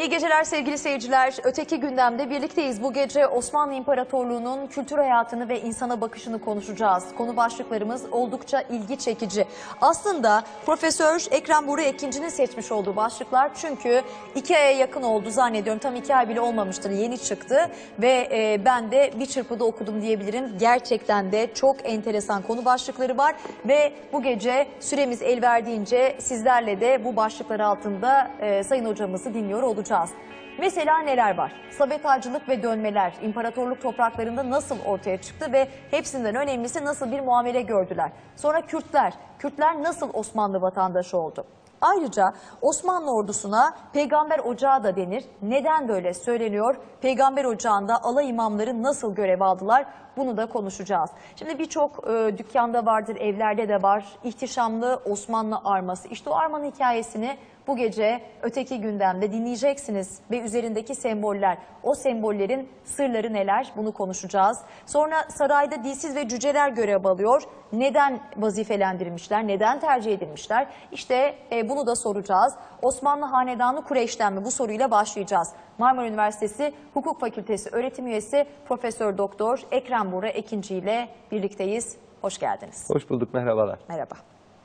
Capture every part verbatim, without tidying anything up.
İyi geceler sevgili seyirciler. Öteki gündemde birlikteyiz. Bu gece Osmanlı İmparatorluğu'nun kültür hayatını ve insana bakışını konuşacağız. Konu başlıklarımız oldukça ilgi çekici. Aslında Profesör Ekrem Buğra Ekinci'nin seçmiş olduğu başlıklar, çünkü iki aya yakın oldu zannediyorum. Tam iki ay bile olmamıştır, yeni çıktı ve e, ben de bir çırpıda okudum diyebilirim. Gerçekten de çok enteresan konu başlıkları var ve bu gece süremiz el verdiğince sizlerle de bu başlıklar altında e, Sayın Hocamızı dinliyor olacağız. Mesela neler var? Sabetacılık ve dönmeler imparatorluk topraklarında nasıl ortaya çıktı ve hepsinden önemlisi nasıl bir muamele gördüler? Sonra Kürtler, Kürtler nasıl Osmanlı vatandaşı oldu? Ayrıca Osmanlı ordusuna peygamber ocağı da denir. Neden böyle söyleniyor? Peygamber ocağında alay imamları nasıl görev aldılar? Bunu da konuşacağız. Şimdi birçok e, dükkanda vardır, evlerde de var. İhtişamlı Osmanlı arması. İşte o armanın hikayesini bu gece öteki gündemde dinleyeceksiniz ve üzerindeki semboller, o sembollerin sırları neler, bunu konuşacağız. Sonra sarayda dilsiz ve cüceler görev alıyor. Neden vazifelendirilmişler, neden tercih edilmişler? İşte e, bunu da soracağız. Osmanlı Hanedanı Kureyş'ten mi? Bu soruyla başlayacağız. Marmara Üniversitesi Hukuk Fakültesi öğretim üyesi Profesör Doktor Ekrem Buğra Ekinci ile birlikteyiz. Hoş geldiniz. Hoş bulduk, merhabalar. Merhaba.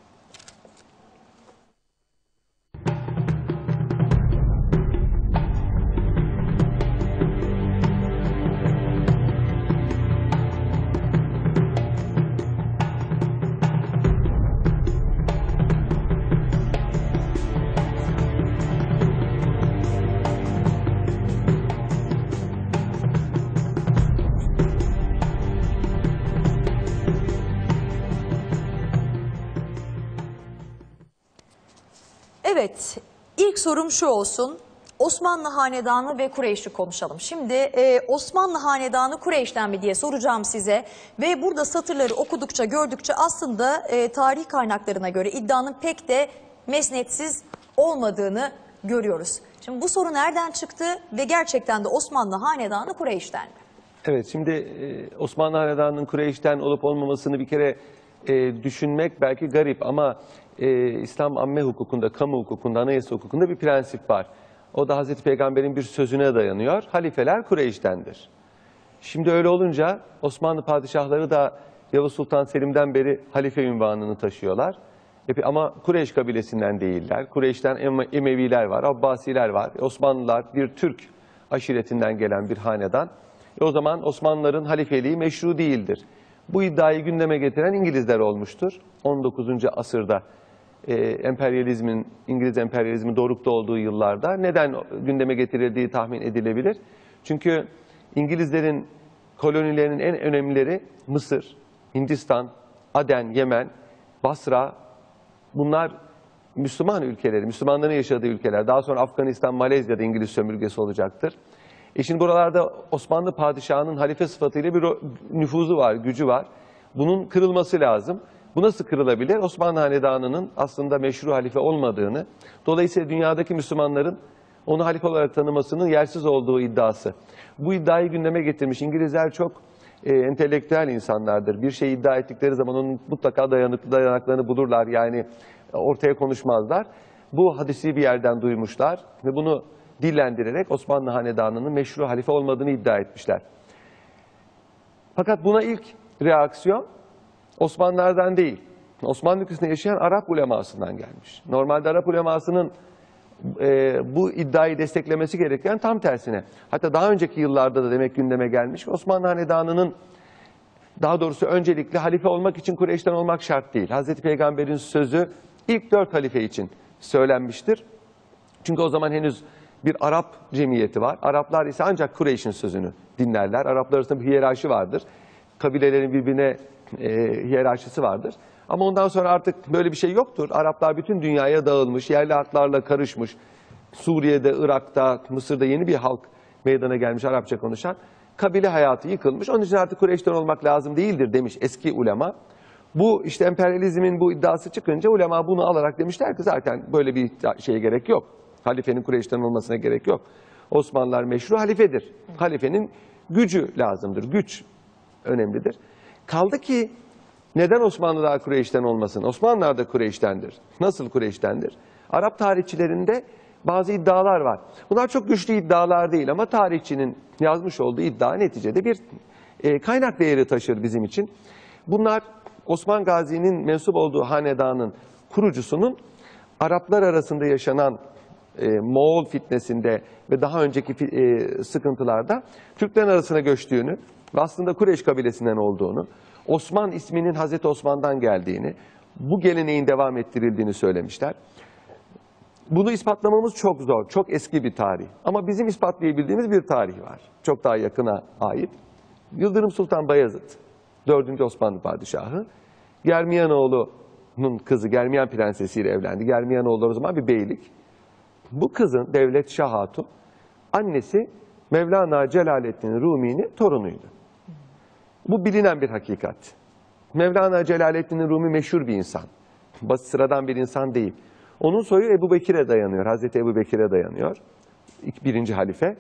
Evet, ilk sorum şu olsun. Osmanlı Hanedanı ve Kureyş'i konuşalım. Şimdi e, Osmanlı Hanedanı Kureyş'ten mi diye soracağım size. Ve burada satırları okudukça, gördükçe aslında e, tarih kaynaklarına göre iddianın pek de mesnetsiz olmadığını görüyoruz. Şimdi bu soru nereden çıktı ve gerçekten de Osmanlı Hanedanı Kureyş'ten mi? Evet, şimdi e, Osmanlı Hanedanı'nın Kureyş'ten olup olmamasını bir kere e, düşünmek belki garip ama e, İslam amme hukukunda, kamu hukukunda, anayasa hukukunda bir prensip var. O da Hazreti Peygamber'in bir sözüne dayanıyor. Halifeler Kureyş'tendir. Şimdi öyle olunca Osmanlı padişahları da Yavuz Sultan Selim'den beri halife unvanını taşıyorlar. E, ama Kureyş kabilesinden değiller. Kureyş'ten Emeviler var, Abbasiler var, Osmanlılar bir Türk aşiretinden gelen bir hanedan. E, o zaman Osmanlıların halifeliği meşru değildir. Bu iddiayı gündeme getiren İngilizler olmuştur. on dokuzuncu asırda e, emperyalizmin, İngiliz emperyalizmin dorukta olduğu yıllarda neden gündeme getirildiği tahmin edilebilir. Çünkü İngilizlerin kolonilerinin en önemlileri Mısır, Hindistan, Aden, Yemen, Basra, bunlar Müslüman ülkeleri, Müslümanların yaşadığı ülkeler. Daha sonra Afganistan, Malezya'da İngiliz sömürgesi olacaktır. E şimdi buralarda Osmanlı padişahının halife sıfatıyla bir nüfuzu var, gücü var. Bunun kırılması lazım. Bu nasıl kırılabilir? Osmanlı Hanedanı'nın aslında meşru halife olmadığını, dolayısıyla dünyadaki Müslümanların onu halife olarak tanımasının yersiz olduğu iddiası. Bu iddiayı gündeme getirmiş. İngilizler çok e, entelektüel insanlardır. Bir şey iddia ettikleri zaman onun mutlaka dayanıklı dayanaklarını bulurlar. Yani ortaya konuşmazlar. Bu hadisi bir yerden duymuşlar ve bunu dillendirerek Osmanlı Hanedanı'nın meşru halife olmadığını iddia etmişler. Fakat buna ilk reaksiyon Osmanlılardan değil, Osmanlı ülkesinde yaşayan Arap ulemasından gelmiş. Normalde Arap ulemasının e, bu iddiayı desteklemesi gereken tam tersine. Hatta daha önceki yıllarda da demek gündeme gelmiş. Osmanlı Hanedanı'nın, daha doğrusu öncelikle halife olmak için Kureyş'ten olmak şart değil. Hazreti Peygamber'in sözü ilk dört halife için söylenmiştir. Çünkü o zaman henüz bir Arap cemiyeti var. Araplar ise ancak Kureyş'in sözünü dinlerler. Araplar arasında bir hiyerarşi vardır. Kabilelerin birbirine e, hiyerarşisi vardır. Ama ondan sonra artık böyle bir şey yoktur. Araplar bütün dünyaya dağılmış, yerli halklarla karışmış. Suriye'de, Irak'ta, Mısır'da yeni bir halk meydana gelmiş, Arapça konuşan. Kabile hayatı yıkılmış. Onun için artık Kureyş'ten olmak lazım değildir demiş eski ulema. Bu işte emperyalizmin bu iddiası çıkınca ulema bunu alarak demişler ki zaten böyle bir şeye gerek yok. Halifenin Kureyş'ten olmasına gerek yok. Osmanlılar meşru halifedir. Halifenin gücü lazımdır. Güç önemlidir. Kaldı ki neden Osmanlılar Kureyş'ten olmasın? Osmanlılar da Kureyş'tendir. Nasıl Kureyş'tendir? Arap tarihçilerinde bazı iddialar var. Bunlar çok güçlü iddialar değil ama tarihçinin yazmış olduğu iddia neticede bir e, kaynak değeri taşır bizim için. Bunlar Osman Gazi'nin mensup olduğu hanedanın kurucusunun Araplar arasında yaşanan e, Moğol fitnesinde ve daha önceki e, sıkıntılarda Türklerin arasına göçtüğünü ve aslında Kureyş kabilesinden olduğunu, Osman isminin Hazreti Osman'dan geldiğini, bu geleneğin devam ettirildiğini söylemişler. Bunu ispatlamamız çok zor, çok eski bir tarih. Ama bizim ispatlayabildiğimiz bir tarih var. Çok daha yakına ait. Yıldırım Sultan Bayezid, dördüncü Osmanlı Padişahı, Germiyanoğlu'nun kızı, Germiyan Prensesi ile evlendi. Germiyanoğulları o zaman bir beylik. Bu kızın, Devlet Şah Hatun, annesi Mevlana Celaleddin Rumi'nin torunuydu. Bu bilinen bir hakikat. Mevlana Celaleddin Rumi meşhur bir insan. Basit sıradan bir insan değil. Onun soyu Ebu Bekir'e dayanıyor. Hazreti Ebu Bekir'e dayanıyor. Birinci halife.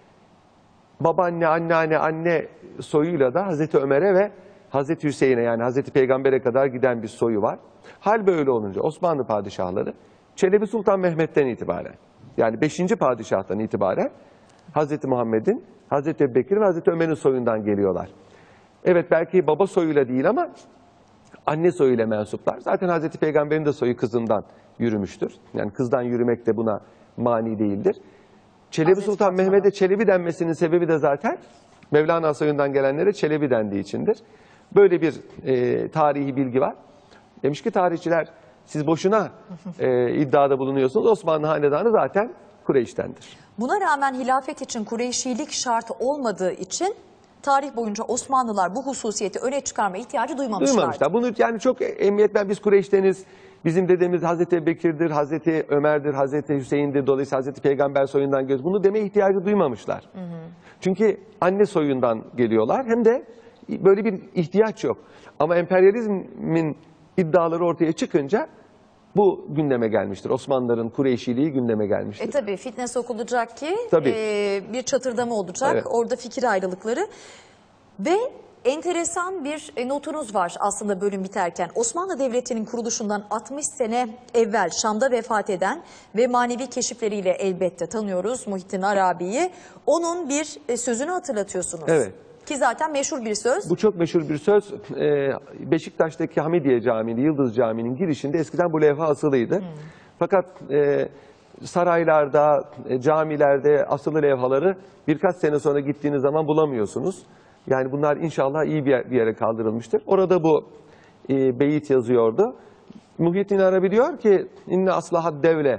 Babaanne, anneanne, anne soyuyla da Hazreti Ömer'e ve Hazreti Hüseyin'e, yani Hazreti Peygamber'e kadar giden bir soyu var. Hal böyle olunca Osmanlı padişahları Çelebi Sultan Mehmet'ten itibaren, yani beşinci padişahtan itibaren Hazreti Muhammed'in, Hazreti Ebu Bekir ve Hazreti Ömer'in soyundan geliyorlar. Evet, belki baba soyuyla değil ama anne soyuyla mensuplar. Zaten Hazreti Peygamber'in de soyu kızından yürümüştür. Yani kızdan yürümek de buna mani değildir. Çelebi Hazreti Sultan Fatma. Mehmet'e Çelebi denmesinin sebebi de zaten Mevlana soyundan gelenlere Çelebi dendiği içindir. Böyle bir e, tarihi bilgi var. Demiş ki tarihçiler, siz boşuna e, iddiada bulunuyorsunuz. Osmanlı Hanedanı zaten Kureyş'tendir. Buna rağmen hilafet için Kureyşilik şart olmadığı için tarih boyunca Osmanlılar bu hususiyeti öne çıkarma ihtiyacı duymamışlardı. Duymamışlar. Bunu yani çok emniyetten biz Kureyş'teniz, bizim dedemiz Hazreti Ebubekir'dir, Hazreti Ömer'dir, Hazreti Hüseyin'dir, dolayısıyla Hazreti Peygamber soyundan geliyoruz. Bunu deme ihtiyacı duymamışlar. Hı hı. Çünkü anne soyundan geliyorlar, hem de böyle bir ihtiyaç yok. Ama emperyalizmin iddiaları ortaya çıkınca bu gündeme gelmiştir. Osmanlıların Kureyşiliği gündeme gelmiştir. E tabii fitne sokulacak ki Tabii. e, bir çatırdama olacak. Evet. Orada fikir ayrılıkları ve enteresan bir e, notunuz var aslında bölüm biterken. Osmanlı Devleti'nin kuruluşundan altmış sene evvel Şam'da vefat eden ve manevi keşifleriyle elbette tanıyoruz Muhittin Arabi'yi. Onun bir e, sözünü hatırlatıyorsunuz. Evet. Ki zaten meşhur bir söz. Bu çok meşhur bir söz. Ee, Beşiktaş'taki Hamidiye Camii'nin, Yıldız Camii'nin girişinde eskiden bu levha asılıydı. Hmm. Fakat e, saraylarda, e, camilerde asılı levhaları birkaç sene sonra gittiğiniz zaman bulamıyorsunuz. Yani bunlar inşallah iyi bir yere kaldırılmıştır. Orada bu e, beyit yazıyordu. Muhyiddin Arabi diyor ki, inne aslahad devle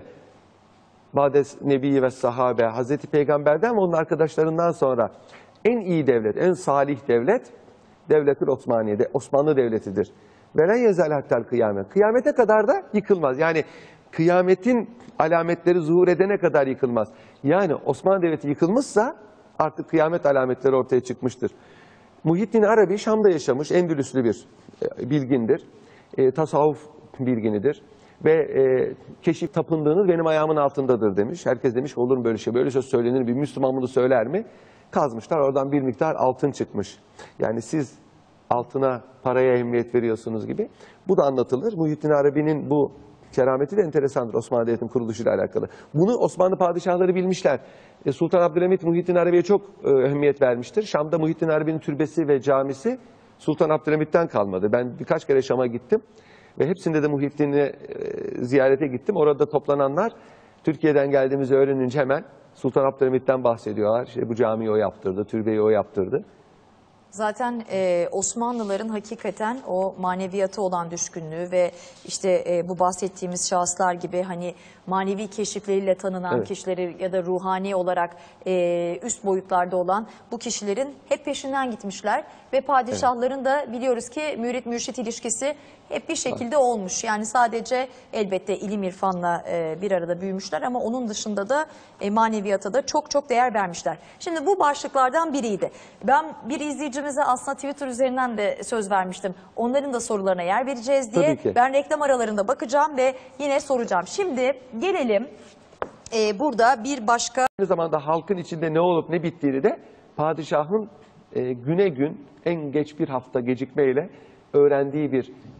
ba'des nebi ve sahabe, Hazreti Peygamber'den ve onun arkadaşlarından sonra en iyi devlet, en salih devlet Devletül Osmaniye'de, Osmanlı Devleti'dir. Velen yezel hattel kıyamet. Kıyamete kadar da yıkılmaz. Yani kıyametin alametleri zuhur edene kadar yıkılmaz. Yani Osmanlı Devleti yıkılmışsa artık kıyamet alametleri ortaya çıkmıştır. Muhyiddin Arabi Şam'da yaşamış, Endülüslü bir e, bilgindir. E, tasavvuf bilginidir. Ve e, keşif tapındığınız benim ayağımın altındadır demiş. Herkes demiş olur mu böyle şey? Böyle söz söylenir, bir Müslüman bunu söyler mi? Kazmışlar, oradan bir miktar altın çıkmış. Yani siz altına, paraya ehemmiyet veriyorsunuz gibi. Bu da anlatılır. Muhyiddin Arabi'nin bu kerameti de enteresandır Osmanlı Devleti'nin kuruluşuyla alakalı. Bunu Osmanlı padişahları bilmişler. E, Sultan Abdülhamit Muhyiddin Arabi'ye çok e, ehemmiyet vermiştir. Şam'da Muhyiddin Arabi'nin türbesi ve camisi Sultan Abdülhamit'ten kalmadı. Ben birkaç kere Şam'a gittim ve hepsinde de Muhyiddin'i e, ziyarete gittim. Orada toplananlar Türkiye'den geldiğimizi öğrenince hemen Sultan Abdülhamit'ten bahsediyorlar. İşte bu camiyi o yaptırdı, türbeyi o yaptırdı. Zaten e, Osmanlıların hakikaten o maneviyata olan düşkünlüğü ve işte e, bu bahsettiğimiz şahıslar gibi hani manevi keşifleriyle tanınan Evet. kişileri ya da ruhani olarak e, üst boyutlarda olan bu kişilerin hep peşinden gitmişler. Ve padişahların evet. da biliyoruz ki mürit mürşit ilişkisi hep bir şekilde evet. olmuş. Yani sadece elbette ilim irfanla e, bir arada büyümüşler ama onun dışında da e, maneviyata da çok çok değer vermişler. Şimdi bu başlıklardan biriydi. Ben bir izleyicimize aslında Twitter üzerinden de söz vermiştim. Onların da sorularına yer vereceğiz diye. Ben reklam aralarında bakacağım ve yine soracağım. Şimdi gelelim e, burada bir başka... Aynı zamanda halkın içinde ne olup ne bittiğini de padişahın e, güne gün en geç bir hafta gecikmeyle öğrendiği bir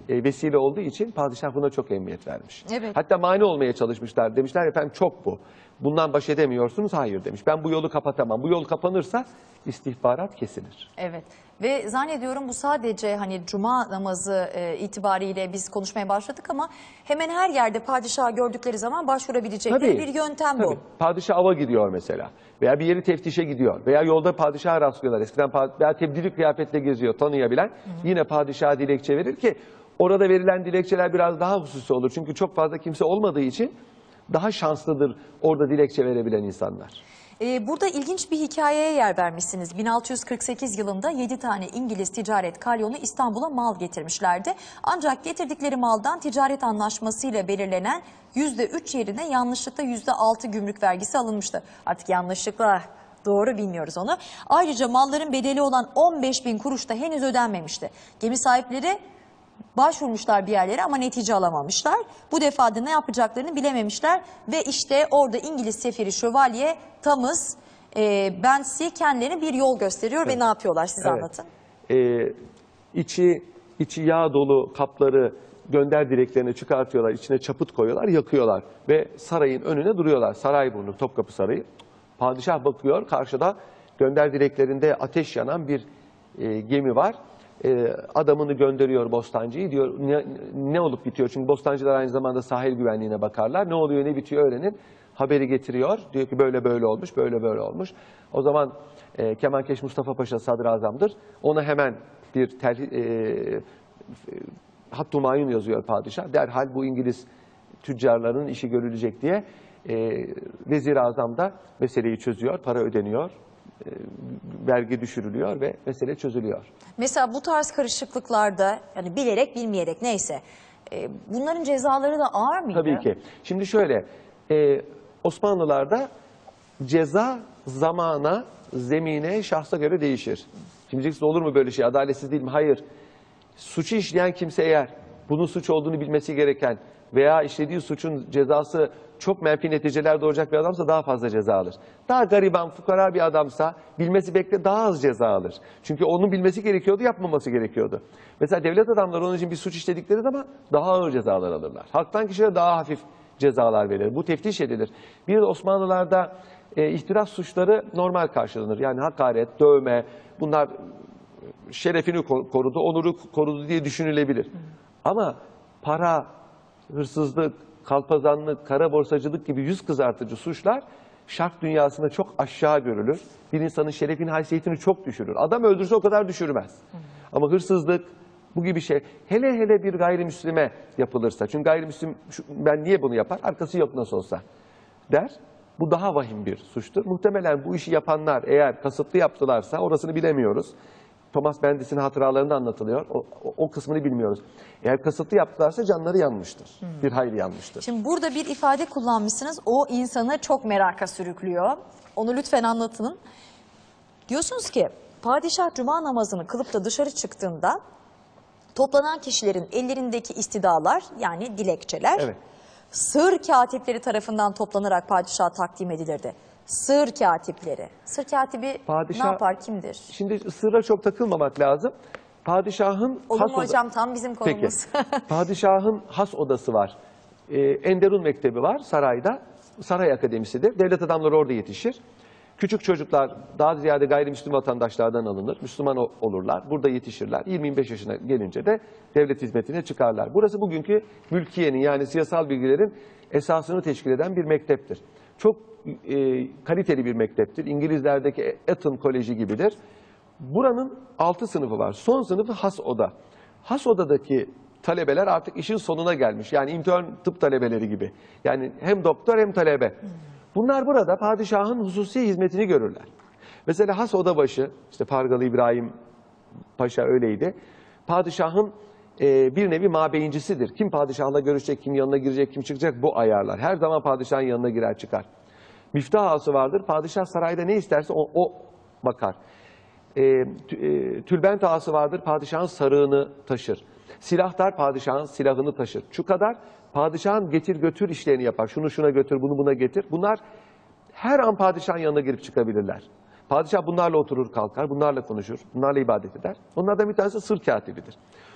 e, vesile olduğu için padişah buna çok ehemmiyet vermiş. Evet. Hatta mani olmaya çalışmışlar. Demişler efendim çok bu. Bundan baş edemiyorsunuz. Hayır demiş. Ben bu yolu kapatamam. Bu yol kapanırsa istihbarat kesilir. Evet. Ve zannediyorum bu sadece hani cuma namazı e, itibariyle biz konuşmaya başladık ama hemen her yerde padişahı gördükleri zaman başvurabilecekleri bir yöntem bu. Tabii. Padişah ava gidiyor mesela. Veya bir yeri teftişe gidiyor. Veya yolda padişaha rastlıyorlar. Eskiden pad- veya tebdili kıyafetle geziyor tanıyabilen. Hı-hı. Yine padişaha dilekçe verir ki orada verilen dilekçeler biraz daha hususi olur. Çünkü çok fazla kimse olmadığı için daha şanslıdır orada dilekçe verebilen insanlar. Ee, burada ilginç bir hikayeye yer vermişsiniz. bin altı yüz kırk sekiz yılında yedi tane İngiliz ticaret kalyonu İstanbul'a mal getirmişlerdi. Ancak getirdikleri maldan ticaret anlaşmasıyla belirlenen yüzde üç yerine yanlışlıkla yüzde altı gümrük vergisi alınmıştı. Artık yanlışlıkla doğru bilmiyoruz onu. Ayrıca malların bedeli olan on beş bin kuruş da henüz ödenmemişti. Gemi sahipleri başvurmuşlar bir yerlere ama netice alamamışlar. Bu defa da ne yapacaklarını bilememişler ve işte orada İngiliz sefiri Şövalye Thomas e, Bensi kendilerine bir yol gösteriyor evet. ve ne yapıyorlar siz evet. anlatın. Ee, içi, içi yağ dolu kapları gönder direklerine çıkartıyorlar, içine çaput koyuyorlar, yakıyorlar ve sarayın önüne duruyorlar. Sarayburnu, Topkapı Sarayı. Padişah bakıyor, karşıda gönder direklerinde ateş yanan bir e, gemi var. E, adamını gönderiyor Bostancı'yı, diyor ne, ne olup bitiyor? Çünkü Bostancılar aynı zamanda sahil güvenliğine bakarlar. Ne oluyor, ne bitiyor öğrenin. Haberi getiriyor. Diyor ki böyle böyle olmuş, böyle böyle olmuş. O zaman e, Kemankeş Mustafa Paşa sadrazamdır. Ona hemen bir tel, e, e, Hatt-ı Mayun yazıyor padişah. Derhal bu İngiliz tüccarların işi görülecek diye e, Vezir-i Azam da meseleyi çözüyor. Para ödeniyor. E, vergi düşürülüyor ve mesele çözülüyor. Mesela bu tarz karışıklıklarda yani bilerek bilmeyerek neyse e, bunların cezaları da ağır mıydı? Tabii ki. Şimdi şöyle e, Osmanlılarda ceza zamana, zemine, şahsa göre değişir. Şimdi diyeceksiniz olur mu böyle şey, adaletsiz değil mi? Hayır. Suçu işleyen kimse eğer bunun suç olduğunu bilmesi gereken veya işlediği suçun cezası çok menfi neticeler doğuracak bir adamsa daha fazla ceza alır. Daha gariban, fukara bir adamsa bilmesi bekle daha az ceza alır. Çünkü onun bilmesi gerekiyordu, yapmaması gerekiyordu. Mesela devlet adamları onun için bir suç işledikleri zaman daha ağır cezalar alırlar. Halktan kişilere daha hafif cezalar verilir. Bu teftiş edilir. Bir de Osmanlılarda e, ihtiras suçları normal karşılanır. Yani hakaret, dövme, bunlar şerefini korudu, onuru korudu diye düşünülebilir. Ama para, hırsızlık, kalpazanlık, kara borsacılık gibi yüz kızartıcı suçlar şark dünyasında çok aşağı görülür. Bir insanın şerefini, haysiyetini çok düşürür. Adam öldürse o kadar düşürmez. Ama hırsızlık, bu gibi şey, hele hele bir gayrimüslime yapılırsa, çünkü gayrimüslim şu, ben niye bunu yapar, arkası yok nasıl olsa der. Bu daha vahim bir suçtur. Muhtemelen bu işi yapanlar eğer kasıtlı yaptılarsa orasını bilemiyoruz. Thomas Bendis'in hatıralarında anlatılıyor. O, o, o kısmını bilmiyoruz. Eğer kasıtlı yaptılarsa canları yanmıştır. Hmm. Bir hayli yanmıştır. Şimdi burada bir ifade kullanmışsınız. O insanı çok meraka sürüklüyor. Onu lütfen anlatın. Diyorsunuz ki padişah cuma namazını kılıp da dışarı çıktığında toplanan kişilerin ellerindeki istidalar yani dilekçeler evet. sır katipleri tarafından toplanarak padişaha takdim edilirdi. Sır katipleri. Sır katibi Padişah, ne yapar, kimdir? Şimdi sırra çok takılmamak lazım. Padişahın Olur has mu hocam, tam bizim konumuz. Peki. Padişahın has odası var. Ee, Enderun Mektebi var sarayda. Saray Akademisi'dir. Devlet adamları orada yetişir. Küçük çocuklar daha ziyade gayrimüslim vatandaşlardan alınır. Müslüman olurlar. Burada yetişirler. yirmi yirmi beş yaşına gelince de devlet hizmetine çıkarlar. Burası bugünkü mülkiyenin yani siyasal bilgilerin esasını teşkil eden bir mekteptir. Çok e, kaliteli bir mekteptir. İngilizlerdeki Eton Koleji gibidir. Buranın altı sınıfı var. Son sınıfı has oda. Has odadaki talebeler artık işin sonuna gelmiş. Yani intern tıp talebeleri gibi. Yani hem doktor hem talebe. Bunlar burada padişahın hususi hizmetini görürler. Mesela has odabaşı, işte Pargalı İbrahim Paşa öyleydi. Padişahın e, bir nevi mabeyincisidir. Kim padişahla görüşecek, kim yanına girecek, kim çıkacak bu ayarlar. Her zaman padişahın yanına girer çıkar. Miftah ağası vardır. Padişah sarayda ne isterse o, o bakar. E, e, tülbent ağası vardır. Padişahın sarığını taşır. Silahtar padişahın silahını taşır. Şu kadar padişahın getir götür işlerini yapar. Şunu şuna götür, bunu buna getir. Bunlar her an padişahın yanına girip çıkabilirler. Padişah bunlarla oturur kalkar, bunlarla konuşur, bunlarla ibadet eder. Onlardan bir tanesi sır katibidir.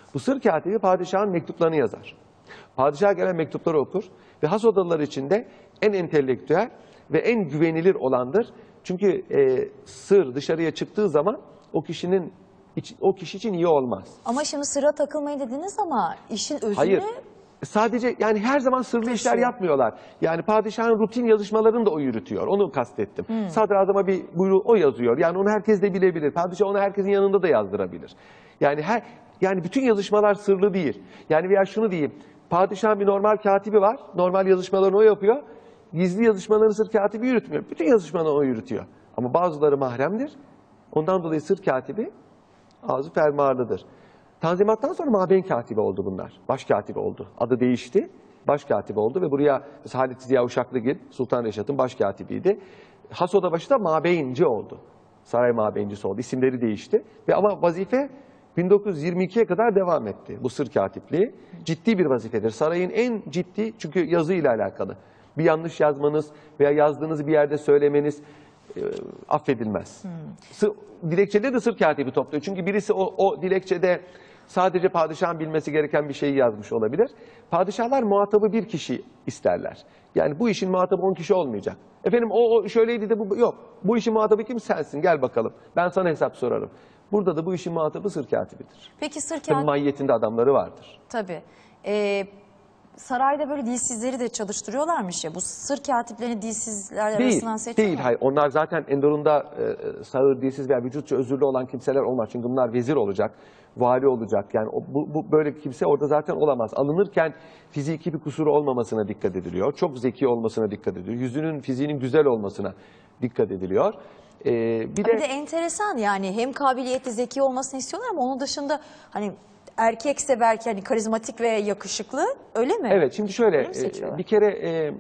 Bu sır katibi padişahın mektuplarını yazar. Padişaha gelen mektupları okur ve has odaları içinde en entelektüel ve en güvenilir olandır. Çünkü e, sır dışarıya çıktığı zaman o kişinin o kişi için iyi olmaz. Ama şimdi sıra takılmayın dediniz ama işin özünü... Hayır. Sadece yani her zaman sırlı Taşıyor. işler yapmıyorlar. Yani padişahın rutin yazışmalarını da o yürütüyor. Onu kastettim. Hmm. Sadrazama bir buyruğu o yazıyor. Yani onu herkes de bilebilir. Padişah onu herkesin yanında da yazdırabilir. Yani her yani bütün yazışmalar sırlı değil. Yani veya şunu diyeyim. Padişahın bir normal katibi var. Normal yazışmalarını o yapıyor. Gizli yazışmaları sır katibi yürütmüyor. Bütün yazışmaları o yürütüyor. Ama bazıları mahremdir. Ondan dolayı sır katibi ağzı fermuarlıdır. Tanzimattan sonra mabeyn katibi oldu bunlar. Baş katibi oldu. Adı değişti. Baş katibi oldu ve buraya Halit Ziya Uşaklıgil, Sultan Reşat'ın baş katibiydi. Has odabaşı da mabeyinci oldu. Saray mabeyincisi oldu. İsimleri değişti. Ve ama vazife bin dokuz yüz yirmi ikiye kadar devam etti. Bu sır katipliği ciddi bir vazifedir. Sarayın en ciddi, çünkü yazı ile alakalı. Bir yanlış yazmanız veya yazdığınızı bir yerde söylemeniz e, affedilmez. Hmm. Sır, dilekçede de sır katibi topluyor. Çünkü birisi o, o dilekçede sadece padişahın bilmesi gereken bir şeyi yazmış olabilir. Padişahlar muhatabı bir kişi isterler. Yani bu işin muhatabı on kişi olmayacak. Efendim o, o şöyleydi de bu yok. Bu işin muhatabı kim? Sensin. Gel bakalım. Ben sana hesap sorarım. Burada da bu işin muhatabı sır katibidir. Peki sır katibi... katibi... mahiyetinde adamları vardır. Tabii. Ee, sarayda böyle dilsizleri de çalıştırıyorlarmış ya. Bu sır katiplerini dilsizler Değil, arasından seçiyor değil. mu? Hayır. Onlar zaten Enderun'da e, sağır, dilsiz veya vücutça özürlü olan kimseler olmaz. Çünkü bunlar vezir olacak, vali olacak. Yani o, bu, bu böyle kimse orada zaten olamaz. Alınırken fiziki bir kusuru olmamasına dikkat ediliyor. Çok zeki olmasına dikkat ediliyor. Yüzünün, fiziğinin güzel olmasına dikkat ediliyor. Ee, bir, bir de, de enteresan yani hem kabiliyetli, zeki olmasını istiyorlar ama onun dışında hani erkekse belki hani karizmatik ve yakışıklı, öyle mi? Evet, şimdi şöyle e, bir kere e,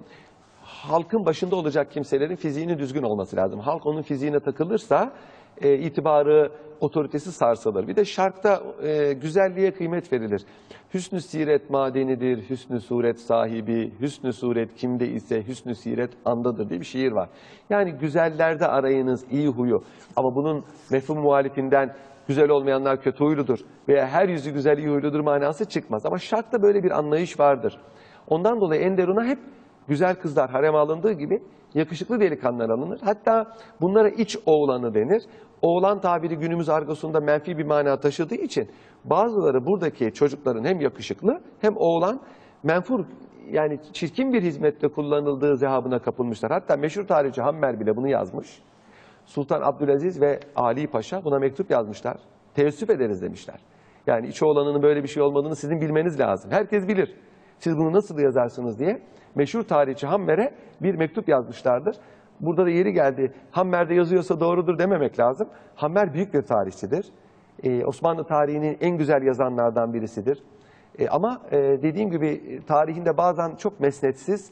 halkın başında olacak kimselerin fiziğinin düzgün olması lazım. Halk onun fiziğine takılırsa e, itibarı, otoritesi sarsılır. Bir de şarkta e, güzelliğe kıymet verilir. Hüsnü siret madenidir, hüsnü suret sahibi, hüsnü suret kimde ise hüsnü siret andadır diye bir şiir var. Yani güzellerde arayınız iyi huyu, ama bunun mefhum muhalifinden güzel olmayanlar kötü huyludur veya her yüzü güzel iyi huyludur manası çıkmaz. Ama şarkta böyle bir anlayış vardır. Ondan dolayı Enderun'a hep güzel kızlar harem alındığı gibi yakışıklı delikanlılar alınır. Hatta bunlara iç oğlanı denir. Oğlan tabiri günümüz argosunda menfi bir mana taşıdığı için bazıları buradaki çocukların hem yakışıklı hem oğlan menfur, yani çirkin bir hizmette kullanıldığı zehabına kapılmışlar. Hatta meşhur tarihçi Hammer bile bunu yazmış. Sultan Abdülaziz ve Ali Paşa buna mektup yazmışlar. Teessüf ederiz demişler. Yani iç oğlanının böyle bir şey olmadığını sizin bilmeniz lazım. Herkes bilir. Siz bunu nasıl yazarsınız diye meşhur tarihçi Hammer'e bir mektup yazmışlardır. Burada da yeri geldi. Hammer'de yazıyorsa doğrudur dememek lazım. Hammer büyük bir tarihçidir. Ee, Osmanlı tarihinin en güzel yazanlardan birisidir. Ee, ama e, dediğim gibi tarihinde bazen çok mesnetsiz,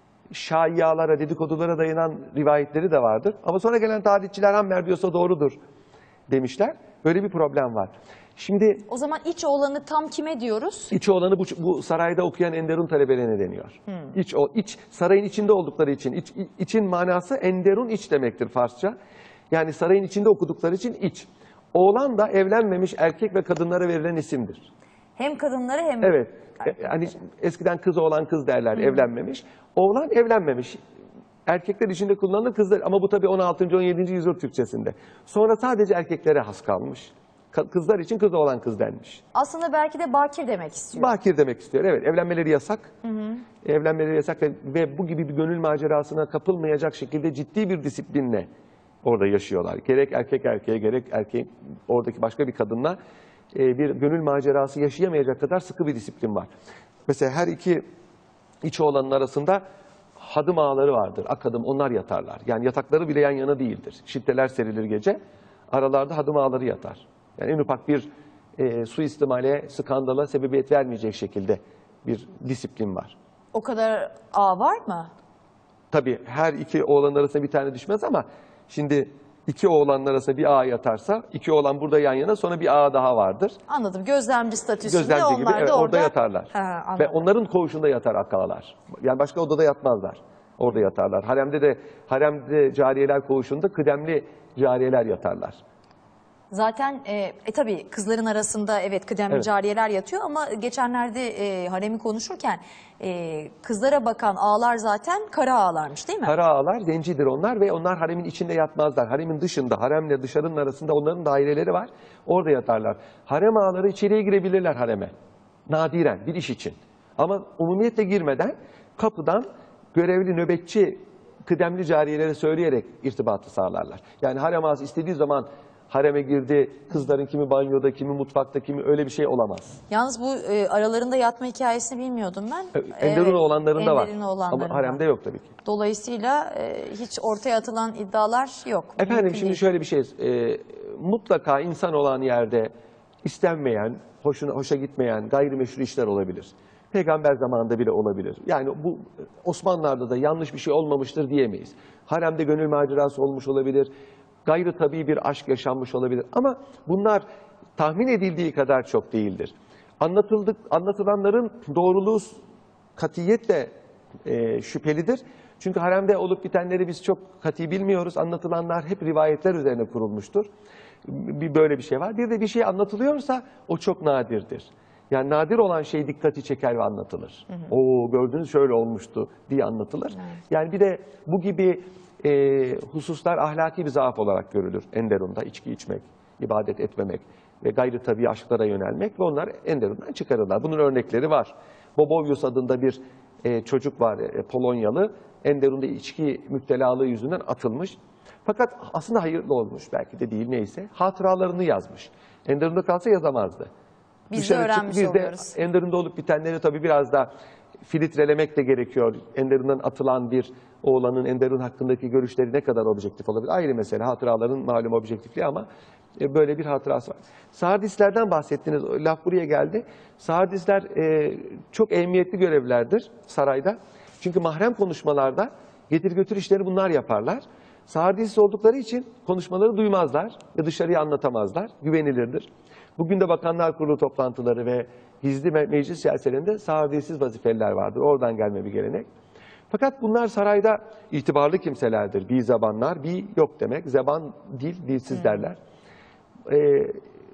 şaiyalara, dedikodulara dayanan rivayetleri de vardır. Ama sonra gelen tarihçiler Hammer diyorsa doğrudur demişler. Böyle bir problem var. Şimdi o zaman iç oğlanı tam kime diyoruz? İç oğlanı bu, bu sarayda okuyan Enderun talebelerine deniyor. Hmm. İç, o, iç, sarayın içinde oldukları için. İç, için manası Enderun iç demektir Farsça. Yani sarayın içinde okudukları için iç. Oğlan da evlenmemiş erkek ve kadınlara verilen isimdir. Hem kadınları hem... Evet. Hani eskiden kız oğlan kız derler, hmm. evlenmemiş. Oğlan evlenmemiş. Erkekler içinde kullanılır, kızlar. Ama bu tabii on altıncı on yedinci yüzyıl Türkçesinde. Sonra sadece erkeklere has kalmış. Kızlar için kız oğlan kız denmiş. Aslında belki de bakir demek istiyor. Bakir demek istiyor, evet. Evlenmeleri yasak. Hı hı. Evlenmeleri yasak ve, ve bu gibi bir gönül macerasına kapılmayacak şekilde ciddi bir disiplinle orada yaşıyorlar. Gerek erkek erkeğe, gerek erkeğin oradaki başka bir kadınla e, bir gönül macerası yaşayamayacak kadar sıkı bir disiplin var. Mesela her iki iç oğlanın arasında hadım ağaları vardır, akadım, onlar yatarlar. Yani yatakları bile yan yana değildir. Şilteler serilir gece, aralarda hadım ağaları yatar. Yani en ufak bir e, suistimale, skandala sebebiyet vermeyecek şekilde bir disiplin var. O kadar ağ var mı? Tabii her iki oğlan arasında bir tane düşmez ama şimdi iki oğlanın arasında bir ağa yatarsa, iki oğlan burada yan yana, sonra bir ağa daha vardır. Anladım. Gözlemci statüsünde Gözlemci onlar gibi, da evet, orada... orada yatarlar. Ha, ve onların koğuşunda yatar akalar. Yani başka odada yatmazlar. Orada yatarlar. Haremde de haremde cariyeler koğuşunda kıdemli cariyeler yatarlar. Zaten e, e tabii kızların arasında evet kıdemli Evet. cariyeler yatıyor ama geçenlerde e, haremi konuşurken e, kızlara bakan ağalar zaten kara ağalarmış değil mi? Kara ağalar, zencidir onlar ve onlar haremin içinde yatmazlar. Haremin dışında, haremle dışarının arasında onların daireleri var. Orada yatarlar. Harem ağaları içeriye girebilirler hareme. Nadiren bir iş için. Ama umumiyetle girmeden kapıdan görevli nöbetçi kıdemli cariyelere söyleyerek irtibatı sağlarlar. Yani harem ağası istediği zaman hareme girdi, kızların kimi banyoda, kimi mutfakta, kimi öyle bir şey olamaz. Yalnız bu e, aralarında yatma hikayesini bilmiyordum ben. Enderun Evet, oğlanlarında var. Enderun oğlanlarında. Ama haremde yok tabii ki. Dolayısıyla e, hiç ortaya atılan iddialar yok. Efendim Mümkün şimdi değil. şöyle bir şey, e, mutlaka insan olan yerde istenmeyen, hoşuna, hoşa gitmeyen gayrimeşru işler olabilir. Peygamber zamanında bile olabilir. Yani bu Osmanlılar'da da yanlış bir şey olmamıştır diyemeyiz. Haremde gönül macerası olmuş olabilir, gayri tabii bir aşk yaşanmış olabilir. Ama bunlar tahmin edildiği kadar çok değildir. Anlatıldık, anlatılanların doğruluğu katiyetle e, şüphelidir. Çünkü haremde olup bitenleri biz çok kati bilmiyoruz. Anlatılanlar hep rivayetler üzerine kurulmuştur. Bir böyle bir şey var. Bir de bir şey anlatılıyorsa o çok nadirdir. Yani nadir olan şey dikkati çeker ve anlatılır. Hı hı. Oo gördünüz şöyle olmuştu diye anlatılır. Evet. Yani bir de bu gibi e, hususlar ahlaki bir zaaf olarak görülür Enderun'da. İçki içmek, ibadet etmemek ve gayri tabii aşklara yönelmek ve onlar Enderun'dan çıkarırlar. Bunun örnekleri var. Bobovius adında bir e, çocuk var e, Polonyalı. Enderun'da içki müptelalığı yüzünden atılmış. Fakat aslında hayırlı olmuş belki de değil neyse. Hatıralarını yazmış. Enderun'da kalsa yazamazdı. Biz Dışarı de öğrenmiş çık, oluyoruz. de Enderun'da olup bitenleri tabii biraz da filtrelemek de gerekiyor. Enderun'dan atılan bir oğlanın Enderun hakkındaki görüşleri ne kadar objektif olabilir? Ayrı mesele. Hatıraların malum objektifliği ama e, böyle bir hatırası var. Sahardistlerden bahsettiniz. Laf buraya geldi. Sahardistler e, çok ehemmiyetli görevlerdir sarayda. Çünkü mahrem konuşmalarda getir götür işleri bunlar yaparlar. Sahardist oldukları için konuşmaları duymazlar ve dışarıya anlatamazlar. Güvenilirdir. Bugün de Bakanlar Kurulu toplantıları ve gizli me meclis celselerinde sahardistsiz vazifeliler vardır. Oradan gelme bir gelenek. Fakat bunlar sarayda itibarlı kimselerdir. Bir zabanlar, bir yok demek. Zeban, dil, dilsiz hmm. derler. Ee,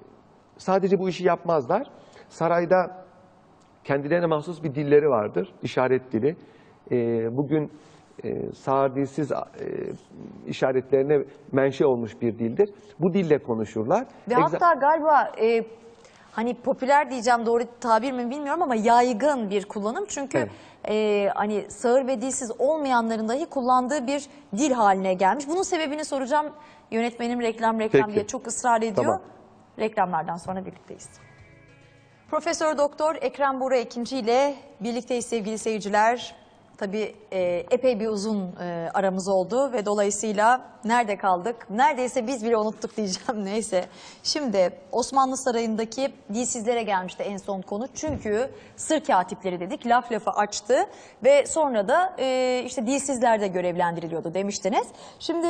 sadece bu işi yapmazlar. Sarayda kendilerine mahsus bir dilleri vardır. İşaret dili. Ee, bugün e, sahardilsiz e, işaretlerine menşe olmuş bir dildir. Bu dille konuşurlar. Ve Egza hatta galiba e, hani popüler diyeceğim doğru tabir mi bilmiyorum ama yaygın bir kullanım. Çünkü evet. e, hani sağır ve dilsiz olmayanların dahi kullandığı bir dil haline gelmiş. Bunun sebebini soracağım. Yönetmenim reklam reklam Peki. diye çok ısrar ediyor. Tamam. Reklamlardan sonra birlikteyiz. Profesör Doktor Ekrem Buğra Ekinci ile birlikteyiz sevgili seyirciler. Tabii e, epey bir uzun e, aramız oldu ve dolayısıyla nerede kaldık? Neredeyse biz bile unuttuk diyeceğim neyse. Şimdi Osmanlı Sarayı'ndaki dilsizlere gelmişti en son konu. Çünkü sır katipleri dedik, laf lafı açtı ve sonra da e, işte dilsizler de görevlendiriliyordu demiştiniz. Şimdi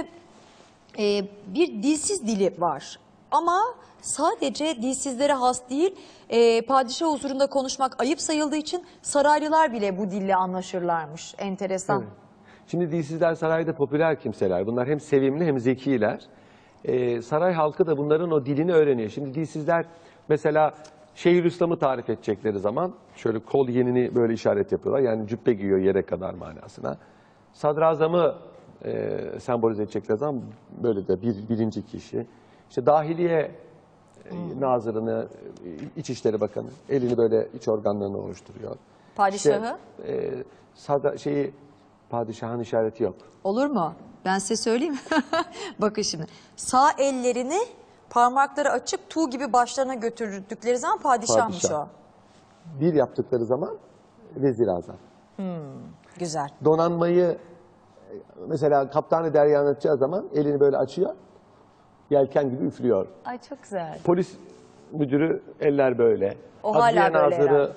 e, bir dilsiz dili var ama sadece dilsizlere has değil, e, padişah huzurunda konuşmak ayıp sayıldığı için saraylılar bile bu dille anlaşırlarmış. Enteresan. Evet. Şimdi dilsizler sarayda popüler kimseler. Bunlar hem sevimli hem zekiler. Ee, saray halkı da bunların o dilini öğreniyor. Şimdi dilsizler mesela Şeyhülislam'ı tarif edecekleri zaman şöyle kol yenini böyle işaret yapıyorlar. Yani cübbe giyiyor yere kadar manasına. Sadrazamı e, sembolize edecekleri zaman böyle de bir birinci kişi. İşte dahiliye Hmm. nazırını, İçişleri Bakanı elini böyle iç organlarını oluşturuyor. Padişahı? İşte, e, sada, şeyi, padişahın işareti yok. Olur mu? Ben size söyleyeyim. Bakın şimdi. Sağ ellerini parmakları açık tuğ gibi başlarına götürdükleri zaman padişahmış Padişah. o. Bir yaptıkları zaman vezir-i azam. Hmm, güzel. Donanmayı mesela Kaptanı Derya anlatacağı zaman elini böyle açıyor. Yelken gibi üflüyor. Ay çok güzel. Polis müdürü eller böyle. O Adliye hala böyle nazırı,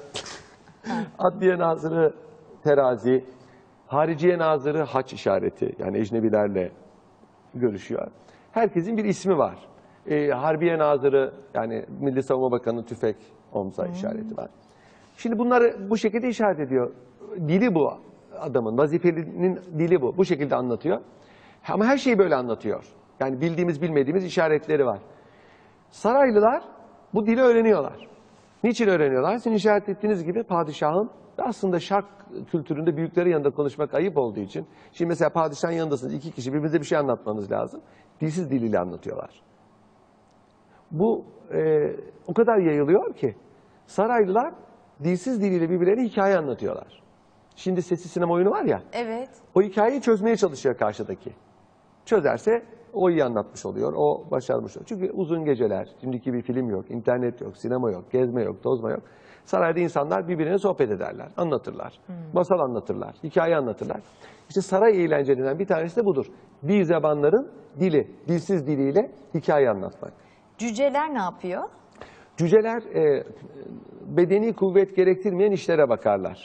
Adliye nazırı terazi, hariciye nazırı haç işareti. Yani ecnebilerle görüşüyor. Herkesin bir ismi var. Ee, Harbiye nazırı yani Milli Savunma Bakanı tüfek omza hmm. işareti var. Şimdi bunları bu şekilde işaret ediyor. Dili bu adamın, vazifelinin dili bu. Bu şekilde anlatıyor. Ama her şeyi böyle anlatıyor. Yani bildiğimiz bilmediğimiz işaretleri var. Saraylılar bu dili öğreniyorlar. Niçin öğreniyorlar? Sizin işaret ettiğiniz gibi padişahın aslında şark kültüründe büyükleri yanında konuşmak ayıp olduğu için. Şimdi mesela padişahın yanındasınız, iki kişi birbirinize bir şey anlatmanız lazım. Dilsiz diliyle anlatıyorlar. Bu e, o kadar yayılıyor ki saraylılar dilsiz diliyle birbirlerine hikaye anlatıyorlar. Şimdi sesli sinema oyunu var ya, Evet. o hikayeyi çözmeye çalışıyor karşıdaki. Çözerse o iyi anlatmış oluyor, o başarmış oluyor. Çünkü uzun geceler, şimdiki bir film yok, internet yok, sinema yok, gezme yok, tozma yok. Sarayda insanlar birbirine sohbet ederler, anlatırlar, hmm. masal anlatırlar, hikaye anlatırlar. İşte saray eğlencelerinden bir tanesi de budur. Dil zabanların dili, dilsiz diliyle hikaye anlatmak. Cüceler ne yapıyor? Cüceler e, bedeni kuvvet gerektirmeyen işlere bakarlar.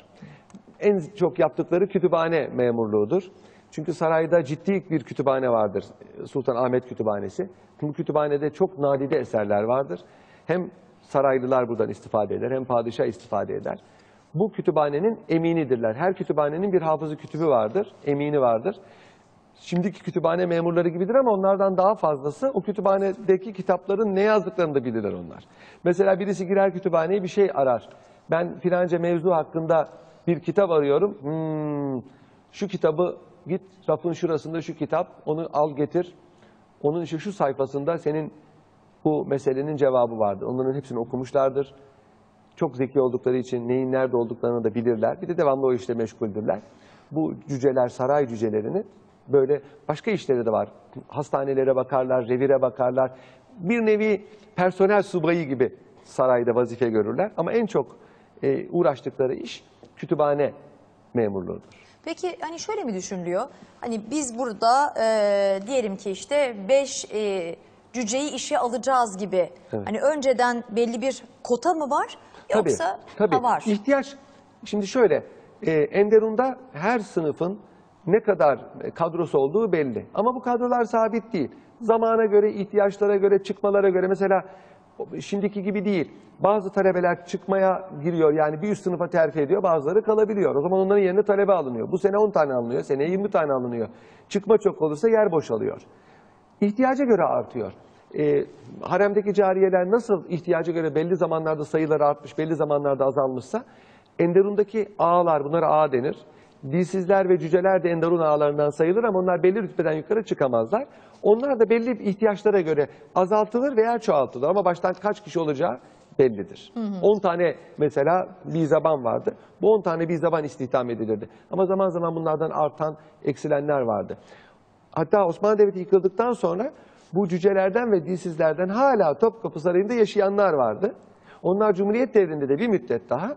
En çok yaptıkları kütüphane memurluğudur. Çünkü sarayda ciddi bir kütüphane vardır, Sultanahmet Kütüphanesi. Bu kütüphanede çok nadide eserler vardır. Hem saraylılar buradan istifade eder, hem padişah istifade eder. Bu kütüphanenin eminidirler. Her kütüphanenin bir hafızı kütübü vardır, emini vardır. Şimdiki kütüphane memurları gibidir ama onlardan daha fazlası o kütüphanedeki kitapların ne yazdıklarını da bilirler onlar. Mesela birisi girer kütüphaneye bir şey arar. Ben filanca mevzu hakkında bir kitap arıyorum. Hmm, şu kitabı git rafın şurasında şu kitap, onu al getir. Onun işte şu sayfasında senin bu meselenin cevabı vardır. Onların hepsini okumuşlardır. Çok zeki oldukları için neyin nerede olduklarını da bilirler. Bir de devamlı o işle meşguldürler. Bu cüceler, saray cücelerini böyle başka işleri de var. Hastanelere bakarlar, revire bakarlar. Bir nevi personel subayı gibi sarayda vazife görürler. Ama en çok e, uğraştıkları iş kütüphane memurluğudur. Peki hani şöyle mi düşünülüyor? Hani biz burada e, diyelim ki işte beş e, cüceyi işe alacağız gibi. Evet. Hani önceden belli bir kota mı var yoksa tabii, tabii. Ha, var? İhtiyaç, şimdi şöyle, e, Enderun'da her sınıfın ne kadar kadrosu olduğu belli. Ama bu kadrolar sabit değil. Zamana göre, ihtiyaçlara göre, çıkmalara göre mesela şimdiki gibi değil. Bazı talebeler çıkmaya giriyor, yani bir üst sınıfa terfi ediyor, bazıları kalabiliyor. O zaman onların yerine talebe alınıyor. Bu sene on tane alınıyor, seneye yirmi tane alınıyor. Çıkma çok olursa yer boşalıyor. İhtiyaca göre artıyor. E, haremdeki cariyeler nasıl ihtiyaca göre belli zamanlarda sayıları artmış, belli zamanlarda azalmışsa, Enderun'daki ağalar, bunlara ağa denir. Dilsizler ve cüceler de Enderun ağalarından sayılır ama onlar belli rütbeden yukarı çıkamazlar. Onlar da belli ihtiyaçlara göre azaltılır veya çoğaltılır ama baştan kaç kişi olacağı bellidir. on tane mesela bizaban vardı. Bu on tane bizaban istihdam edilirdi. Ama zaman zaman bunlardan artan, eksilenler vardı. Hatta Osmanlı Devleti yıkıldıktan sonra bu cücelerden ve dilsizlerden hala Topkapı Sarayı'nda yaşayanlar vardı. Onlar Cumhuriyet devrinde de bir müddet daha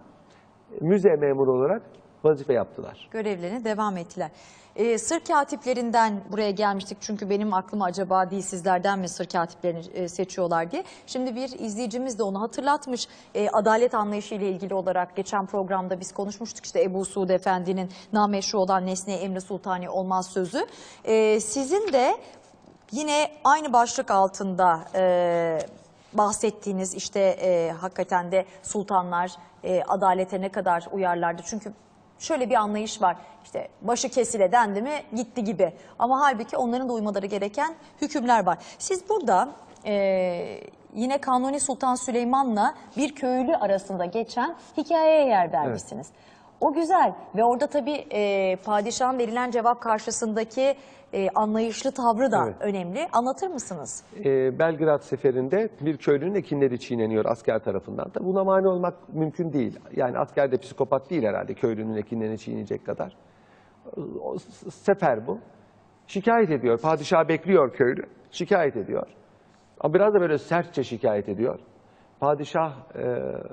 müze memuru olarak vazife yaptılar. Görevlerine devam ettiler. Ee, sır katiplerinden buraya gelmiştik çünkü benim aklıma acaba dilsizlerden mi sır katiplerini e, seçiyorlar diye. Şimdi bir izleyicimiz de onu hatırlatmış. E, adalet anlayışı ile ilgili olarak geçen programda biz konuşmuştuk işte Ebu Suud Efendi'nin nameşru olan nesneye emri sultani olmaz sözü. E, sizin de yine aynı başlık altında e, bahsettiğiniz işte e, hakikaten de sultanlar e, adalete ne kadar uyarlardı. Çünkü şöyle bir anlayış var. İşte başı kesile dendi mi gitti gibi. Ama halbuki onların da uymaları gereken hükümler var. Siz burada e, yine Kanuni Sultan Süleyman'la bir köylü arasında geçen hikayeye yer vermişsiniz. Evet. O güzel ve orada tabii e, padişahın verilen cevap karşısındaki e, anlayışlı tavrı da evet. önemli. Anlatır mısınız? E, Belgrad seferinde bir köylünün ekinleri çiğneniyor asker tarafından. Tabii buna mani olmak mümkün değil. Yani asker de psikopat değil herhalde köylünün ekinlerini çiğneyecek kadar. O, sefer bu. Şikayet ediyor. Padişah bekliyor köylü. Şikayet ediyor. Ama biraz da böyle sertçe şikayet ediyor. Padişah e,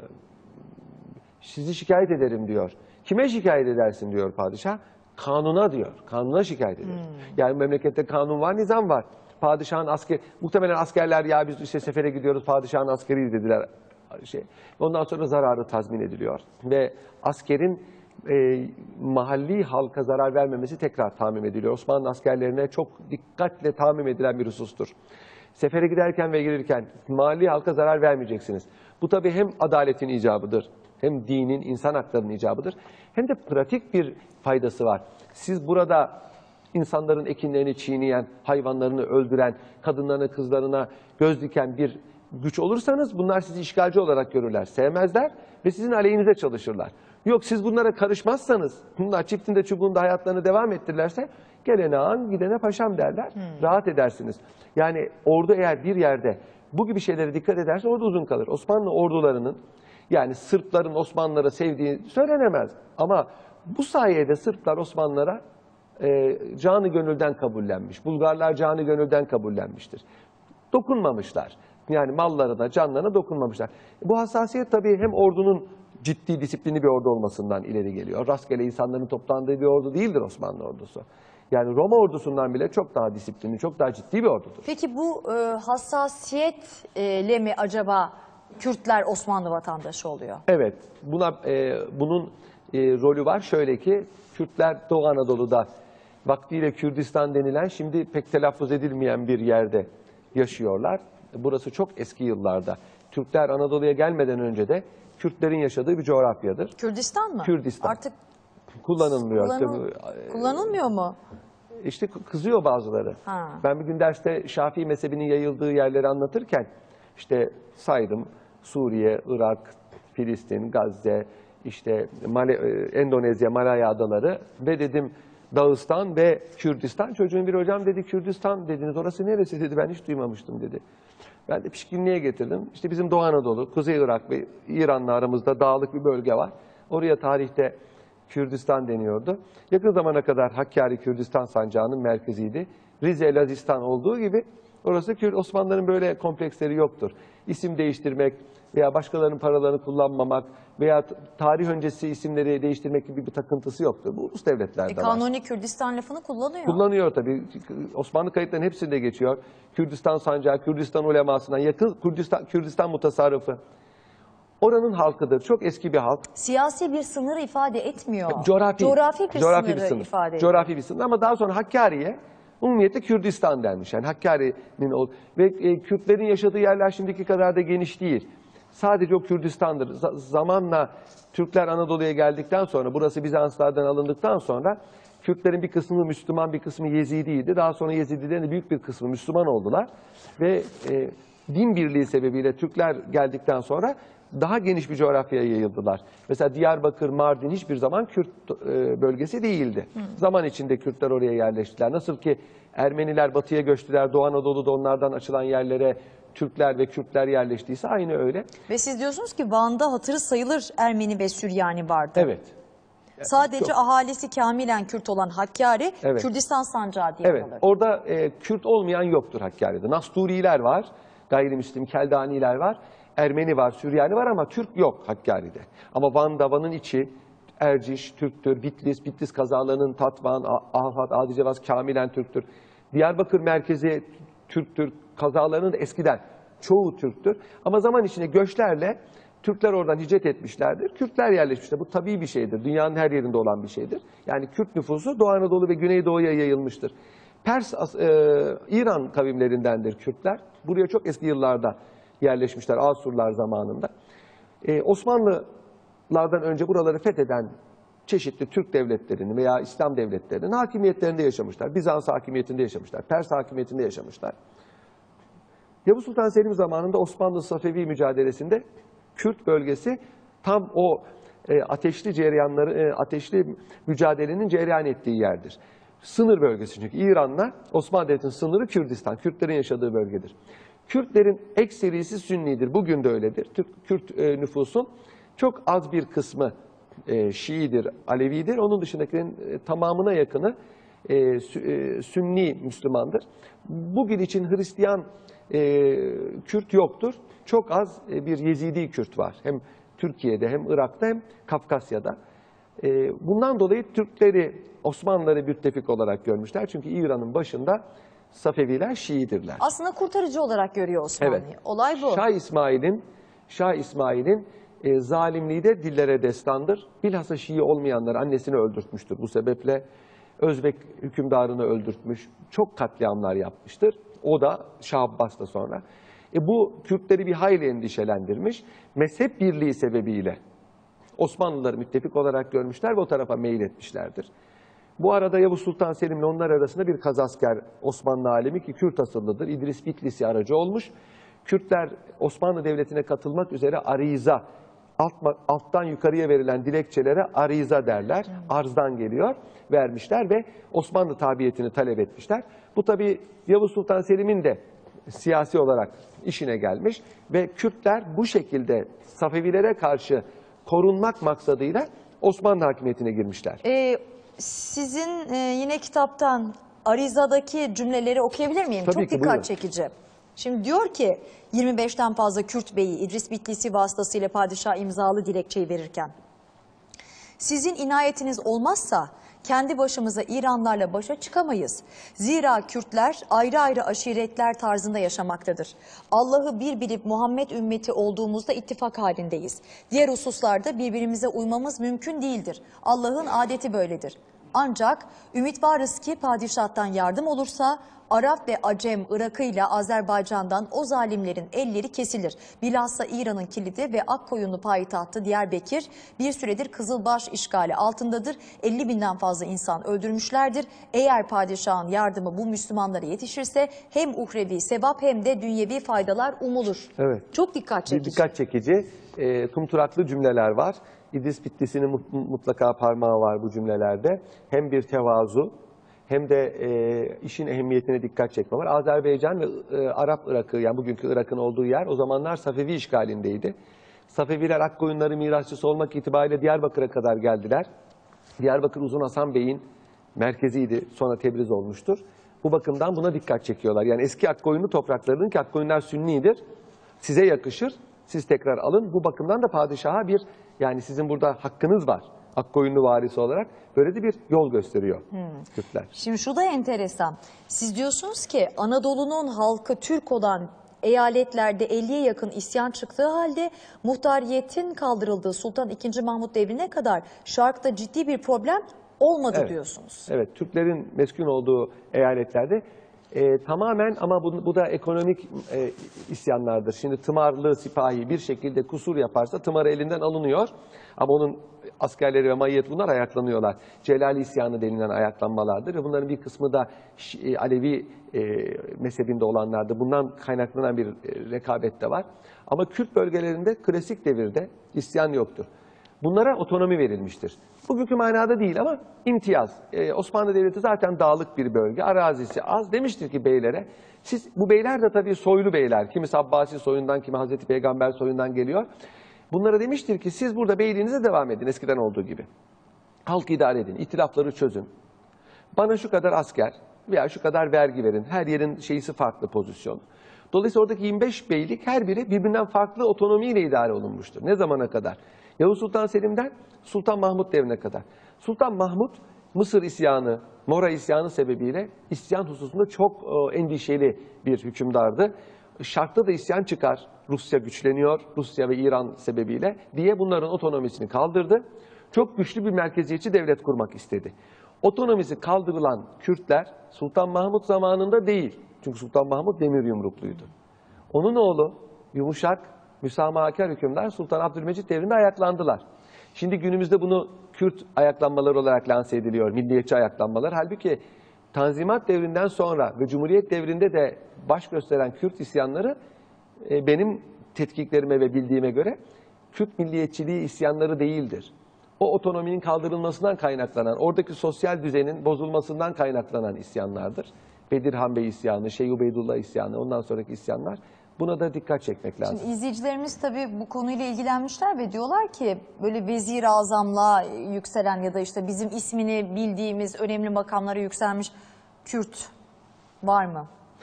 sizi şikayet ederim diyor. Kime şikayet edersin diyor padişah. Kanuna diyor. Kanuna şikayet ediyor. Hmm. Yani memlekette kanun var, nizam var. Padişahın asker, muhtemelen askerler ya biz işte sefere gidiyoruz, padişahın askeriyiz dediler. Şey. Ondan sonra zararı tazmin ediliyor. Ve askerin e, mahalli halka zarar vermemesi tekrar tamim ediliyor. Osmanlı askerlerine çok dikkatle tamim edilen bir husustur. Sefere giderken ve gelirken mahalli halka zarar vermeyeceksiniz. Bu tabii hem adaletin icabıdır, hem dinin, insan haklarının icabıdır, hem de pratik bir faydası var. Siz burada insanların ekinlerini çiğneyen, hayvanlarını öldüren, kadınlarına, kızlarına göz diken bir güç olursanız bunlar sizi işgalci olarak görürler, sevmezler ve sizin aleyhinize çalışırlar. Yok siz bunlara karışmazsanız, bunlar çiftinde çubuğunda hayatlarını devam ettirirlerse gelene ağam gidene paşam derler, hmm. rahat edersiniz. Yani ordu eğer bir yerde bu gibi şeylere dikkat ederse orada uzun kalır. Osmanlı ordularının yani Sırpların Osmanlılara sevdiği söylenemez ama bu sayede Sırplar Osmanlılara e, canı gönülden kabullenmiş. Bulgarlar canı gönülden kabullenmiştir. Dokunmamışlar. Yani mallarına, canlarına dokunmamışlar. Bu hassasiyet tabii hem ordunun ciddi, disiplinli bir ordu olmasından ileri geliyor. Rastgele insanların toplandığı bir ordu değildir Osmanlı ordusu. Yani Roma ordusundan bile çok daha disiplinli, çok daha ciddi bir ordudur. Peki bu e, hassasiyetle mi acaba Kürtler Osmanlı vatandaşı oluyor? Evet, buna e, bunun e, rolü var. Şöyle ki, Kürtler Doğu Anadolu'da vaktiyle Kürdistan denilen, şimdi pek telaffuz edilmeyen bir yerde yaşıyorlar. Burası çok eski yıllarda. Türkler Anadolu'ya gelmeden önce de Kürtlerin yaşadığı bir coğrafyadır. Kürdistan mı? Kürdistan. Artık kullanılmıyor. kullanıl kullanılmıyor mu? İşte kızıyor bazıları. Ha. Ben bir gün derste Şafii mezhebinin yayıldığı yerleri anlatırken işte saydım Suriye, Irak, Filistin, Gazze, işte Male, Endonezya, Malaya adaları ve dedim Dağıstan ve Kürdistan. Çocuğun bir hocam dedi Kürdistan dediniz orası neresi dedi ben hiç duymamıştım dedi. Ben de pişkinliğe getirdim. İşte bizim Doğu Anadolu, Kuzey Irak ve İran'la aramızda dağlık bir bölge var. Oraya tarihte Kürdistan deniyordu. Yakın zamana kadar Hakkari Kürdistan sancağının merkeziydi. Rize, Lazistan olduğu gibi orası Kürt, Osmanlıların böyle kompleksleri yoktur. İsim değiştirmek veya başkalarının paralarını kullanmamak veya tarih öncesi isimleri değiştirmek gibi bir takıntısı yoktur. Bu ulus devletlerde e, kanuni var. Kanuni Kürdistan lafını kullanıyor. Kullanıyor tabii. Osmanlı kayıtlarının hepsinde geçiyor. Kürdistan sancağı, Kürdistan ulemasından yakın Kürdistan, Kürdistan mutasarrıfı. Oranın halkıdır. Çok eski bir halk. Siyasi bir sınır ifade etmiyor. Coğrafi, coğrafi bir coğrafi sınırı bir sınır. ifade ediyor. Coğrafi bir sınır ama daha sonra Hakkari'ye umumiyette Kürdistan denmiş. Yani Hakkari'nin ol ve e, Kürtlerin yaşadığı yerler şimdiki kadar da geniş değil. Sadece o Kürdistan'dır. Z zamanla Türkler Anadolu'ya geldikten sonra, burası Bizanslardan alındıktan sonra Kürtlerin bir kısmı Müslüman, bir kısmı Yezidiydi. Daha sonra Yezidilerin büyük bir kısmı Müslüman oldular. Ve e, din birliği sebebiyle Türkler geldikten sonra daha geniş bir coğrafyaya yayıldılar. Mesela Diyarbakır, Mardin hiçbir zaman Kürt e, bölgesi değildi. Hı. Zaman içinde Kürtler oraya yerleştiler. Nasıl ki Ermeniler batıya göçtüler, Doğu Anadolu'da onlardan açılan yerlere Türkler ve Kürtler yerleştiyse aynı öyle. Ve siz diyorsunuz ki Van'da hatırı sayılır Ermeni ve Süryani vardı. Evet. Sadece Çok. ahalisi kamilen Kürt olan Hakkari, evet. Kürdistan sancağı diye evet. alır. Orada e, Kürt olmayan yoktur Hakkari'de. Nasturiler var, gayrimüslim Keldaniler var, Ermeni var, Süryani var ama Türk yok Hakkari'de. Ama Van'da, Van'ın içi Erciş, Türktür, Bitlis, Bitlis kazalarının Tatvan, Ahlat, Adicevaz kamilen Türktür. Diyarbakır merkezi Türktür, kazalarının da eskiden çoğu Türktür. Ama zaman içinde göçlerle Türkler oradan hicret etmişlerdir. Kürtler yerleşmişler. Bu tabii bir şeydir. Dünyanın her yerinde olan bir şeydir. Yani Kürt nüfusu Doğu Anadolu ve Güneydoğu'ya yayılmıştır. Pers, e, İran kavimlerindendir Kürtler. Buraya çok eski yıllarda yerleşmişler Asurlar zamanında. E, Osmanlılardan önce buraları fetheden çeşitli Türk devletlerinin veya İslam devletlerinin hakimiyetlerinde yaşamışlar. Bizans hakimiyetinde yaşamışlar. Pers hakimiyetinde yaşamışlar. Yavuz Sultan Selim zamanında Osmanlı-Safevi mücadelesinde Kürt bölgesi tam o e, ateşli cereyanları, e, ateşli mücadelenin cereyan ettiği yerdir. Sınır bölgesi çünkü İran'la Osmanlı Devleti'nin sınırı Kürdistan, Kürtlerin yaşadığı bölgedir. Kürtlerin ekserisi Sünnidir, bugün de öyledir. Türk, Kürt e, nüfusun çok az bir kısmı e, Şiidir, Alevidir. Onun dışındakilerin e, tamamına yakını e, sü, e, Sünni Müslümandır. Bugün için Hristiyan e, Kürt yoktur. Çok az e, bir Yezidi Kürt var. Hem Türkiye'de hem Irak'ta hem Kafkasya'da. E, bundan dolayı Türkleri, Osmanlıları müttefik olarak görmüşler. Çünkü İran'ın başında Safeviler Şiidirler. Aslında kurtarıcı olarak görüyor Osmanlı'yı. Evet. Olay bu. Şah İsmail'in Şah İsmail'in e, zalimliği de dillere destandır. Bilhassa Şii olmayanları annesini öldürtmüştür. Bu sebeple Özbek hükümdarını öldürtmüş. Çok katliamlar yapmıştır. O da Şah Abbas'ta sonra. E, bu Kürtleri bir hayli endişelendirmiş. Mezhep birliği sebebiyle Osmanlıları müttefik olarak görmüşler ve o tarafa meyil etmişlerdir. Bu arada Yavuz Sultan Selim'le onlar arasında bir kazasker Osmanlı alemi ki Kürt asıllıdır. İdris Bitlisi aracı olmuş. Kürtler Osmanlı Devleti'ne katılmak üzere ariza, alt, alttan yukarıya verilen dilekçelere ariza derler. Arzdan geliyor, vermişler ve Osmanlı tabiyetini talep etmişler. Bu tabii Yavuz Sultan Selim'in de siyasi olarak işine gelmiş ve Kürtler bu şekilde Safevilere karşı korunmak maksadıyla Osmanlı hakimiyetine girmişler. Ee, sizin e, yine kitaptan Ariza'daki cümleleri okuyabilir miyim? Tabii Çok ki, dikkat buyurun. çekici. Şimdi diyor ki yirmi beşten fazla Kürt beyi İdris Bitlisi vasıtasıyla padişah imzalı dilekçeyi verirken sizin inayetiniz olmazsa kendi başımıza İranlarla başa çıkamayız. Zira Kürtler ayrı ayrı aşiretler tarzında yaşamaktadır. Allah'ı bir bilip Muhammed ümmeti olduğumuzda ittifak halindeyiz. Diğer hususlarda birbirimize uymamız mümkün değildir. Allah'ın adeti böyledir. Ancak ümit varız ki padişahtan yardım olursa Arap ve Acem, Irak'ıyla Azerbaycan'dan o zalimlerin elleri kesilir. Bilhassa İran'ın kilidi ve Akkoyunlu payitahtı Diyarbakır bir süredir Kızılbaş işgali altındadır. elli binden fazla insan öldürmüşlerdir. Eğer padişahın yardımı bu Müslümanlara yetişirse hem uhrevi sevap hem de dünyevi faydalar umulur. Evet. Çok dikkat Bir çekici. dikkat çekici, e, tumturaklı cümleler var. İdris Bitlisi'nin mut- mutlaka parmağı var bu cümlelerde. Hem bir tevazu hem de e, işin ehemmiyetine dikkat çekme var. Azerbaycan ve e, Arap Irak'ı, yani bugünkü Irak'ın olduğu yer o zamanlar Safevi işgalindeydi. Safeviler Akkoyunları mirasçısı olmak itibariyle Diyarbakır'a kadar geldiler. Diyarbakır Uzun Hasan Bey'in merkeziydi, sonra Tebriz olmuştur. Bu bakımdan buna dikkat çekiyorlar. Yani eski Akkoyunlu topraklarının, ki Akkoyunlar Sünnidir, size yakışır, siz tekrar alın. Bu bakımdan da padişaha bir, yani sizin burada hakkınız var Akkoyunlu varisi olarak, böyle de bir yol gösteriyor Kürtler. Şimdi şu da enteresan. Siz diyorsunuz ki Anadolu'nun halkı Türk olan eyaletlerde elliye yakın isyan çıktığı halde muhtariyetin kaldırıldığı Sultan ikinci. Mahmut devrine kadar Şark'ta ciddi bir problem olmadı Evet. diyorsunuz. Evet, Türklerin meskun olduğu eyaletlerde e, tamamen, ama bu, bu da ekonomik e, isyanlardır. Şimdi tımarlı sipahi bir şekilde kusur yaparsa tımarı elinden alınıyor. Ama onun askerleri ve maiyet bunlar ayaklanıyorlar. Celali isyanı denilen ayaklanmalardır ve bunların bir kısmı da e, Alevi e, mezhebinde olanlardır. Bundan kaynaklanan bir e, rekabet de var. Ama Kürt bölgelerinde klasik devirde isyan yoktur. Bunlara otonomi verilmiştir. Bugünkü manada değil ama imtiyaz. Ee, Osmanlı Devleti zaten dağlık bir bölge, arazisi az. Demiştir ki beylere, siz, bu beyler de tabii soylu beyler. Kimisi Abbasi soyundan, kimi Hazreti Peygamber soyundan geliyor. Bunlara demiştir ki siz burada beyliğinize devam edin eskiden olduğu gibi. Halkı idare edin, itilafları çözün. Bana şu kadar asker veya şu kadar vergi verin. Her yerin şeysi farklı pozisyon. Dolayısıyla oradaki yirmi beş beylik her biri birbirinden farklı otonomiyle idare olunmuştur. Ne zamana kadar? Yavuz Sultan Selim'den Sultan Mahmut devrine kadar. Sultan Mahmut Mısır isyanı, Mora isyanı sebebiyle isyan hususunda çok e, endişeli bir hükümdardı. Şark'ta da isyan çıkar, Rusya güçleniyor, Rusya ve İran sebebiyle diye bunların otonomisini kaldırdı. Çok güçlü bir merkeziyetçi devlet kurmak istedi. Otonomisi kaldırılan Kürtler Sultan Mahmut zamanında değil. Çünkü Sultan Mahmut demir yumrukluydu. Onun oğlu yumuşak, müsamahakar hükümdar Sultan Abdülmecit devrinde ayaklandılar. Şimdi günümüzde bunu Kürt ayaklanmaları olarak lanse ediliyor, milliyetçi ayaklanmalar. Halbuki Tanzimat devrinden sonra ve Cumhuriyet devrinde de baş gösteren Kürt isyanları e, benim tetkiklerime ve bildiğime göre Kürt milliyetçiliği isyanları değildir. O otonominin kaldırılmasından kaynaklanan, oradaki sosyal düzenin bozulmasından kaynaklanan isyanlardır. Bedirhan Bey isyanı, Şeyh Ubeydullah isyanı, ondan sonraki isyanlar. Buna da dikkat çekmek lazım. Şimdi izleyicilerimiz tabii bu konuyla ilgilenmişler ve diyorlar ki böyle vezir-i azamlığa yükselen ya da işte bizim ismini bildiğimiz önemli makamlara yükselmiş Kürt var mı?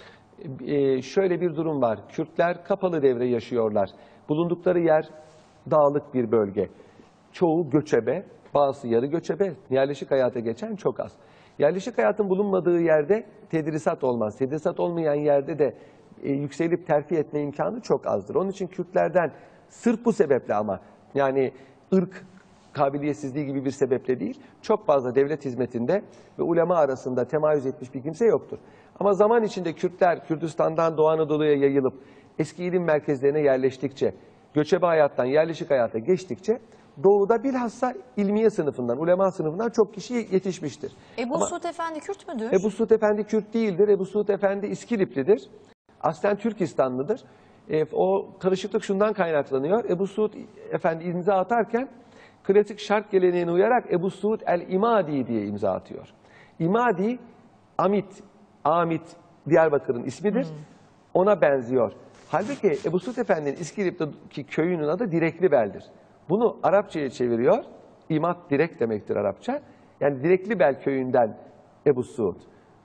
Ee, şöyle bir durum var. Kürtler kapalı devre yaşıyorlar. Bulundukları yer dağlık bir bölge. Çoğu göçebe, bazısı yarı göçebe, yerleşik hayata geçen çok az. Yerleşik hayatın bulunmadığı yerde tedrisat olmaz. Tedrisat olmayan yerde de e, yükselip terfi etme imkanı çok azdır. Onun için Kürtlerden sırf bu sebeple, ama yani ırk kabiliyetsizliği gibi bir sebeple değil, çok fazla devlet hizmetinde ve ulema arasında temayüz etmiş bir kimse yoktur. Ama zaman içinde Kürtler Kürdistan'dan Doğu Anadolu'ya yayılıp eski ilim merkezlerine yerleştikçe, göçebe hayattan yerleşik hayata geçtikçe Doğu'da bilhassa ilmiye sınıfından, ulema sınıfından çok kişi yetişmiştir. Ebu Ama Suud Efendi Kürt müdür? Ebu Suud Efendi Kürt değildir. Ebu Suud Efendi İskiliplidir. Aslen Türkistanlıdır. E, o karışıklık şundan kaynaklanıyor. Ebu Suud Efendi imza atarken klasik şark geleneğine uyarak Ebu Suud el-İmadi diye imza atıyor. İmadi, Amit, Amit Diyarbakır'ın ismidir. Ona benziyor. Halbuki Ebu Suud Efendi'nin İskilip'teki köyünün adı Direklibel'dir. Bunu Arapçaya çeviriyor. İmat direk demektir Arapça. Yani Direklibel köyünden Ebu Suud.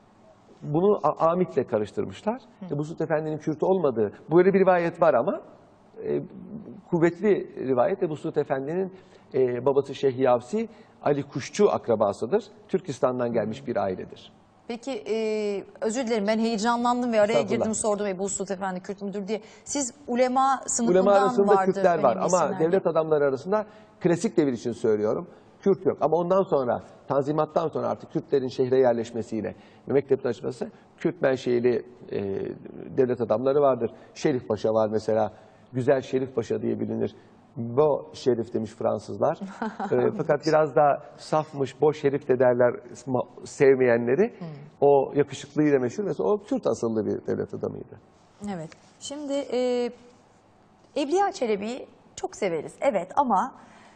Bunu Amit'le karıştırmışlar. Hı. Ebu Suud Efendi'nin Kürt olmadığı, böyle bir rivayet var ama e, kuvvetli rivayet Ebu Suud Efendi'nin e, babası Şeyh Yavsi, Ali Kuşçu akrabasıdır. Türkistan'dan gelmiş bir ailedir. Peki e, özür dilerim, ben heyecanlandım ve araya Estağfurullah. girdim, sordum Ebu Suud Efendi Kürt müdür diye. Siz ulema sınıfından Ulema arasında vardır, Kürtler var önemli ama isimler. devlet adamları arasında klasik devir için söylüyorum. Kürt yok ama ondan sonra, Tanzimat'tan sonra artık Kürtlerin şehre yerleşmesiyle ve mektepten açması, Kürt menşeili e, devlet adamları vardır. Şerif Paşa var mesela, Güzel Şerif Paşa diye bilinir. Bu şerif demiş Fransızlar. e, fakat biraz da safmış, boş şerif de derler sevmeyenleri. Hmm. O yakışıklığıyla meşhur. Mesela o Kürt asıllı bir devlet adamıydı. Evet. Şimdi e, Evliya Çelebi'yi çok severiz. Evet ama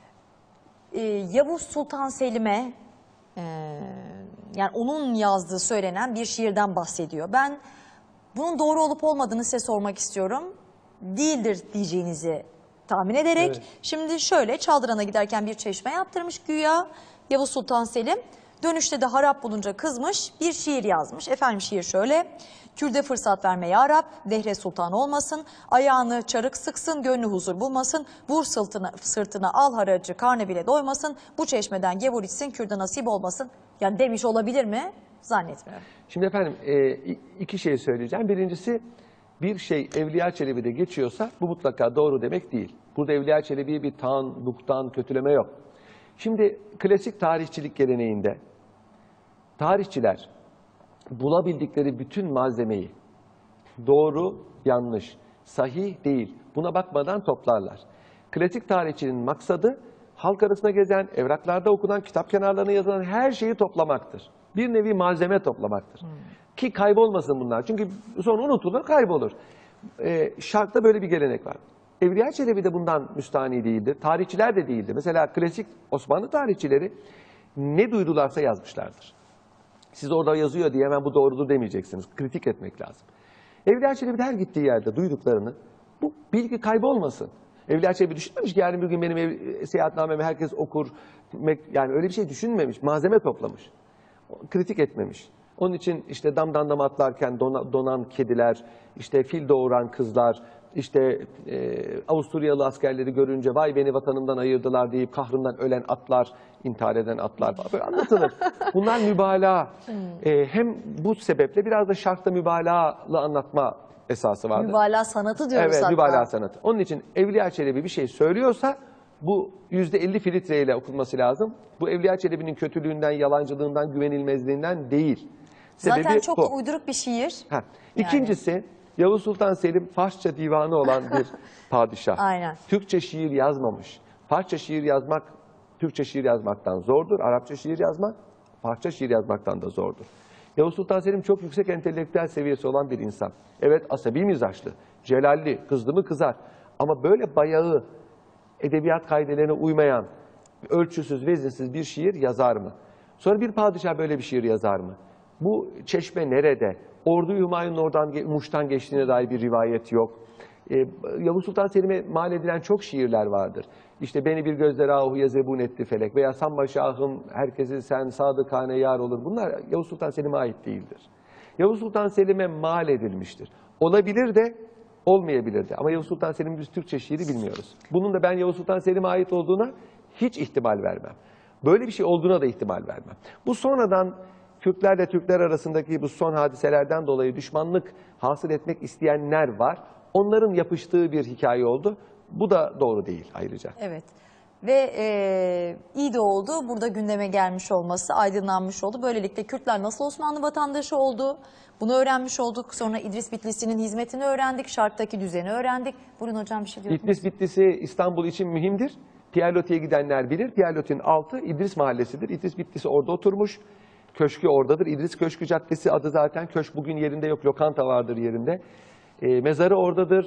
e, Yavuz Sultan Selim'e e, yani onun yazdığı söylenen bir şiirden bahsediyor. Ben bunun doğru olup olmadığını size sormak istiyorum. Değildir diyeceğinizi tahmin ederek. Evet. Şimdi şöyle, Çaldıran'a giderken bir çeşme yaptırmış güya Yavuz Sultan Selim. Dönüşte de harap bulunca kızmış, bir şiir yazmış. Efendim şiir şöyle: Kürde fırsat verme ya Rab, dehre sultan olmasın, ayağını çarık sıksın, gönlü huzur bulmasın, vur sırtına, sırtına al haracı, karnı bile doymasın, bu çeşmeden gevur içsin, Kürde nasip olmasın. Yani demiş olabilir mi? Zannetmiyorum. Şimdi efendim e, iki şey söyleyeceğim. Birincisi, bir şey Evliya Çelebi'de geçiyorsa bu mutlaka doğru demek değil. Burada Evliya Çelebi'ye bir taan, buktan, kötüleme yok. Şimdi klasik tarihçilik geleneğinde tarihçiler bulabildikleri bütün malzemeyi doğru, yanlış, sahih değil, buna bakmadan toplarlar. Klasik tarihçinin maksadı halk arasında gezen, evraklarda okunan, kitap kenarlarına yazılan her şeyi toplamaktır. Bir nevi malzeme toplamaktır. Hmm. Ki kaybolmasın bunlar. Çünkü sonra unutulur, kaybolur. Ee, Şark'ta böyle bir gelenek var. Evliya Çelebi de bundan müstahni değildir. Tarihçiler de değildir. Mesela klasik Osmanlı tarihçileri ne duydularsa yazmışlardır. Siz orada yazıyor diye hemen bu doğrudur demeyeceksiniz. Kritik etmek lazım. Evliya Çelebi de her gittiği yerde duyduklarını, bu bilgi kaybolmasın. Evliya Çelebi düşünmemiş ki yarın bir gün benim ev, seyahatnamemi herkes okur. Yani öyle bir şey düşünmemiş. Malzeme toplamış. Kritik etmemiş. Onun için işte damdan dama atlarken dona, donan kediler, işte fil doğuran kızlar, işte e, Avusturyalı askerleri görünce vay beni vatanımdan ayırdılar deyip kahrından ölen atlar, intihar eden atlar falan böyle anlatılır. Bunlar mübalağa. E, hem bu sebeple biraz da Şark'ta mübalağalı anlatma esası vardır. Mübalağa sanatı diyoruz evet, hatta. Evet, mübalağa sanatı. Onun için Evliya Çelebi bir şey söylüyorsa bu yüzde elli filtreyle okunması lazım. Bu Evliya Çelebi'nin kötülüğünden, yalancılığından, güvenilmezliğinden değil. Sebebi zaten çok bu. uyduruk bir şiir. Ha. İkincisi, yani Yavuz Sultan Selim Farsça divanı olan bir padişah. Aynen. Türkçe şiir yazmamış. Farsça şiir yazmak, Türkçe şiir yazmaktan zordur. Arapça şiir yazmak, Farsça şiir yazmaktan da zordur. Yavuz Sultan Selim çok yüksek entelektüel seviyesi olan bir insan. Evet, asabi mizaçlı, celalli, kızdı mı kızar. Ama böyle bayağı, edebiyat kaidelerine uymayan, ölçüsüz, vezinsiz bir şiir yazar mı? Sonra bir padişah böyle bir şiir yazar mı? Bu çeşme nerede? Ordu Hümayun'un oradan, Muş'tan geçtiğine dair bir rivayet yok. Ee, Yavuz Sultan Selim'e mal edilen çok şiirler vardır. İşte beni bir gözlere ahu yazebun etti felek veya sanma şahım herkesi sen sadıkane yar olur. Bunlar Yavuz Sultan Selim'e ait değildir. Yavuz Sultan Selim'e mal edilmiştir. Olabilir de olmayabilir de. Ama Yavuz Sultan Selim'in biz Türkçe şiiri bilmiyoruz. Bunun da ben Yavuz Sultan Selim'e ait olduğuna hiç ihtimal vermem. Böyle bir şey olduğuna da ihtimal vermem. Bu sonradan Kürtlerle Türkler arasındaki bu son hadiselerden dolayı düşmanlık hasıl etmek isteyenler var. Onların yapıştığı bir hikaye oldu. Bu da doğru değil ayrıca. Evet. Ve e, iyi de oldu burada gündeme gelmiş olması, aydınlanmış oldu. Böylelikle Kürtler nasıl Osmanlı vatandaşı oldu? Bunu öğrenmiş olduk. Sonra İdris Bitlisi'nin hizmetini öğrendik. Şark'taki düzeni öğrendik. Buyurun hocam bir şey diyorsunuz. İdris Bitlisi İstanbul için mühimdir. Pierre Loti'ye gidenler bilir. Pierre Loti'nin altı İdris Mahallesi'dir. İdris Bitlisi orada oturmuş. Köşkü oradadır. İdris Köşkü Caddesi adı zaten. Köşk bugün yerinde yok. Lokanta vardır yerinde. E, mezarı oradadır.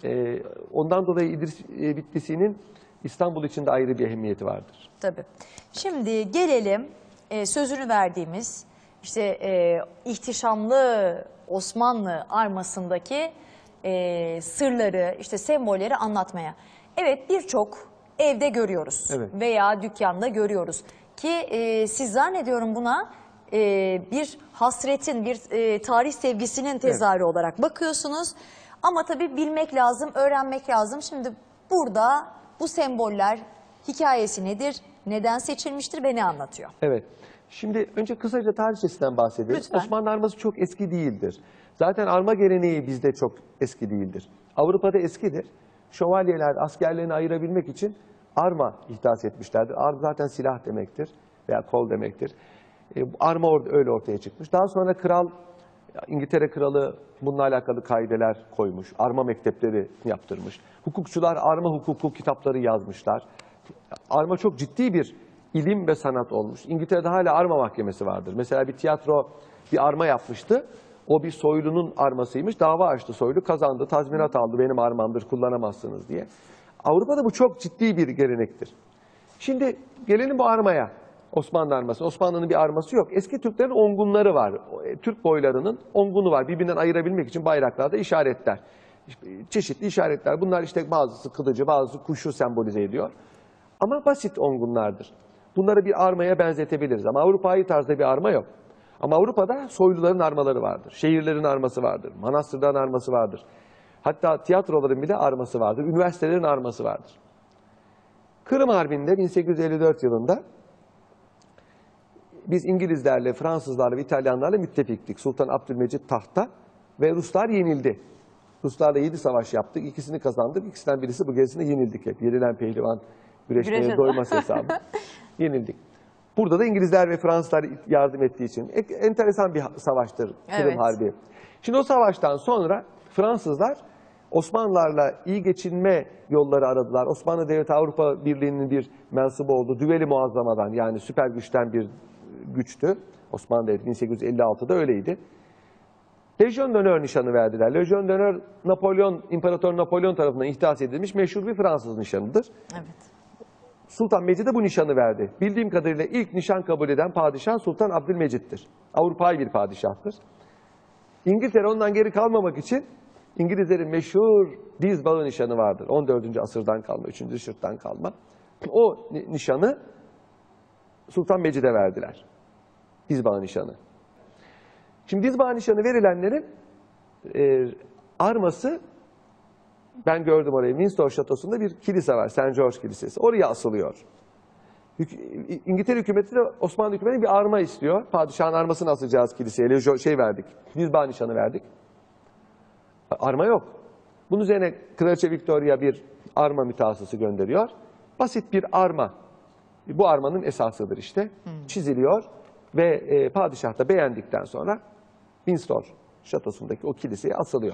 E, ondan dolayı İdris e, Bitlisi'nin İstanbul için de ayrı bir ehemmiyeti vardır. Tabii. Şimdi gelelim e, sözünü verdiğimiz işte e, ihtişamlı Osmanlı armasındaki e, sırları, işte sembolleri anlatmaya. Evet, birçok evde görüyoruz, Evet. veya dükkanda görüyoruz ki e, siz zannediyorum buna e, bir hasretin, bir e, tarih sevgisinin tezahürü olarak bakıyorsunuz. Ama tabii bilmek lazım, öğrenmek lazım. Şimdi burada bu semboller hikayesi nedir, neden seçilmiştir ve ne anlatıyor? Evet. Şimdi önce kısaca tarihçesinden bahsedelim. Lütfen. Osmanlı arması çok eski değildir. Zaten arma geleneği bizde çok eski değildir. Avrupa'da eskidir. Şövalyeler askerlerini ayırabilmek için arma ihdas etmişlerdir. Arma zaten silah demektir veya kol demektir. E, arma or öyle ortaya çıkmış. Daha sonra kral, İngiltere kralı bununla alakalı kaideler koymuş. Arma mektepleri yaptırmış. Hukukçular arma hukuku kitapları yazmışlar. Arma çok ciddi bir ilim ve sanat olmuş. İngiltere'de hala arma mahkemesi vardır. Mesela bir tiyatro bir arma yapmıştı. O bir soylunun armasıymış. Dava açtı soylu, kazandı, tazminat aldı. Benim armamdır, kullanamazsınız diye. Avrupa'da bu çok ciddi bir gelenektir. Şimdi gelelim bu armaya. Osmanlı arması. Osmanlı'nın bir arması yok. Eski Türklerin ongunları var. Türk boylarının ongunu var. Birbirinden ayırabilmek için bayraklarda işaretler. Çeşitli işaretler. Bunlar işte bazısı kılıcı, bazısı kuşu sembolize ediyor. Ama basit ongunlardır. Bunları bir armaya benzetebiliriz. Ama Avrupa'yı tarzda bir arma yok. Ama Avrupa'da soyluların armaları vardır. Şehirlerin arması vardır. Manastırların arması vardır. Hatta tiyatroların bile arması vardır. Üniversitelerin arması vardır. Kırım Harbi'nde bin sekiz yüz elli dört yılında biz İngilizlerle, Fransızlarla ve İtalyanlarla müttefiktik. Sultan Abdülmecit tahtta ve Ruslar yenildi. Ruslarla yedi savaş yaptık. İkisini kazandık. İkisinden birisi bu gerisinde yenildik hep. Yenilen pehlivan güreşmeye Güreşe- doymaz hesabı. Yenildik. Burada da İngilizler ve Fransızlar yardım ettiği için e- enteresan bir savaştır Kırım Evet. Harbi. Şimdi o savaştan sonra Fransızlar Osmanlılarla iyi geçinme yolları aradılar. Osmanlı Devleti Avrupa Birliği'nin bir mensubu oldu. Düveli muazzamadan, yani süper güçten bir güçtü. Osmanlı Devleti bin sekiz yüz elli altıda öyleydi. Lejyon d'Honneur nişanı verdiler. Lejyon d'Honneur Napolyon, İmparator Napolyon tarafından ihdas edilmiş meşhur bir Fransız nişanıdır. Evet. Sultan Mecid'e bu nişanı verdi. Bildiğim kadarıyla ilk nişan kabul eden padişah Sultan Abdülmecit'tir. Avrupa'yı bir padişahtır. İngiltere ondan geri kalmamak için İngilizlerin meşhur diz bağı nişanı vardır. on dördüncü asırdan kalma, üçüncü Richard'dan kalma. O nişanı Sultan Mecid'e verdiler. Diz bağı nişanı. Şimdi diz bağı nişanı verilenlerin e, arması, ben gördüm orayı, Windsor Şatosu'nda bir kilise var, Saint George Kilisesi. Oraya asılıyor. Hük- İngiltere hükümeti de Osmanlı hükümeti bir arma istiyor. Padişahın armasını asacağız kiliseye. Lejo- Şey verdik, diz bağı nişanı verdik. Arma yok. Bunun üzerine Kraliçe Victoria bir arma mütehassısı gönderiyor. Basit bir arma. Bu armanın esasıdır işte. Çiziliyor ve e, padişah da beğendikten sonra Windsor Şatosu'ndaki o kiliseye asılıyor.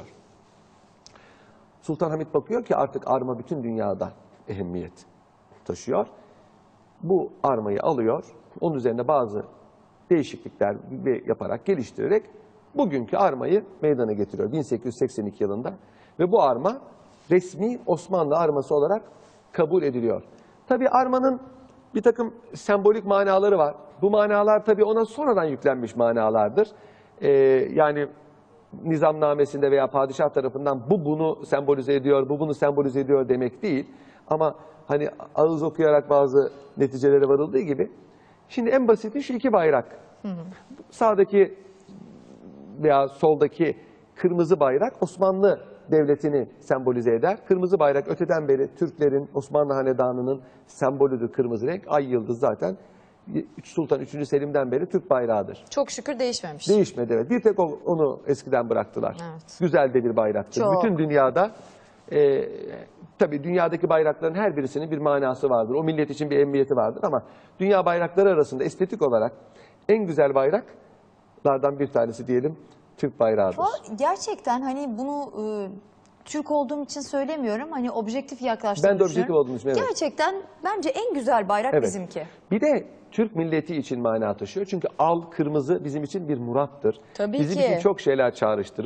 Sultan Hamid bakıyor ki artık arma bütün dünyada ehemmiyet taşıyor. Bu armayı alıyor, onun üzerine bazı değişiklikler yaparak, geliştirerek bugünkü armayı meydana getiriyor bin sekiz yüz seksen iki yılında. Ve bu arma resmi Osmanlı arması olarak kabul ediliyor. Tabii armanın bir takım sembolik manaları var. Bu manalar tabii ona sonradan yüklenmiş manalardır. Ee, yani nizamnamesinde veya padişah tarafından bu bunu sembolize ediyor, bu bunu sembolize ediyor demek değil. Ama hani ağız okuyarak bazı neticelere varıldığı gibi. Şimdi en basiti şu iki bayrak. Hı hı. Sağdaki veya soldaki kırmızı bayrak Osmanlı Devleti'ni sembolize eder. Kırmızı bayrak öteden beri Türklerin, Osmanlı Hanedanı'nın sembolüdür kırmızı renk. Ay yıldız zaten Sultan üçüncü Selim'den beri Türk bayrağıdır. Çok şükür değişmemiş. Değişmedi, evet. Bir tek o- onu eskiden bıraktılar. Evet. Güzel de bir bayraktır. Çok. Bütün dünyada, e, tabii dünyadaki bayrakların her birisinin bir manası vardır. O millet için bir emniyeti vardır ama dünya bayrakları arasında estetik olarak en güzel bayraklardan bir tanesi diyelim Türk bayrağıdır. O gerçekten hani bunu e, Türk olduğum için söylemiyorum. Hani objektif yaklaştığımı Ben de objektif düşünüyorum. olduğunu düşünüyorum, evet. Gerçekten bence en güzel bayrak Evet. bizimki. Bir de Türk milleti için mana taşıyor. Çünkü al, kırmızı bizim için bir murattır. Tabii bizim ki. için çok şeyler çağrıştırır.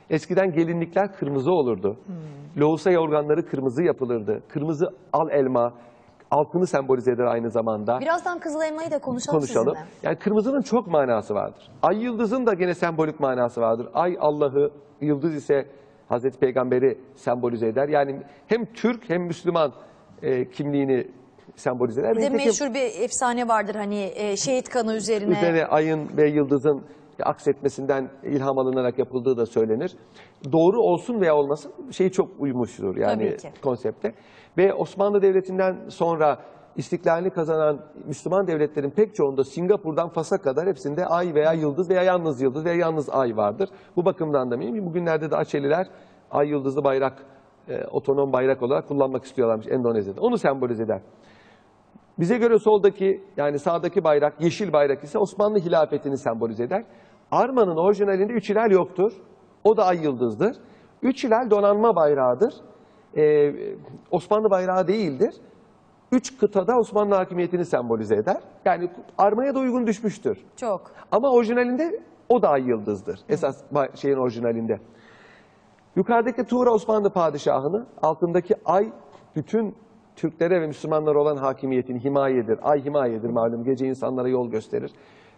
Eskiden gelinlikler kırmızı olurdu. Hmm. Lohusa yorganları kırmızı yapılırdı. Kırmızı al elma altını sembolize eder aynı zamanda. Birazdan Kızıl Elma'yı da konuşalım, konuşalım. sizinle. Yani kırmızının çok manası vardır. Ay yıldızın da gene sembolik manası vardır. Ay Allah'ı, yıldız ise Hazreti Peygamber'i sembolize eder. Yani hem Türk hem Müslüman e, kimliğini sembolize eder. Bir de Nitekim, meşhur bir efsane vardır hani e, şehit kanı üzerine. üzerine ayın ve yıldızın aksetmesinden ilham alınarak yapıldığı da söylenir. Doğru olsun veya olmasın şeyi çok uymuştur yani konsepte. Ve Osmanlı Devleti'nden sonra istiklalini kazanan Müslüman devletlerin pek çoğunda Singapur'dan Fas'a kadar hepsinde ay veya yıldız veya yalnız yıldız veya yalnız ay vardır. Bu bakımdan da mühim. Bugünlerde de Açeliler ay yıldızlı bayrak, e, otonom bayrak olarak kullanmak istiyorlarmış Endonezya'da. Onu sembolize eder. Bize göre soldaki yani sağdaki bayrak yeşil bayrak ise Osmanlı hilafetini sembolize eder. Arma'nın orijinalinde üç hilal yoktur. O da ay yıldızdır. Üç hilal donanma bayrağıdır. Ee, Osmanlı bayrağı değildir. Üç kıtada Osmanlı hakimiyetini sembolize eder. Yani armaya da uygun düşmüştür. Çok. Ama orijinalinde o da ay yıldızdır. Esas şeyin orijinalinde. Yukarıdaki Tuğra Osmanlı padişahını, altındaki ay bütün Türklere ve Müslümanlara olan hakimiyetin himayedir. Ay himayedir malum. Gece insanlara yol gösterir.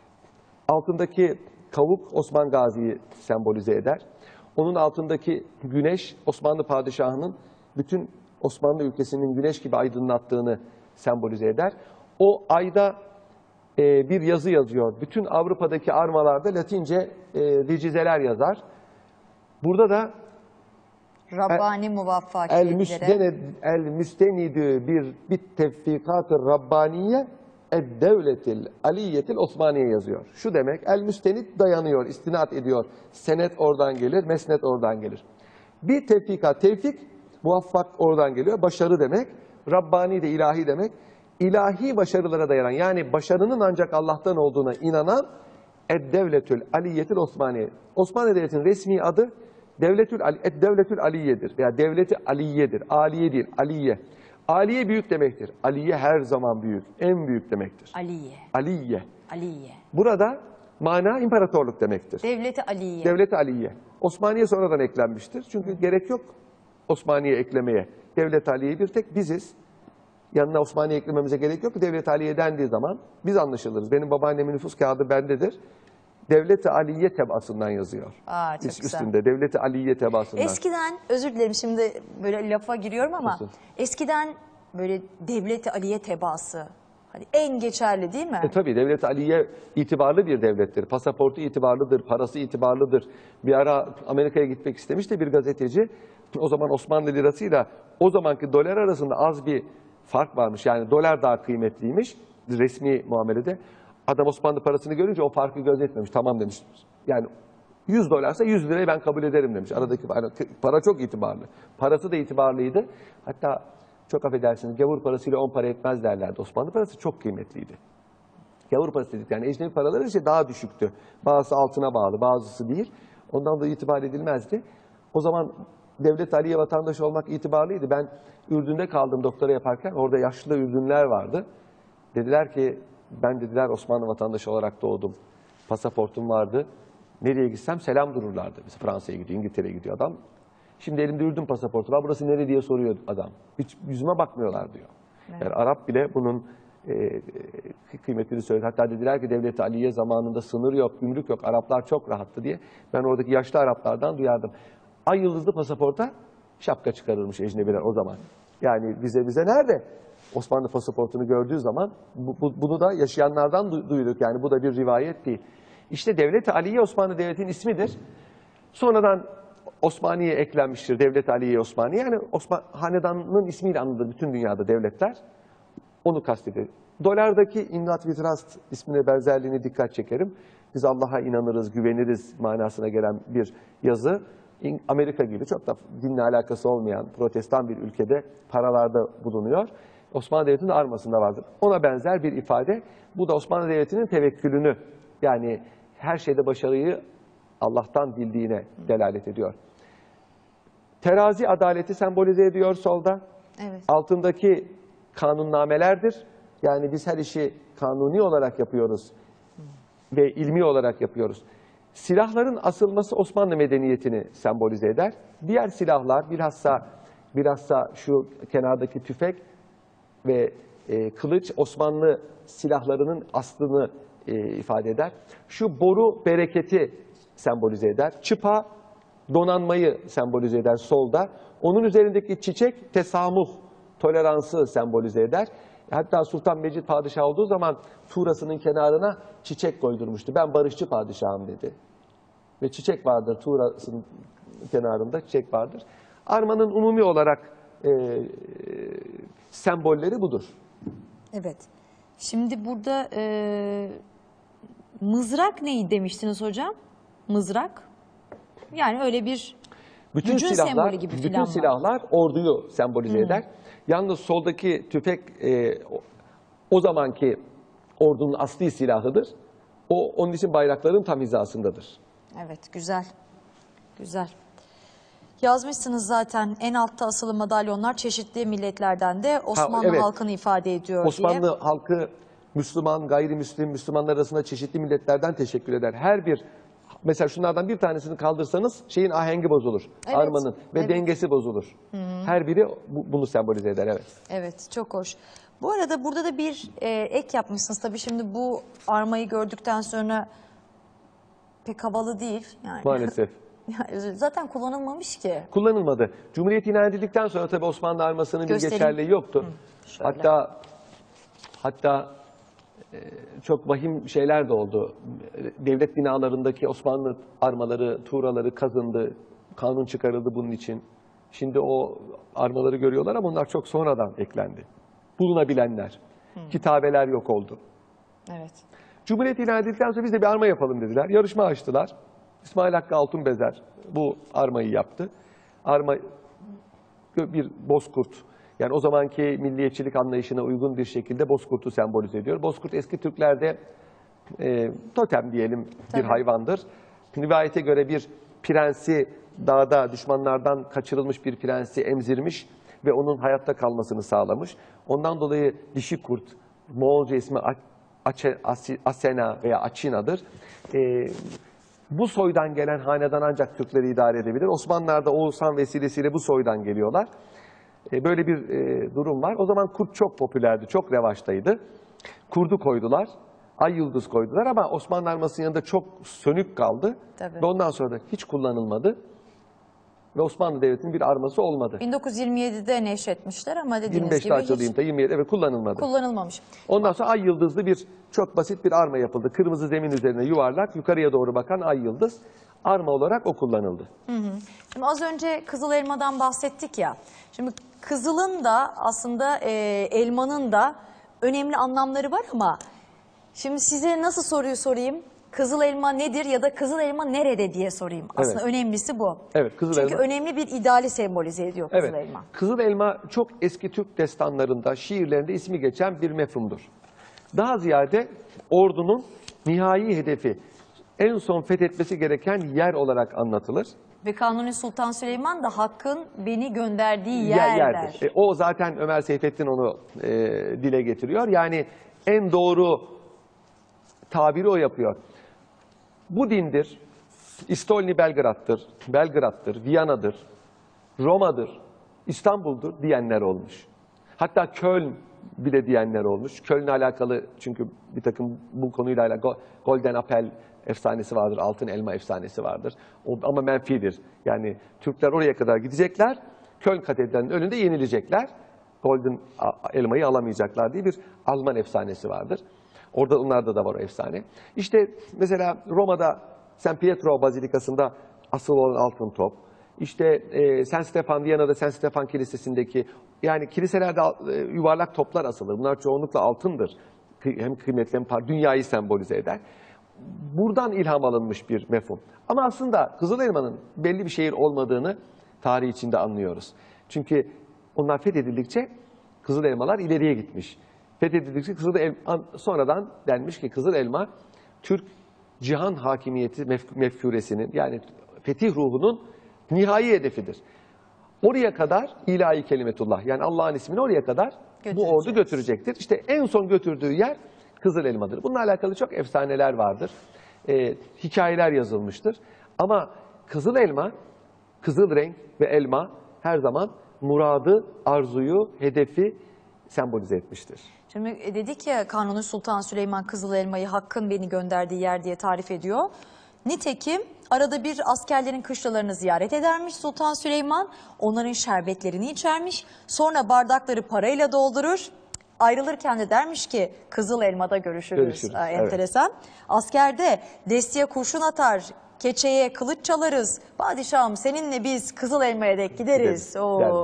Altındaki kavuk Osman Gazi'yi sembolize eder. Onun altındaki güneş Osmanlı padişahının bütün Osmanlı ülkesinin güneş gibi aydınlattığını sembolize eder. O ayda e, bir yazı yazıyor. Bütün Avrupa'daki armalarda Latince e, vecizeler yazar. Burada da Rabbani el muvaffakiyetlere. el müstenidü bir bit tevfikat-ı Rabbaniye ed-devletil aliyetil Osmaniye yazıyor. Şu demek, el müstenid dayanıyor, istinat ediyor. Senet oradan gelir, mesnet oradan gelir. Bir tevfikat, tevfik muvaffak oradan geliyor, başarı demek. Rabbani de ilahi demek. İlahi başarılara dayanan, yani başarının ancak Allah'tan olduğuna inanan ed-devletül aliyetil Osmaniye. Osmanlı Devleti'nin resmi adı Devletül, Devletül Aliye'dir veya Devleti Aliye'dir. Aliye değil, Aliye. Aliye büyük demektir. Aliye her zaman büyük, en büyük demektir. Aliye. Aliye. Aliye. Burada mana imparatorluk demektir. Devleti Aliye. Devleti Aliye. Osmaniye sonradan eklenmiştir. Çünkü gerek yok Osmaniye eklemeye. Devlet Aliye bir tek biziz. Yanına Osmaniye eklememize gerek yok. Devlet Aliye dendiği zaman biz anlaşılırız. Benim babaannemin nüfus kağıdı bendedir. Devlet-i Aliye tebaasından yazıyor. Aa, çok güzel. Üstünde Devlet-i Aliye tebaasından. Eskiden, özür dilerim şimdi böyle lafa giriyorum ama Nasıl? eskiden böyle Devlet-i Aliye tebaası hani en geçerli değil mi? E tabii Devlet-i Aliye itibarlı bir devlettir. Pasaportu itibarlıdır, parası itibarlıdır. Bir ara Amerika'ya gitmek istemiş de bir gazeteci, o zaman Osmanlı lirasıyla o zamanki dolar arasında az bir fark varmış. Yani dolar daha kıymetliymiş resmi muamelede. Adam Osmanlı parasını görünce o farkı gözetmemiş. Tamam demiş. Yani yüz dolarsa yüz lirayı ben kabul ederim demiş. Aradaki para çok itibarlı. Parası da itibarlıydı. Hatta çok affedersiniz gavur parasıyla on para etmez derlerdi. Osmanlı parası çok kıymetliydi. Gavur parası dedik yani ecnebi paraları ise daha düşüktü. Bazısı altına bağlı, bazısı değil. Ondan da itibar edilmezdi. O zaman Devlet Aliye vatandaşı olmak itibarlıydı. Ben Ürdün'de kaldım doktora yaparken. Orada yaşlı Ürdünler vardı. Dediler ki ben dediler Osmanlı vatandaşı olarak doğdum. Pasaportum vardı. Nereye gitsem selam dururlardı. Mesela Fransa'ya gidiyor, İngiltere'ye gidiyor adam. Şimdi elimde Ürdün pasaportu var. Burası nereye diye soruyor adam. Hiç yüzüme bakmıyorlar diyor. Evet. Yani Arap bile bunun e, kıymetini söyledi. Hatta dediler ki Devlet-i Aliye zamanında sınır yok, gümrük yok. Araplar çok rahattı diye. Ben oradaki yaşlı Araplardan duyardım. Ay yıldızlı pasaporta şapka çıkarırmış ecnebiler o zaman. Yani bize bize nerede? Osmanlı pasaportunu gördüğü zaman bu, bu, bunu da yaşayanlardan du duyduk. Yani bu da bir rivayet değil. İşte Devlet-i Aliye Osmanlı Devleti'nin ismidir. Sonradan Osmaniye eklenmiştir. Devlet-i Aliye Osmaniye. Yani Osman Hanedanı'nın ismiyle anılır bütün dünyada devletler. Onu kastediyor. Dolardaki imdat vitrast ismine benzerliğine dikkat çekerim. Biz Allah'a inanırız, güveniriz manasına gelen bir yazı. Amerika gibi çok da dinle alakası olmayan protestan bir ülkede paralarda bulunuyor. Osmanlı Devleti'nin armasında vardır. Ona benzer bir ifade. Bu da Osmanlı Devleti'nin tevekkülünü, yani her şeyde başarıyı Allah'tan bildiğine delalet ediyor. Terazi adaleti sembolize ediyor solda. Evet. Altındaki kanunnamelerdir. Yani biz her işi kanuni olarak yapıyoruz ve ilmi olarak yapıyoruz. Silahların asılması Osmanlı medeniyetini sembolize eder. Diğer silahlar bilhassa bilhassa şu kenardaki tüfek ve e, kılıç Osmanlı silahlarının aslını e, ifade eder. Şu boru bereketi sembolize eder. Çıpa donanmayı sembolize eder solda. Onun üzerindeki çiçek tesamuh, toleransı sembolize eder. Hatta Sultan Mecid padişah olduğu zaman Tuğrası'nın kenarına çiçek koydurmuştu. Ben barışçı padişahım dedi. Ve çiçek vardır Tuğrası'nın kenarında, çiçek vardır. Armanın umumi olarak e, sembolleri budur. Evet. Şimdi burada e, mızrak neyi demiştiniz hocam? Mızrak. Yani öyle bir Bütün gücün silahlar, sembolü gibi bütün filan var. silahlar orduyu sembolize eder. Yalnız soldaki tüfek e, o, o zamanki ordunun asli silahıdır. O onun için bayrakların tam hizasındadır. Evet, güzel. Güzel. Yazmışsınız zaten en altta asılı madalyonlar çeşitli milletlerden de Osmanlı evet. halkını ifade ediyor Osmanlı diye. halkı Müslüman, gayrimüslim, Müslümanlar arasında çeşitli milletlerden teşekkür eder. Her bir, mesela şunlardan bir tanesini kaldırsanız şeyin ahengi bozulur, Evet, armanın ve evet. dengesi bozulur. Her biri bu- bunu sembolize eder, evet. Evet, çok hoş. Bu arada burada da bir e, ek yapmışsınız. Tabii şimdi bu armayı gördükten sonra pek havalı değil. Yani. Maalesef. Yani zaten kullanılmamış ki. Kullanılmadı. Cumhuriyet ilan edildikten sonra tabii Osmanlı armasının bir Göstereyim. geçerliği yoktu. şöyle. Hatta hatta e, çok vahim şeyler de oldu. Devlet binalarındaki Osmanlı armaları, tuğraları kazındı. Kanun çıkarıldı bunun için. Şimdi o armaları görüyorlar ama onlar çok sonradan eklendi. Bulunabilenler. Kitabeler yok oldu. Evet. Cumhuriyet ilan edildikten sonra biz de bir arma yapalım dediler. Yarışma açtılar. İsmail Hakkı Altunbezer bu armayı yaptı. Arma bir bozkurt. Yani o zamanki milliyetçilik anlayışına uygun bir şekilde bozkurtu sembolize ediyor. Bozkurt eski Türklerde e, totem diyelim Tabii. bir hayvandır. Rivayete göre bir prensi dağda düşmanlardan kaçırılmış bir prensi emzirmiş ve onun hayatta kalmasını sağlamış. Ondan dolayı dişi kurt, Moğolca ismi Ace, Asena veya Açina'dır. E, bu soydan gelen hanedan ancak Türkleri idare edebilir. Osmanlılar da Oğuzhan vesilesiyle bu soydan geliyorlar. E, böyle bir e, durum var. O zaman kurt çok popülerdi, çok revaçtaydı. Kurdu koydular, ay yıldız koydular ama Osmanlı armasının yanında çok sönük kaldı. Tabii. Ve ondan sonra da hiç kullanılmadı. Ve Osmanlı Devleti'nin bir arması olmadı. bin dokuz yüz yirmi yedide neşretmişler ama dediğiniz yirmi beşte gibi açıldı, hiç yirmi yedi evet kullanılmadı. kullanılmamış. Ondan sonra ay yıldızlı bir çok basit bir arma yapıldı. Kırmızı zemin üzerine yuvarlak, yukarıya doğru bakan ay yıldız. Arma olarak o kullanıldı. Şimdi az önce kızıl elmadan bahsettik ya. Şimdi kızılın da aslında e, elmanın da önemli anlamları var ama şimdi size nasıl soruyu sorayım? Kızıl elma nedir ya da kızıl elma nerede diye sorayım. Aslında Evet. önemlisi bu. Evet, kızıl Çünkü elma. önemli bir ideali sembolize ediyor kızıl Evet, elma. Kızıl Elma çok eski Türk destanlarında, şiirlerinde ismi geçen bir mefhumdur. Daha ziyade ordunun nihai hedefi, en son fethetmesi gereken yer olarak anlatılır. Ve Kanuni Sultan Süleyman da Hakk'ın beni gönderdiği Yer- yer yerdir. der. E, o zaten Ömer Seyfettin onu e, dile getiriyor. Yani en doğru tabiri o yapıyor. Bu dindir, İstolni Belgrad'tır, Belgrad'tır, Viyana'dır, Roma'dır, İstanbul'dur diyenler olmuş. Hatta Köln bile diyenler olmuş. Köln'le alakalı çünkü bir takım bu konuyla alakalı Golden Apple efsanesi vardır, altın elma efsanesi vardır. O, ama menfidir. Yani Türkler oraya kadar gidecekler, Köln katedralinin önünde yenilecekler. Golden elmayı alamayacaklar diye bir Alman efsanesi vardır. Orada onlarda da var o efsane. İşte mesela Roma'da San Pietro Bazilikası'nda asıl olan altın top. İşte e, San Stefan, Viyana'da San Stefan Kilisesi'ndeki, yani kiliselerde e, yuvarlak toplar asılır. Bunlar çoğunlukla altındır. Kı- Hem kıymetli hem par, dünyayı sembolize eder. Buradan ilham alınmış bir mefhum. Ama aslında Kızıl Elma'nın belli bir şehir olmadığını tarih içinde anlıyoruz. Çünkü onlar fethedildikçe Kızıl Elmalar ileriye gitmiş. Fethedildikçe Kızıl Elma, sonradan denmiş ki Kızıl Elma Türk cihan hakimiyeti mef mefkuresinin, yani fetih ruhunun nihai hedefidir. Oraya kadar ilahi kelimetullah, yani Allah'ın ismini oraya kadar bu ordu götürecektir. İşte en son götürdüğü yer Kızıl Elma'dır. Bununla alakalı çok efsaneler vardır. e, hikayeler yazılmıştır. Ama kızıl elma, kızıl renk ve elma her zaman muradı, arzuyu, hedefi sembolize etmiştir. Şimdi dedik ya Kanuni Sultan Süleyman Kızıl Elma'yı Hakk'ın beni gönderdiği yer diye tarif ediyor. Nitekim arada bir askerlerin kışlalarını ziyaret edermiş Sultan Süleyman. Onların şerbetlerini içermiş. Sonra bardakları parayla doldurur. Ayrılırken de dermiş ki Kızıl Elma'da görüşürüz. Görüşürüz, Ee, evet. enteresan. Askerde destiye kurşun atar, keçeye kılıç çalarız. Padişahım seninle biz Kızıl Elma'ya dek gideriz. Gideriz, Oo.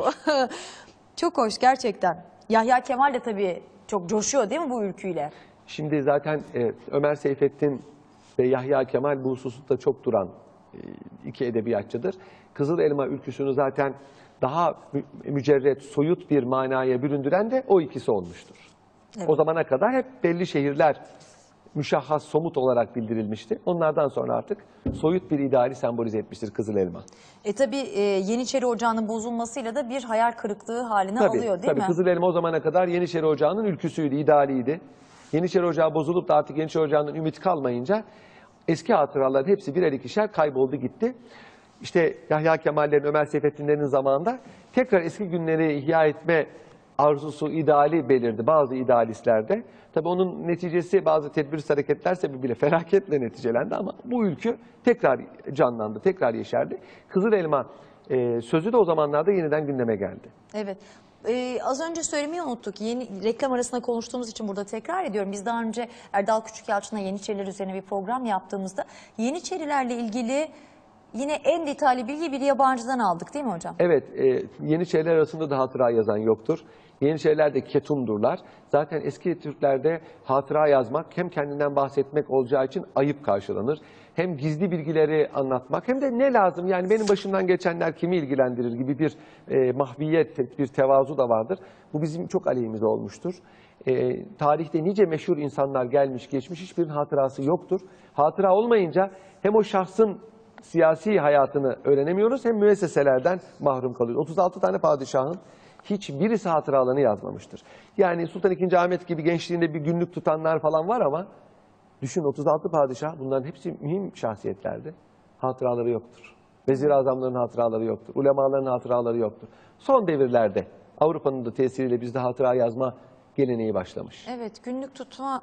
Çok hoş gerçekten. Yahya Kemal de tabii çok coşuyor değil mi bu ülküyle? Şimdi zaten e, Ömer Seyfettin ve Yahya Kemal bu hususutta çok duran e, iki edebiyatçıdır. Kızıl Elma ülküsünü zaten daha mü mücerret, soyut bir manaya büründüren de o ikisi olmuştur. Evet. O zamana kadar hep belli şehirler müşahhas, somut olarak bildirilmişti. Onlardan sonra artık soyut bir ideali sembolize etmiştir Kızıl Elma. E tabii e, Yeniçeri Ocağı'nın bozulmasıyla da bir hayal kırıklığı haline Tabii, alıyor değil tabii. mi? Kızıl Elma o zamana kadar Yeniçeri Ocağı'nın ülküsüydü, idealiydi. Yeniçeri Ocağı bozulup da artık Yeniçeri Ocağı'nın ümit kalmayınca eski hatıraların hepsi birer ikişer kayboldu gitti. İşte Yahya Kemal'lerin, Ömer Seyfettin'lerin zamanında tekrar eski günleri ihya etme arzusu, ideali belirdi bazı idealistlerde. Tabii onun neticesi bazı tedbirsiz hareketler sebebiyle felaketle neticelendi ama bu ülkü tekrar canlandı, tekrar yeşerdi. Kızıl Elma e, sözü de o zamanlarda yeniden gündeme geldi. Evet. Ee, az önce söylemeyi unuttuk. Yeni reklam arasında konuştuğumuz için burada tekrar ediyorum. Biz daha önce Erdal Küçükyalçın'la Yeniçeriler üzerine bir program yaptığımızda Yeniçerilerle ilgili yine en detaylı bilgi bir yabancıdan aldık değil mi hocam? Evet, e, Yeniçeriler arasında da hatıra yazan yoktur. Yeniçeriler de ketumdurlar. Zaten eski Türklerde hatıra yazmak hem kendinden bahsetmek olacağı için ayıp karşılanır. Hem gizli bilgileri anlatmak hem de ne lazım yani benim başımdan geçenler kimi ilgilendirir gibi bir e, mahviyet, bir tevazu da vardır. Bu bizim çok aleyhimize olmuştur. E, tarihte nice meşhur insanlar gelmiş geçmiş hiçbirinin hatırası yoktur. Hatıra olmayınca hem o şahsın siyasi hayatını öğrenemiyoruz hem müesseselerden mahrum kalıyoruz. otuz altı tane padişahın hiçbirisi hatıralarını yazmamıştır. Yani Sultan ikinci. Ahmet gibi gençliğinde bir günlük tutanlar falan var ama düşün otuz altı padişah bunların hepsi mühim şahsiyetlerdi. Hatıraları yoktur. Vezir-i azamların hatıraları yoktur. Ulemaların hatıraları yoktur. Son devirlerde Avrupa'nın da tesiriyle bizde hatıra yazma geleneği başlamış. Evet, günlük tutma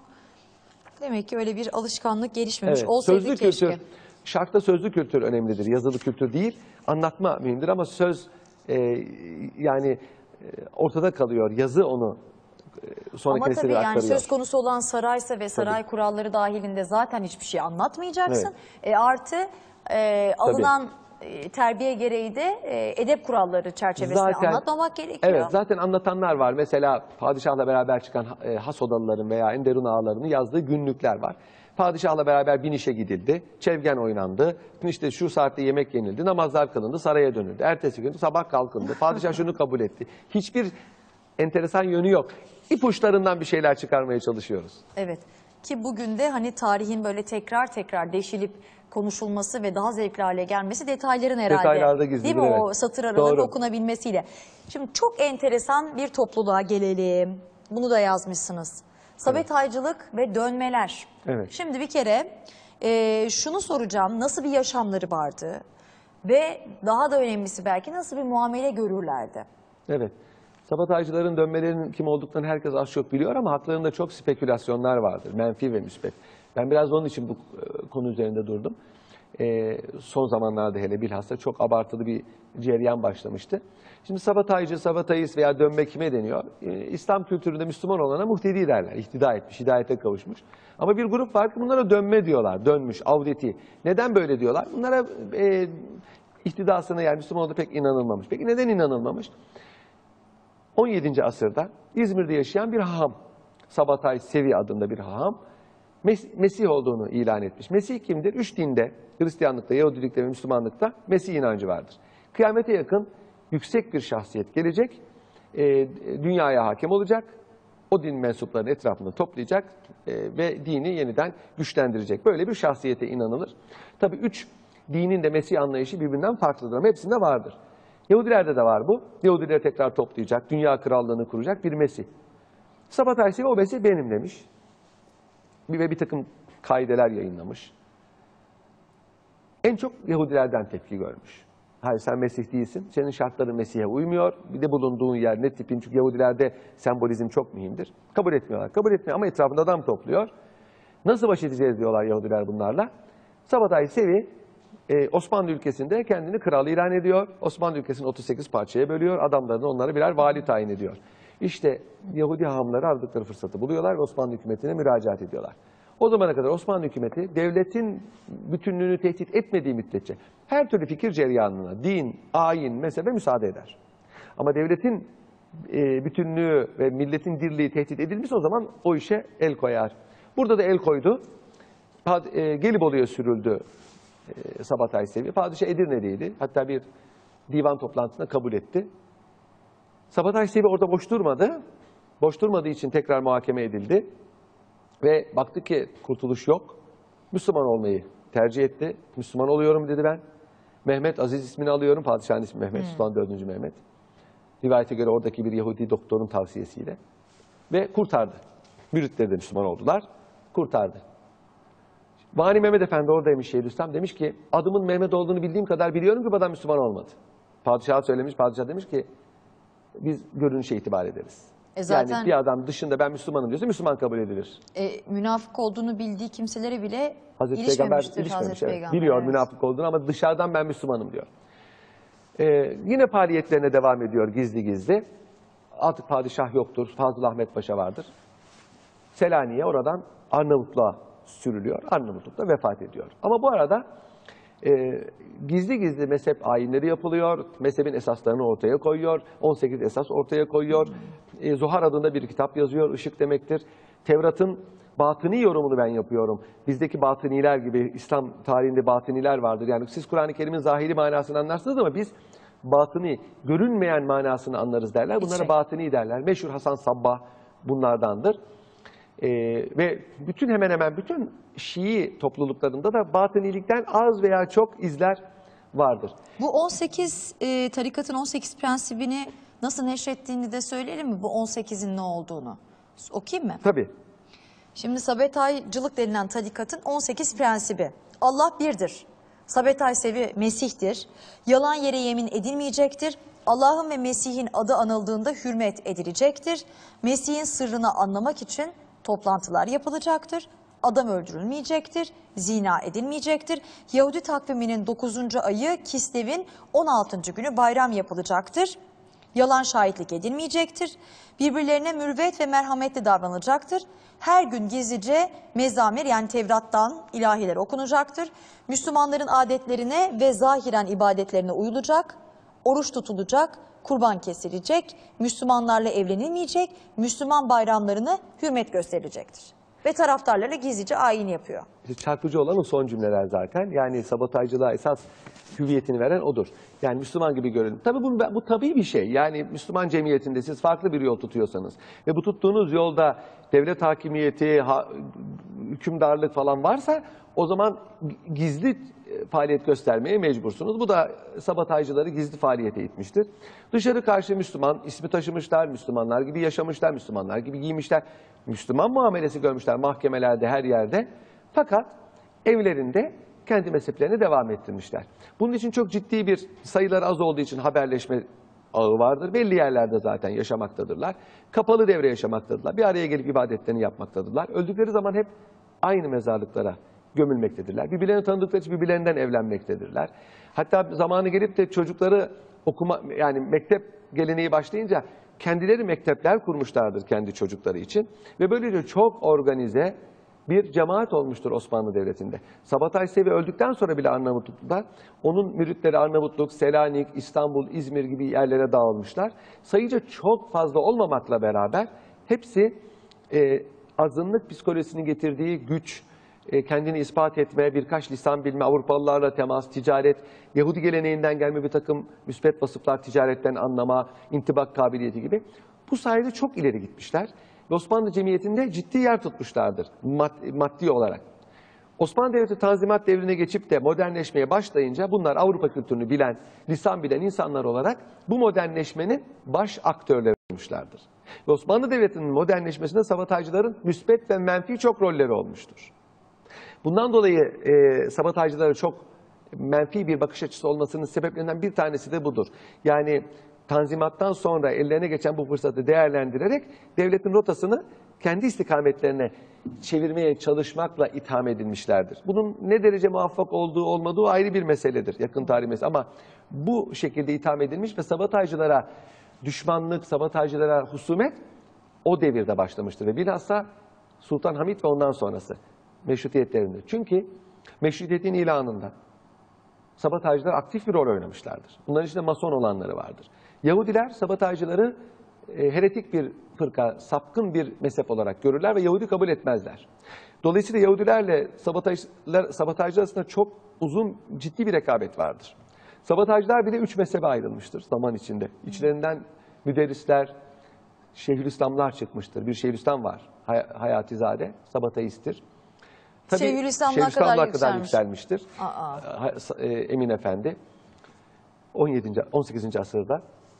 demek ki öyle bir alışkanlık gelişmemiş. Evet, Olsaydı sözlü keşke. kültür, şarkta sözlü kültür önemlidir. Yazılı kültür değil. Anlatma mühimdir ama söz e, yani e, ortada kalıyor. Yazı onu e, sonraki Ama tabii nesillere yani aktarıyor. söz konusu olan saraysa ve saray Tabii. kuralları dahilinde zaten hiçbir şey anlatmayacaksın. Evet. E, artı e, alınan e, terbiye gereği de e, edep kuralları çerçevesinde Zaten- anlatmamak gerekiyor. Evet, zaten anlatanlar var. Mesela padişahla beraber çıkan e, has odalıların veya Enderun ağalarının yazdığı günlükler var. Padişahla beraber bin işe gidildi, çevgen oynandı, işte şu saatte yemek yenildi, namazlar kılındı, saraya dönüldü. Ertesi gün sabah kalkındı, padişah şunu kabul etti. Hiçbir enteresan yönü yok. İpuçlarından bir şeyler çıkarmaya çalışıyoruz. Evet, ki bugün de hani tarihin böyle tekrar tekrar deşilip konuşulması ve daha zevkli hale gelmesi detayların herhalde. Detaylarda gizlidir, Değil mi? evet. O satır araları Doğru. okunabilmesiyle. Şimdi çok enteresan bir topluluğa gelelim. Bunu da yazmışsınız. Sabetaycılık ve dönmeler. Evet. Şimdi bir kere e, şunu soracağım. Nasıl bir yaşamları vardı? Ve daha da önemlisi belki nasıl bir muamele görürlerdi? Evet. Sabotajcıların dönmelerinin kim olduklarını herkes az çok biliyor ama haklarında çok spekülasyonlar vardır. Menfi ve müspet. Ben biraz onun için bu e, konu üzerinde durdum. E, son zamanlarda hele bilhassa çok abartılı bir cereyan başlamıştı. Şimdi sabotajcı, sabotajist veya dönme kime deniyor? E, İslam kültüründe Müslüman olana muhtedi derler. İhtida etmiş, hidayete kavuşmuş. Ama bir grup var ki bunlara dönme diyorlar. Dönmüş, avdeti. Neden böyle diyorlar? Bunlara e, ihtidasına yani Müslüman olduğu pek inanılmamış. Peki neden inanılmamış? on yedinci asırda İzmir'de yaşayan bir haham, Sabatay Sevi adında bir haham, Mes Mesih olduğunu ilan etmiş. Mesih kimdir? Üç dinde, Hristiyanlıkta, Yahudilikte ve Müslümanlıkta Mesih inancı vardır. Kıyamete yakın yüksek bir şahsiyet gelecek, e, dünyaya hakim olacak, o din mensuplarının etrafını toplayacak e, ve dini yeniden güçlendirecek. Böyle bir şahsiyete inanılır. Tabii üç dinin de Mesih anlayışı birbirinden farklıdır ama hepsinde vardır. Yahudilerde de var bu. Yahudileri tekrar toplayacak, dünya krallığını kuracak bir Mesih. Sabatay Sevi o Mesih benim demiş. Bir ve bir takım kaideler yayınlamış. en çok Yahudilerden tepki görmüş. Hayır sen Mesih değilsin, senin şartların Mesih'e uymuyor, bir de bulunduğun yer ne tipin, çünkü Yahudilerde sembolizm çok mühimdir. Kabul etmiyorlar, kabul etmiyor ama etrafında adam topluyor. Nasıl baş edeceğiz diyorlar Yahudiler bunlarla. Sabbatay Sevi e, Osmanlı ülkesinde kendini kral ilan ediyor. Osmanlı ülkesini otuz sekiz parçaya bölüyor, adamlarını onlara birer vali tayin ediyor. İşte Yahudi hahamları aldıkları fırsatı buluyorlar ve Osmanlı hükümetine müracaat ediyorlar. O zamana kadar Osmanlı hükümeti devletin bütünlüğünü tehdit etmediği müddetçe her türlü fikir ceryanına, din, ayin, mezhebe müsaade eder. Ama devletin e, bütünlüğü ve milletin dirliği tehdit edilmişse o zaman o işe el koyar. Burada da el koydu. Pad, e, Gelibolu'ya sürüldü e, Sabbatay Sevi. Padişah Edirne'deydi. Hatta bir divan toplantısında kabul etti. Sabbatay Sevi orada boş durmadı. Boş durmadığı için tekrar muhakeme edildi. Ve baktı ki kurtuluş yok. Müslüman olmayı tercih etti. Müslüman oluyorum dedi ben. Mehmet Aziz ismini alıyorum. Padişahın ismi Mehmet. Hmm. Sultan dördüncü Mehmet. Rivayete göre oradaki bir Yahudi doktorun tavsiyesiyle. Ve kurtardı. Müritleri de Müslüman oldular. Kurtardı. Vani Mehmet Efendi oradaymış Şeyhülislam. Demiş ki adımın Mehmet olduğunu bildiğim kadar biliyorum ki bu adam Müslüman olmadı. Padişah söylemiş. Padişah demiş ki biz görünüşe itibar ederiz. E zaten, yani bir adam dışında ben Müslümanım diyorsa Müslüman kabul edilir. E, münafık olduğunu bildiği kimselere bile Hazreti ilişmemiştir Peygamber, Hazreti evet. Peygamber. Biliyor evet. münafık olduğunu ama dışarıdan ben Müslümanım diyor. Ee, yine faaliyetlerine devam ediyor gizli gizli. Artık padişah yoktur. Fazıl Ahmet Paşa vardır. Selanik'e oradan Arnavutluğa sürülüyor. Arnavutluk'ta vefat ediyor. Ama bu arada e, gizli gizli mezhep ayinleri yapılıyor. Mezhebin esaslarını ortaya koyuyor. on sekiz esas ortaya koyuyor. E, Zuhar adında bir kitap yazıyor. Işık demektir. Tevrat'ın batıni yorumunu ben yapıyorum. Bizdeki batıniler gibi İslam tarihinde batıniler vardır. Yani siz Kur'an-ı Kerim'in zahiri manasını anlarsınız ama biz batıni, görünmeyen manasını anlarız derler. Bunlara şey. batıni derler. Meşhur Hasan Sabbah bunlardandır. Ee, ve bütün hemen hemen bütün Şii topluluklarında da batınilikten az veya çok izler vardır. Bu on sekiz e, tarikatın on sekiz prensibini nasıl neşrettiğini de söyleyelim mi? Bu on sekizin ne olduğunu. Okuyayım mı? Tabii. Şimdi Sabetaycılık denilen tarikatın on sekiz prensibi. Allah birdir. Sabetay Sevi Mesih'tir. Yalan yere yemin edilmeyecektir. Allah'ın ve Mesih'in adı anıldığında hürmet edilecektir. Mesih'in sırrını anlamak için toplantılar yapılacaktır. Adam öldürülmeyecektir. Zina edilmeyecektir. Yahudi takviminin dokuzuncu ayı Kislev'in on altıncı günü bayram yapılacaktır. Yalan şahitlik edilmeyecektir. Birbirlerine mürvet ve merhametli davranılacaktır. Her gün gizlice mezamir yani Tevrat'tan ilahiler okunacaktır. Müslümanların adetlerine ve zahiren ibadetlerine uyulacak. Oruç tutulacak, kurban kesilecek, Müslümanlarla evlenilmeyecek, Müslüman bayramlarını hürmet gösterilecektir. Ve taraftarlarla gizlice ayin yapıyor. İşte çarpıcı olan o son cümleler zaten. Yani sabotajcılığa esas hüviyetini veren odur. Yani Müslüman gibi görünüm. Tabii bu, bu tabii bir şey. Yani Müslüman cemiyetinde siz farklı bir yol tutuyorsanız ve bu tuttuğunuz yolda devlet hakimiyeti, ha, hükümdarlık falan varsa o zaman gizli faaliyet göstermeye mecbursunuz. Bu da sabotajcıları gizli faaliyete itmiştir. Dışarı karşı Müslüman ismi taşımışlar, Müslümanlar gibi yaşamışlar, Müslümanlar gibi giymişler. Müslüman muamelesi görmüşler mahkemelerde, her yerde. Fakat evlerinde kendi mezheplerini devam ettirmişler. Bunun için çok ciddi bir sayıları az olduğu için haberleşme ağı vardır. Belli yerlerde zaten yaşamaktadırlar. Kapalı devre yaşamaktadırlar. Bir araya gelip ibadetlerini yapmaktadırlar. Öldükleri zaman hep aynı mezarlıklara gömülmektedirler. Birbirlerini tanıdıkları için birbirlerinden evlenmektedirler. Hatta zamanı gelip de çocukları okuma, yani mektep geleneği başlayınca kendileri mektepler kurmuşlardır kendi çocukları için. Ve böylece çok organize bir cemaat olmuştur Osmanlı Devleti'nde. Sabbatay Sevi öldükten sonra bile Arnavutluk'ta onun müritleri Arnavutluk, Selanik, İstanbul, İzmir gibi yerlere dağılmışlar. Sayıca çok fazla olmamakla beraber hepsi e, azınlık psikolojisinin getirdiği güç, e, kendini ispat etme, birkaç lisan bilme, Avrupalılarla temas, ticaret, Yahudi geleneğinden gelme bir takım müspet vasıflar, ticaretten anlama, intibak kabiliyeti gibi. Bu sayede çok ileri gitmişler. Ve Osmanlı cemiyetinde ciddi yer tutmuşlardır maddi, maddi olarak. Osmanlı Devleti Tanzimat devrine geçip de modernleşmeye başlayınca bunlar Avrupa kültürünü bilen, lisan bilen insanlar olarak bu modernleşmenin baş aktörleri olmuşlardır. Ve Osmanlı Devleti'nin modernleşmesinde sabotajcıların müspet ve menfi çok rolleri olmuştur. Bundan dolayı e, sabotajcıları çok menfi bir bakış açısı olmasının sebeplerinden bir tanesi de budur. Yani Tanzimat'tan sonra ellerine geçen bu fırsatı değerlendirerek devletin rotasını kendi istikametlerine çevirmeye çalışmakla itham edilmişlerdir. Bunun ne derece muvaffak olduğu olmadığı ayrı bir meseledir, yakın tarih meselesi. Ama bu şekilde itham edilmiş ve sabotajcılara düşmanlık, sabotajcılara husumet o devirde başlamıştır. Ve bilhassa Sultan Hamit ve ondan sonrası meşrutiyetlerinde. Çünkü meşrutiyetin ilanında sabotajcılar aktif bir rol oynamışlardır. Bunların içinde mason olanları vardır. Yahudiler sabotajcıları e, heretik bir fırka, sapkın bir mezhep olarak görürler ve Yahudi kabul etmezler. Dolayısıyla Yahudilerle sabotajcılar, sabotajcılar arasında çok uzun, ciddi bir rekabet vardır. Sabotajcılar bile üç mezhebe ayrılmıştır zaman içinde. İçlerinden müderrisler, Şeyhülislamlar çıkmıştır. Bir Şeyhülislam var, Hay Hayatizade, sabotajisttir. Tabii Şeyhülislamlar kadar, kadar yükselmiş. yükselmiştir. Aa. Emin Efendi on yedinci on sekizinci asırda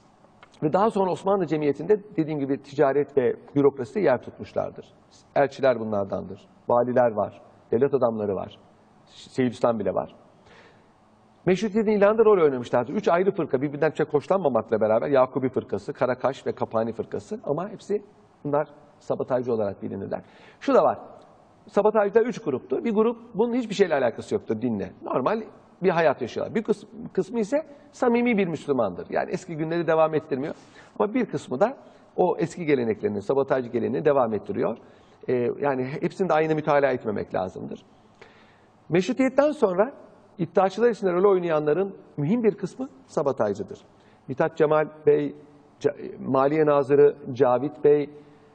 ve daha sonra Osmanlı Cemiyeti'nde dediğim gibi ticaret ve bürokrasi yer tutmuşlardır. Elçiler bunlardandır. Valiler var, devlet adamları var, Şeyhülislam bile var. Meşrutiyetin ilanında rol oynamışlardır. Üç ayrı fırka birbirinden çok hoşlanmamakla beraber Yakubi fırkası, Karakaş ve Kapani fırkası, ama hepsi bunlar sabotajcı olarak bilinirler. Şu da var. Sabotajcılar üç gruptu. Bir grup bunun hiçbir şeyle alakası yoktur dinle. Normal bir hayat yaşıyorlar. Bir kısmı, kısmı ise samimi bir Müslümandır. Yani eski günleri devam ettirmiyor. Ama bir kısmı da o eski geleneklerini, sabotajcı geleneğini devam ettiriyor. Ee, yani hepsini de aynı mütalaa etmemek lazımdır. Meşrutiyetten sonra iddiaçılar içinde rol oynayanların mühim bir kısmı sabotajcıdır. Mithat Cemal Bey, Maliye Nazırı Cavit Bey,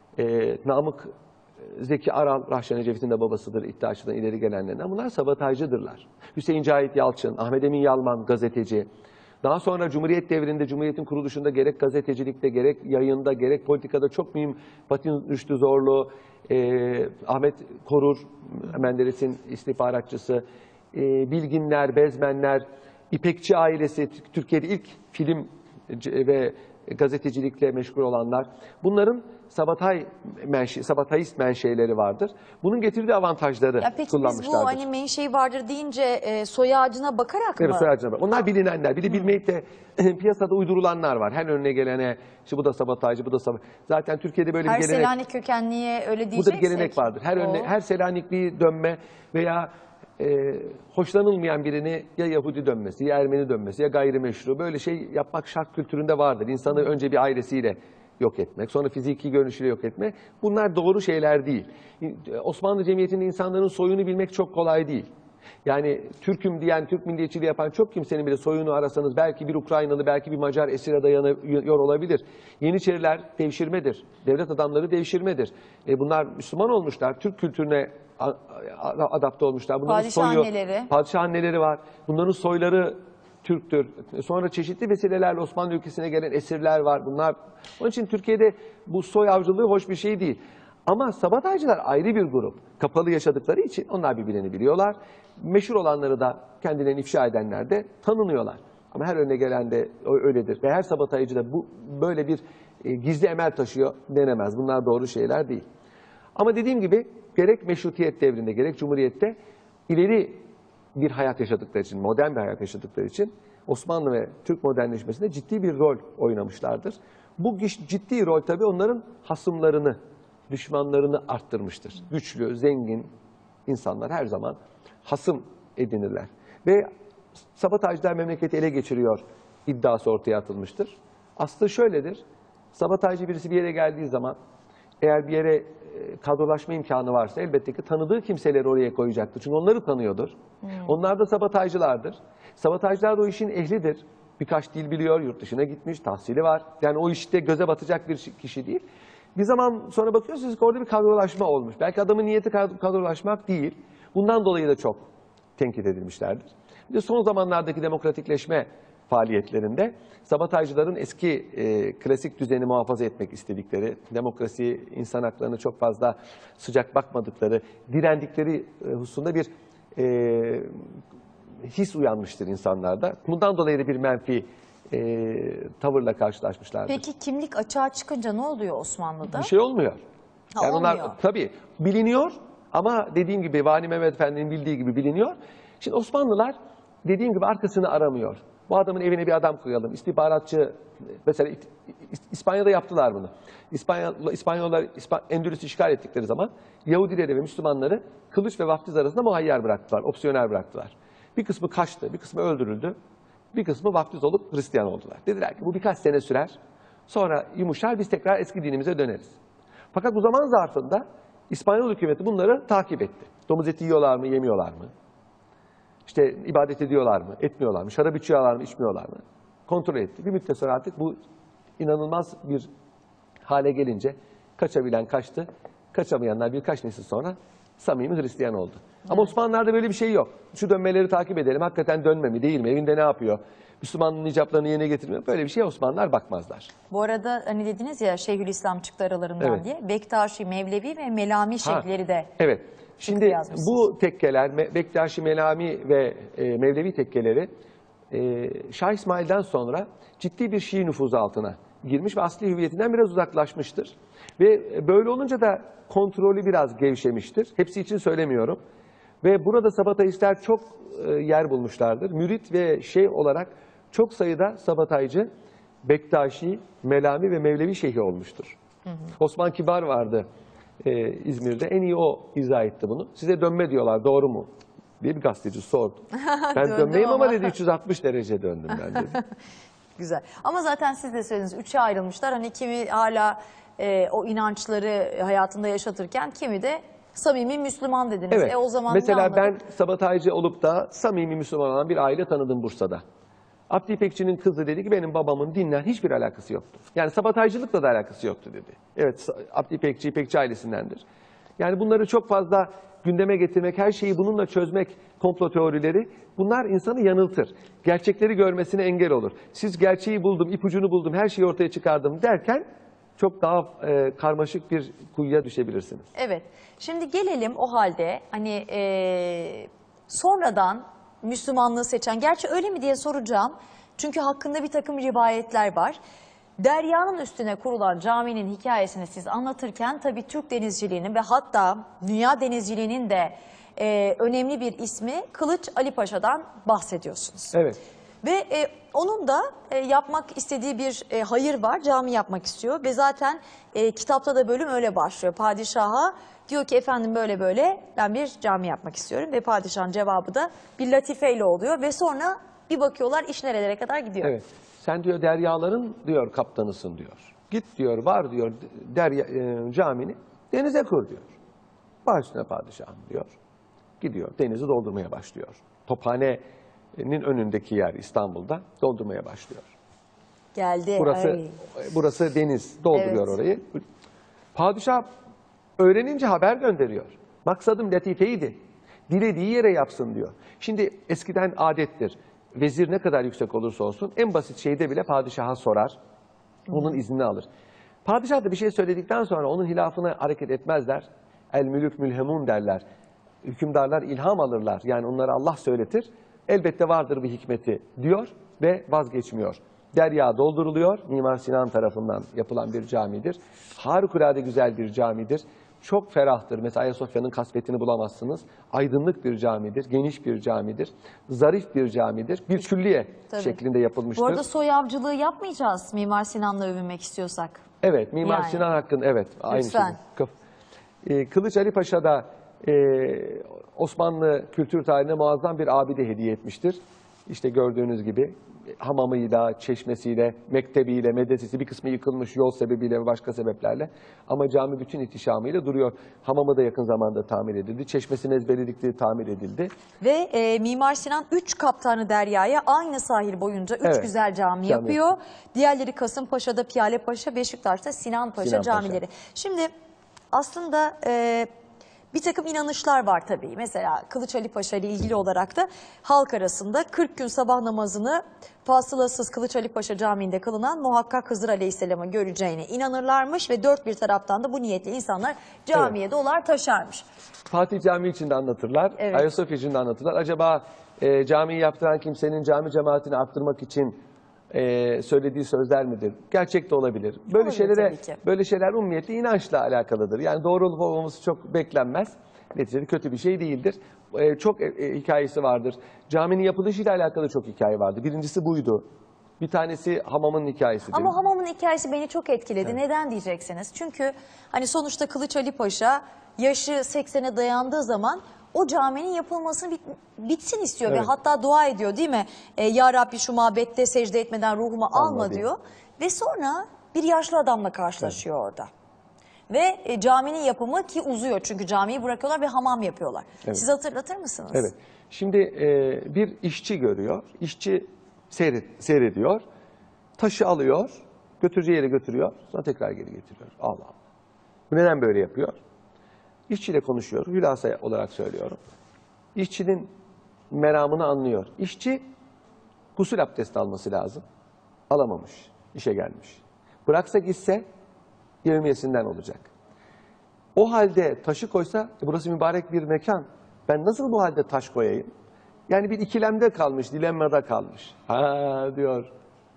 e, Namık Zeki Aral, Rahşan Ecevit'in de babasıdır iddiaçıdan ileri gelenlerden. Bunlar sabotajcıdırlar. Hüseyin Cahit Yalçın, Ahmet Emin Yalman gazeteci. Daha sonra Cumhuriyet devrinde, Cumhuriyet'in kuruluşunda gerek gazetecilikte, gerek yayında, gerek politikada çok mühim Fatih Rüştü Zorlu, e, Ahmet Korur, Menderes'in istihbaratçısı, e, bilginler, bezmenler, İpekçi ailesi, Türkiye'de ilk film ve gazetecilikle meşgul olanlar. Bunların sabotaj menşe, sabotajist menşeleri vardır. Bunun getirdiği avantajları Ya peki kullanmışlardır. biz bu hani menşei vardır deyince e, soy ağacına bakarak Evet, mı? soy ağacına bak. Onlar bilinenler. Bir de bilmeyip de piyasada uydurulanlar var. Her önüne gelene işte bu da sabotajcı, bu da sabotajcı. Zaten Türkiye'de böyle Her bir gelenek. Selanik kökenliye öyle Bu da diyeceksek. bir gelenek vardır. Her önüne, O- her Selanikli'yi dönme veya e, hoşlanılmayan birini ya Yahudi dönmesi, ya Ermeni dönmesi, ya gayrimeşru, böyle şey yapmak şark kültüründe vardır. İnsanı önce bir ailesiyle yok etmek, sonra fiziki görünüşüyle yok etmek. Bunlar doğru şeyler değil. Osmanlı Cemiyeti'nin insanların soyunu bilmek çok kolay değil. Yani Türk'üm diyen, Türk milliyetçiliği yapan çok kimsenin bile soyunu arasanız belki bir Ukraynalı, belki bir Macar esire dayanıyor olabilir. Yeniçeriler devşirmedir. Devlet adamları devşirmedir. E bunlar Müslüman olmuşlar, Türk kültürüne adapte olmuşlar. Bunların Padişah soyu, anneleri. Padişah anneleri var. Bunların soyları Türktür. Sonra çeşitli vesilelerle Osmanlı ülkesine gelen esirler var. Bunlar. Onun için Türkiye'de bu soy avcılığı hoş bir şey değil. Ama sabotajcılar ayrı bir grup. Kapalı yaşadıkları için onlar birbirlerini biliyorlar. Meşhur olanları da kendilerini ifşa edenler de tanınıyorlar. Ama her önüne gelen de öyledir. Ve her sabotajcı da bu böyle bir e, gizli emel taşıyor denemez. Bunlar doğru şeyler değil. Ama dediğim gibi gerek meşrutiyet devrinde gerek cumhuriyette ileri bir hayat yaşadıkları için, modern bir hayat yaşadıkları için Osmanlı ve Türk modernleşmesinde ciddi bir rol oynamışlardır. Bu ciddi rol tabii onların hasımlarını, düşmanlarını arttırmıştır. Güçlü, zengin insanlar her zaman hasım edinirler. Ve sabotajcılar memleketi ele geçiriyor iddiası ortaya atılmıştır. Aslı şöyledir, sabotajcı birisi bir yere geldiği zaman eğer bir yere kadrolaşma imkanı varsa elbette ki tanıdığı kimseleri oraya koyacaktır. Çünkü onları tanıyordur. Hmm. Onlar da sabotajcılardır. Sabotajcılar da o işin ehlidir. Birkaç dil biliyor, yurt dışına gitmiş, tahsili var. Yani o işte göze batacak bir kişi değil. Bir zaman sonra bakıyorsunuz ki orada bir kadrolaşma olmuş. Belki adamın niyeti kadrolaşmak değil. Bundan dolayı da çok tenkit edilmişlerdir. Bir de son zamanlardaki demokratikleşme faaliyetlerinde sabotajcıların eski e, klasik düzeni muhafaza etmek istedikleri, demokrasi, insan haklarını çok fazla sıcak bakmadıkları, direndikleri e, hususunda bir e, his uyanmıştır insanlarda. Bundan dolayı da bir menfi e, tavırla karşılaşmışlardır. Peki kimlik açığa çıkınca ne oluyor Osmanlı'da? Bir şey olmuyor. Ha, yani olmuyor. Onlar tabii biliniyor ama dediğim gibi Vali Mehmet Efendi'nin bildiği gibi biliniyor. Şimdi Osmanlılar dediğim gibi arkasını aramıyor. Bu adamın evine bir adam koyalım. İstihbaratçı, mesela İspanya'da yaptılar bunu. İspanya, İspanyollar İspa, Endülüs'ü işgal ettikleri zaman Yahudileri ve Müslümanları kılıç ve vaftiz arasında muhayyer bıraktılar, opsiyonel bıraktılar. Bir kısmı kaçtı, bir kısmı öldürüldü, bir kısmı vaftiz olup Hristiyan oldular. Dediler ki bu birkaç sene sürer, sonra yumuşar, biz tekrar eski dinimize döneriz. Fakat bu zaman zarfında İspanyol hükümeti bunları takip etti. Domuz eti yiyorlar mı, yemiyorlar mı? İşte ibadet ediyorlar mı, etmiyorlar mı? Şarap içiyorlar mı, içmiyorlar mı? Kontrol etti. Bir müddet sonra artık bu inanılmaz bir hale gelince kaçabilen kaçtı. Kaçamayanlar birkaç nesil sonra samimi Hristiyan oldu. Evet. Ama Osmanlılar'da böyle bir şey yok. Şu dönmeleri takip edelim. Hakikaten dönme mi, değil mi? Evinde ne yapıyor? Müslümanlığın icaplarını yerine getirmiyor. Böyle bir şey Osmanlılar bakmazlar. Bu arada hani dediniz ya Şeyhülislam çıktı aralarından Evet. diye. Bektaşi, Mevlevi ve Melami şeyhleri de. Evet. Şimdi bu tekkeler, Bektaşi, Melami ve e, Mevlevi tekkeleri e, Şah İsmail'den sonra ciddi bir Şii nüfuzu altına girmiş ve asli hüviyetinden biraz uzaklaşmıştır. Ve böyle olunca da kontrolü biraz gevşemiştir. Hepsi için söylemiyorum. Ve burada sabatayistler çok e, yer bulmuşlardır. Mürit ve şeyh olarak çok sayıda sabataycı, Bektaşi, Melami ve Mevlevi şeyhi olmuştur. Hı hı. Osman Kibar vardı e, İzmir'de. En iyi o izah etti bunu. Size dönme diyorlar, doğru mu diye bir gazeteci sordu. Ben dönmeyim ama dedi, üç yüz altmış derece döndüm ben dedi. Güzel. Ama zaten siz de söylediniz, üçe ayrılmışlar. Hani kimi hala e, o inançları hayatında yaşatırken kimi de samimi Müslüman dediniz. Evet. E, o zaman mesela ben sabataycı olup da samimi Müslüman olan bir aile tanıdım Bursa'da. Abdi İpekçi'nin kızı dedi ki benim babamın dinle hiçbir alakası yoktu. Yani sabataycılıkla da alakası yoktu dedi. Evet, Abdi İpekçi, İpekçi ailesindendir. Yani bunları çok fazla gündeme getirmek, her şeyi bununla çözmek, komplo teorileri, bunlar insanı yanıltır. Gerçekleri görmesine engel olur. Siz gerçeği buldum, ipucunu buldum, her şeyi ortaya çıkardım derken çok daha e, karmaşık bir kuyuya düşebilirsiniz. Evet. Şimdi gelelim o halde hani e, sonradan Müslümanlığı seçen, gerçi öyle mi diye soracağım. Çünkü hakkında bir takım rivayetler var. Deryanın üstüne kurulan caminin hikayesini siz anlatırken tabii Türk denizciliğinin ve hatta dünya denizciliğinin de e, önemli bir ismi Kılıç Ali Paşa'dan bahsediyorsunuz. Evet. Ve e, onun da e, yapmak istediği bir e, hayır var, cami yapmak istiyor. Ve zaten e, kitapta da bölüm öyle başlıyor. Padişaha diyor ki efendim böyle böyle ben bir cami yapmak istiyorum. Ve padişahın cevabı da bir latifeyle oluyor. Ve sonra bir bakıyorlar iş nerelere kadar gidiyor. Evet. Sen diyor deryaların diyor kaptanısın diyor. Git diyor, var diyor derya, e, camini denize kur diyor. Baş üstüne padişahım diyor. Gidiyor denizi doldurmaya başlıyor. Tophane'nin önündeki yer İstanbul'da doldurmaya başlıyor. Geldi. Burası Ay. burası deniz, dolduruyor Evet. orayı. Padişah öğrenince haber gönderiyor. Maksadım latifeydi. Dilediği yere yapsın diyor. Şimdi eskiden adettir. Vezir ne kadar yüksek olursa olsun en basit şeyde bile padişaha sorar. Onun iznini alır. Padişah da bir şey söyledikten sonra onun hilafına hareket etmezler. El mülük mülhemun derler. Hükümdarlar ilham alırlar. Yani onlara Allah söyletir. Elbette vardır bir hikmeti diyor ve vazgeçmiyor. Derya dolduruluyor. Mimar Sinan tarafından yapılan bir camidir. Harikulade güzel bir camidir. Çok ferahtır. Mesela Ayasofya'nın kasvetini bulamazsınız. Aydınlık bir camidir, geniş bir camidir, zarif bir camidir. Bir külliye Tabii. şeklinde yapılmıştır. Bu arada soy avcılığı yapmayacağız Mimar Sinan'la övünmek istiyorsak. Evet, Mimar Yani. Sinan hakkında evet. Aynı Lütfen. şey. Ee, Kılıç Ali Paşa da e, Osmanlı kültür tarihine muazzam bir abide hediye etmiştir. İşte gördüğünüz gibi hamamıyla, çeşmesiyle, mektebiyle, medresesi bir kısmı yıkılmış yol sebebiyle ve başka sebeplerle. Ama cami bütün ihtişamıyla duruyor. Hamamı da yakın zamanda tamir edildi. Çeşmesi mezbelelikleri tamir edildi. Ve e, Mimar Sinan üç kaptanı deryaya aynı sahil boyunca üç Evet, güzel cami, cami yapıyor. Diğerleri Kasımpaşa'da Piyale Paşa, Beşiktaş'ta Sinan Paşa Sinan Paşa. camileri. Şimdi aslında e, bir takım inanışlar var tabii. Mesela Kılıç Ali Paşa ile ilgili olarak da halk arasında kırk gün sabah namazını fasılasız Kılıç Ali Paşa Camii'nde kılınan muhakkak Hızır Aleyhisselam'ı göreceğine inanırlarmış ve dört bir taraftan da bu niyetle insanlar camiye Evet. dolar taşarmış. Fatih Camii için de anlatırlar, Evet. Ayasofya için de anlatırlar. Acaba e, camiyi yaptıran kimsenin cami cemaatini arttırmak için e, söylediği sözler midir? Gerçek de olabilir. Böyle Olabilir şeylere, tabii ki. böyle şeyler umumiyetle inançla alakalıdır. Yani doğru olup olmaması çok beklenmez. Neticede kötü bir şey değildir. e, çok e, e, hikayesi vardır. Caminin yapılışıyla alakalı çok hikaye vardı. Birincisi buydu. Bir tanesi hamamın hikayesidir. Ama hamamın hikayesi beni çok etkiledi. Evet. Neden diyeceksiniz? Çünkü hani sonuçta Kılıç Ali Paşa yaşı seksene dayandığı zaman o caminin yapılmasını bit, bitsin istiyor evet. ve hatta dua ediyor değil mi? E, ya Rabbi şu mabette secde etmeden ruhumu alma, alma diyor. Ve sonra bir yaşlı adamla karşılaşıyor evet. orada. Ve e, caminin yapımı ki uzuyor çünkü camiyi bırakıyorlar ve hamam yapıyorlar. Evet. Siz hatırlatır mısınız? Evet. Şimdi e, bir işçi görüyor. İşçi seyret, seyrediyor. Taşı alıyor. Götüreceği yere götürüyor. Sonra tekrar geri getiriyor. Allah Allah. Bu neden böyle yapıyor? İşçiyle konuşuyor. Hülasa olarak söylüyorum. İşçinin meramını anlıyor. İşçi gusül abdesti alması lazım. Alamamış. İşe gelmiş. Bıraksa gitse yevmiyesinden olacak. O halde taşı koysa, e burası mübarek bir mekan. Ben nasıl bu halde taş koyayım? Yani bir ikilemde kalmış, dilemmada kalmış. Ha diyor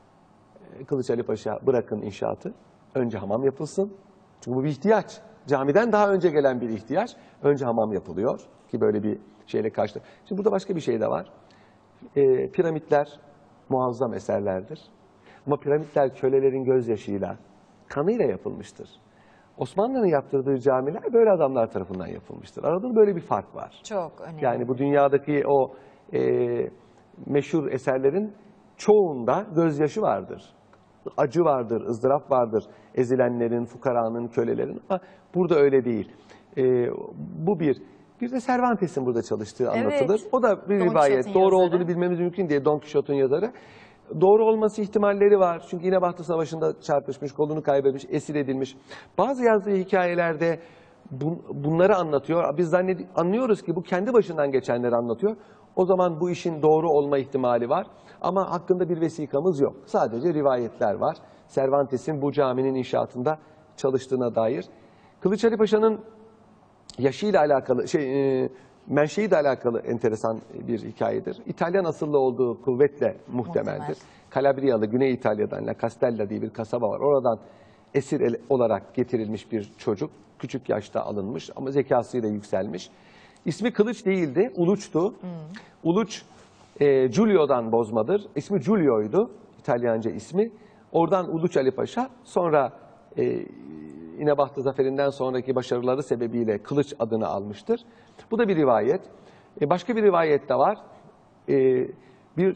Kılıç Ali Paşa, bırakın inşaatı. Önce hamam yapılsın. Çünkü bu bir ihtiyaç. Camiden daha önce gelen bir ihtiyaç. Önce hamam yapılıyor ki böyle bir şeyle karşı. Şimdi burada başka bir şey de var. E, piramitler muazzam eserlerdir. Ama piramitler kölelerin gözyaşıyla, kanıyla yapılmıştır. Osmanlı'nın yaptırdığı camiler böyle adamlar tarafından yapılmıştır. Arada böyle bir fark var. Çok önemli. Yani bu dünyadaki o e, meşhur eserlerin çoğunda gözyaşı vardır. Acı vardır, ızdırap vardır. Ezilenlerin, fukaranın, kölelerin. Ama burada öyle değil. E, bu bir. Bir de Cervantes'in burada çalıştığı anlatılır. Evet. O da bir Don rivayet. Doğru yazarı. Olduğunu bilmemiz mümkün diye Don Quixote'un yazarı. Doğru olması ihtimalleri var. Çünkü İnebahtı Savaşı'nda çarpışmış, kolunu kaybetmiş, esir edilmiş. Bazı yazdığı hikayelerde bun, bunları anlatıyor. Biz zanned- anlıyoruz ki bu kendi başından geçenleri anlatıyor. O zaman bu işin doğru olma ihtimali var. Ama hakkında bir vesikamız yok. Sadece rivayetler var. Cervantes'in bu caminin inşaatında çalıştığına dair. Kılıç Ali Paşa'nın yaşıyla alakalı, şey, e, menşeiyle alakalı enteresan bir hikayedir. İtalyan asıllı olduğu kuvvetle muhtemeldir. Muhtemel. Calabriyalı, Güney İtalya'dan La Castella diye bir kasaba var. Oradan esir olarak getirilmiş bir çocuk. Küçük yaşta alınmış ama zekasıyla yükselmiş. İsmi Kılıç değildi, Uluç'tu. Hmm. Uluç, e, Giulio'dan bozmadır. İsmi Giulio'ydu, İtalyanca ismi. Oradan Uluç Ali Paşa, sonra e, İnebahtı Zaferi'nden sonraki başarıları sebebiyle Kılıç adını almıştır. Bu da bir rivayet. E, başka bir rivayet de var. E, bir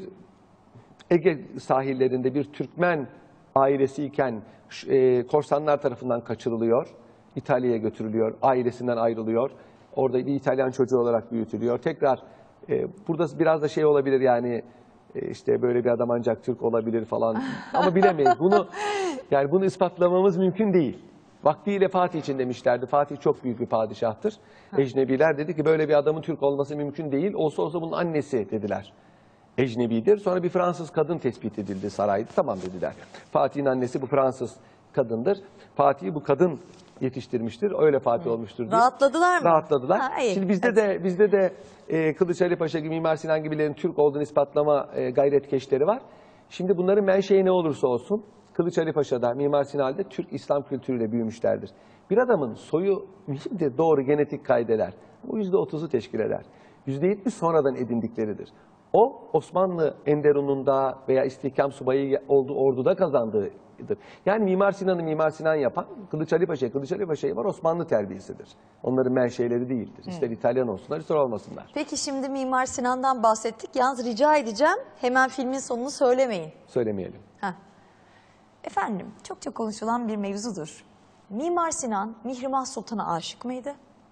Ege sahillerinde bir Türkmen ailesiyken e, korsanlar tarafından kaçırılıyor. İtalya'ya götürülüyor, ailesinden ayrılıyor. Orada bir İtalyan çocuğu olarak büyütülüyor. Tekrar e, burada biraz da şey olabilir yani e, işte böyle bir adam ancak Türk olabilir falan. Ama bilemeyiz. Bunu yani bunu ispatlamamız mümkün değil. Vaktiyle Fatih için demişlerdi. Fatih çok büyük bir padişahtır. Ha. Ecnebiler dedi ki böyle bir adamın Türk olması mümkün değil. Olsa olsa bunun annesi dediler. Ecnebidir. Sonra bir Fransız kadın tespit edildi sarayda. Tamam dediler. Fatih'in annesi bu Fransız kadındır. Fatih'i bu kadın yetiştirmiştir. Öyle Fatih Hı. olmuştur diye. Rahatladılar mı? Rahatladılar. Ha, Şimdi bizde de bizde de e, Kılıç Ali Paşa gibi, Mimar Sinan gibilerin Türk olduğunu ispatlama e, gayretkeşleri var. Şimdi bunların menşei ne olursa olsun Kılıç Ali Paşa'da, Mimar Sinan'da Türk İslam kültürüyle büyümüşlerdir. Bir adamın soyu mühimdir, doğru genetik kaideler. Bu yüzde otuzu teşkil eder. Yüzde yetmiş sonradan edindikleridir. O Osmanlı Enderun'unda veya İstihkam Subayı olduğu orduda kazandığıdır. Yani Mimar Sinan'ı Mimar Sinan yapan Kılıç Ali Paşa, Kılıç Ali Paşa'yı var Osmanlı terbiyesidir. Onların menşeileri değildir. Hmm. İster İtalyan olsunlar, ister olmasınlar. Peki şimdi Mimar Sinan'dan bahsettik. Yalnız rica edeceğim hemen filmin sonunu söylemeyin. Söylemeyelim. Heh. Efendim, çokça konuşulan bir mevzudur. Mimar Sinan, Mihrimah Sultan'a aşık mıydı?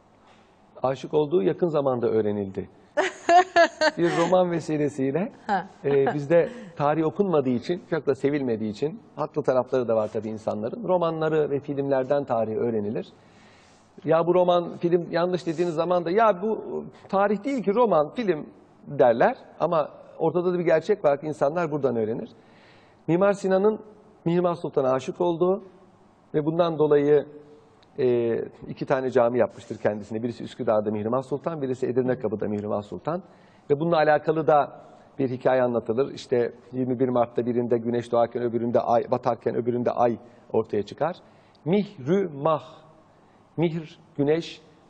Aşık olduğu yakın zamanda öğrenildi. Bir roman vesilesiyle e, bizde tarih okunmadığı için, çok da sevilmediği için, haklı tarafları da var tabii insanların. Romanları ve filmlerden tarih öğrenilir. Ya bu roman, film yanlış dediğiniz zaman da ya bu tarih değil ki roman, film derler. Ama ortada da bir gerçek var ki insanlar buradan öğrenir. Mimar Sinan'ın Mihrimah Sultan'a aşık olduğu ve bundan dolayı e, iki tane cami yapmıştır kendisine. Birisi Üsküdar'da Mihrimah Sultan, birisi Edirnekapı'da Mihrimah Sultan. Ve bununla alakalı da bir hikaye anlatılır. İşte yirmi bir Mart'ta birinde güneş doğarken öbüründe ay, batarken öbüründe ay ortaya çıkar. Mihrümah, mihr güneş,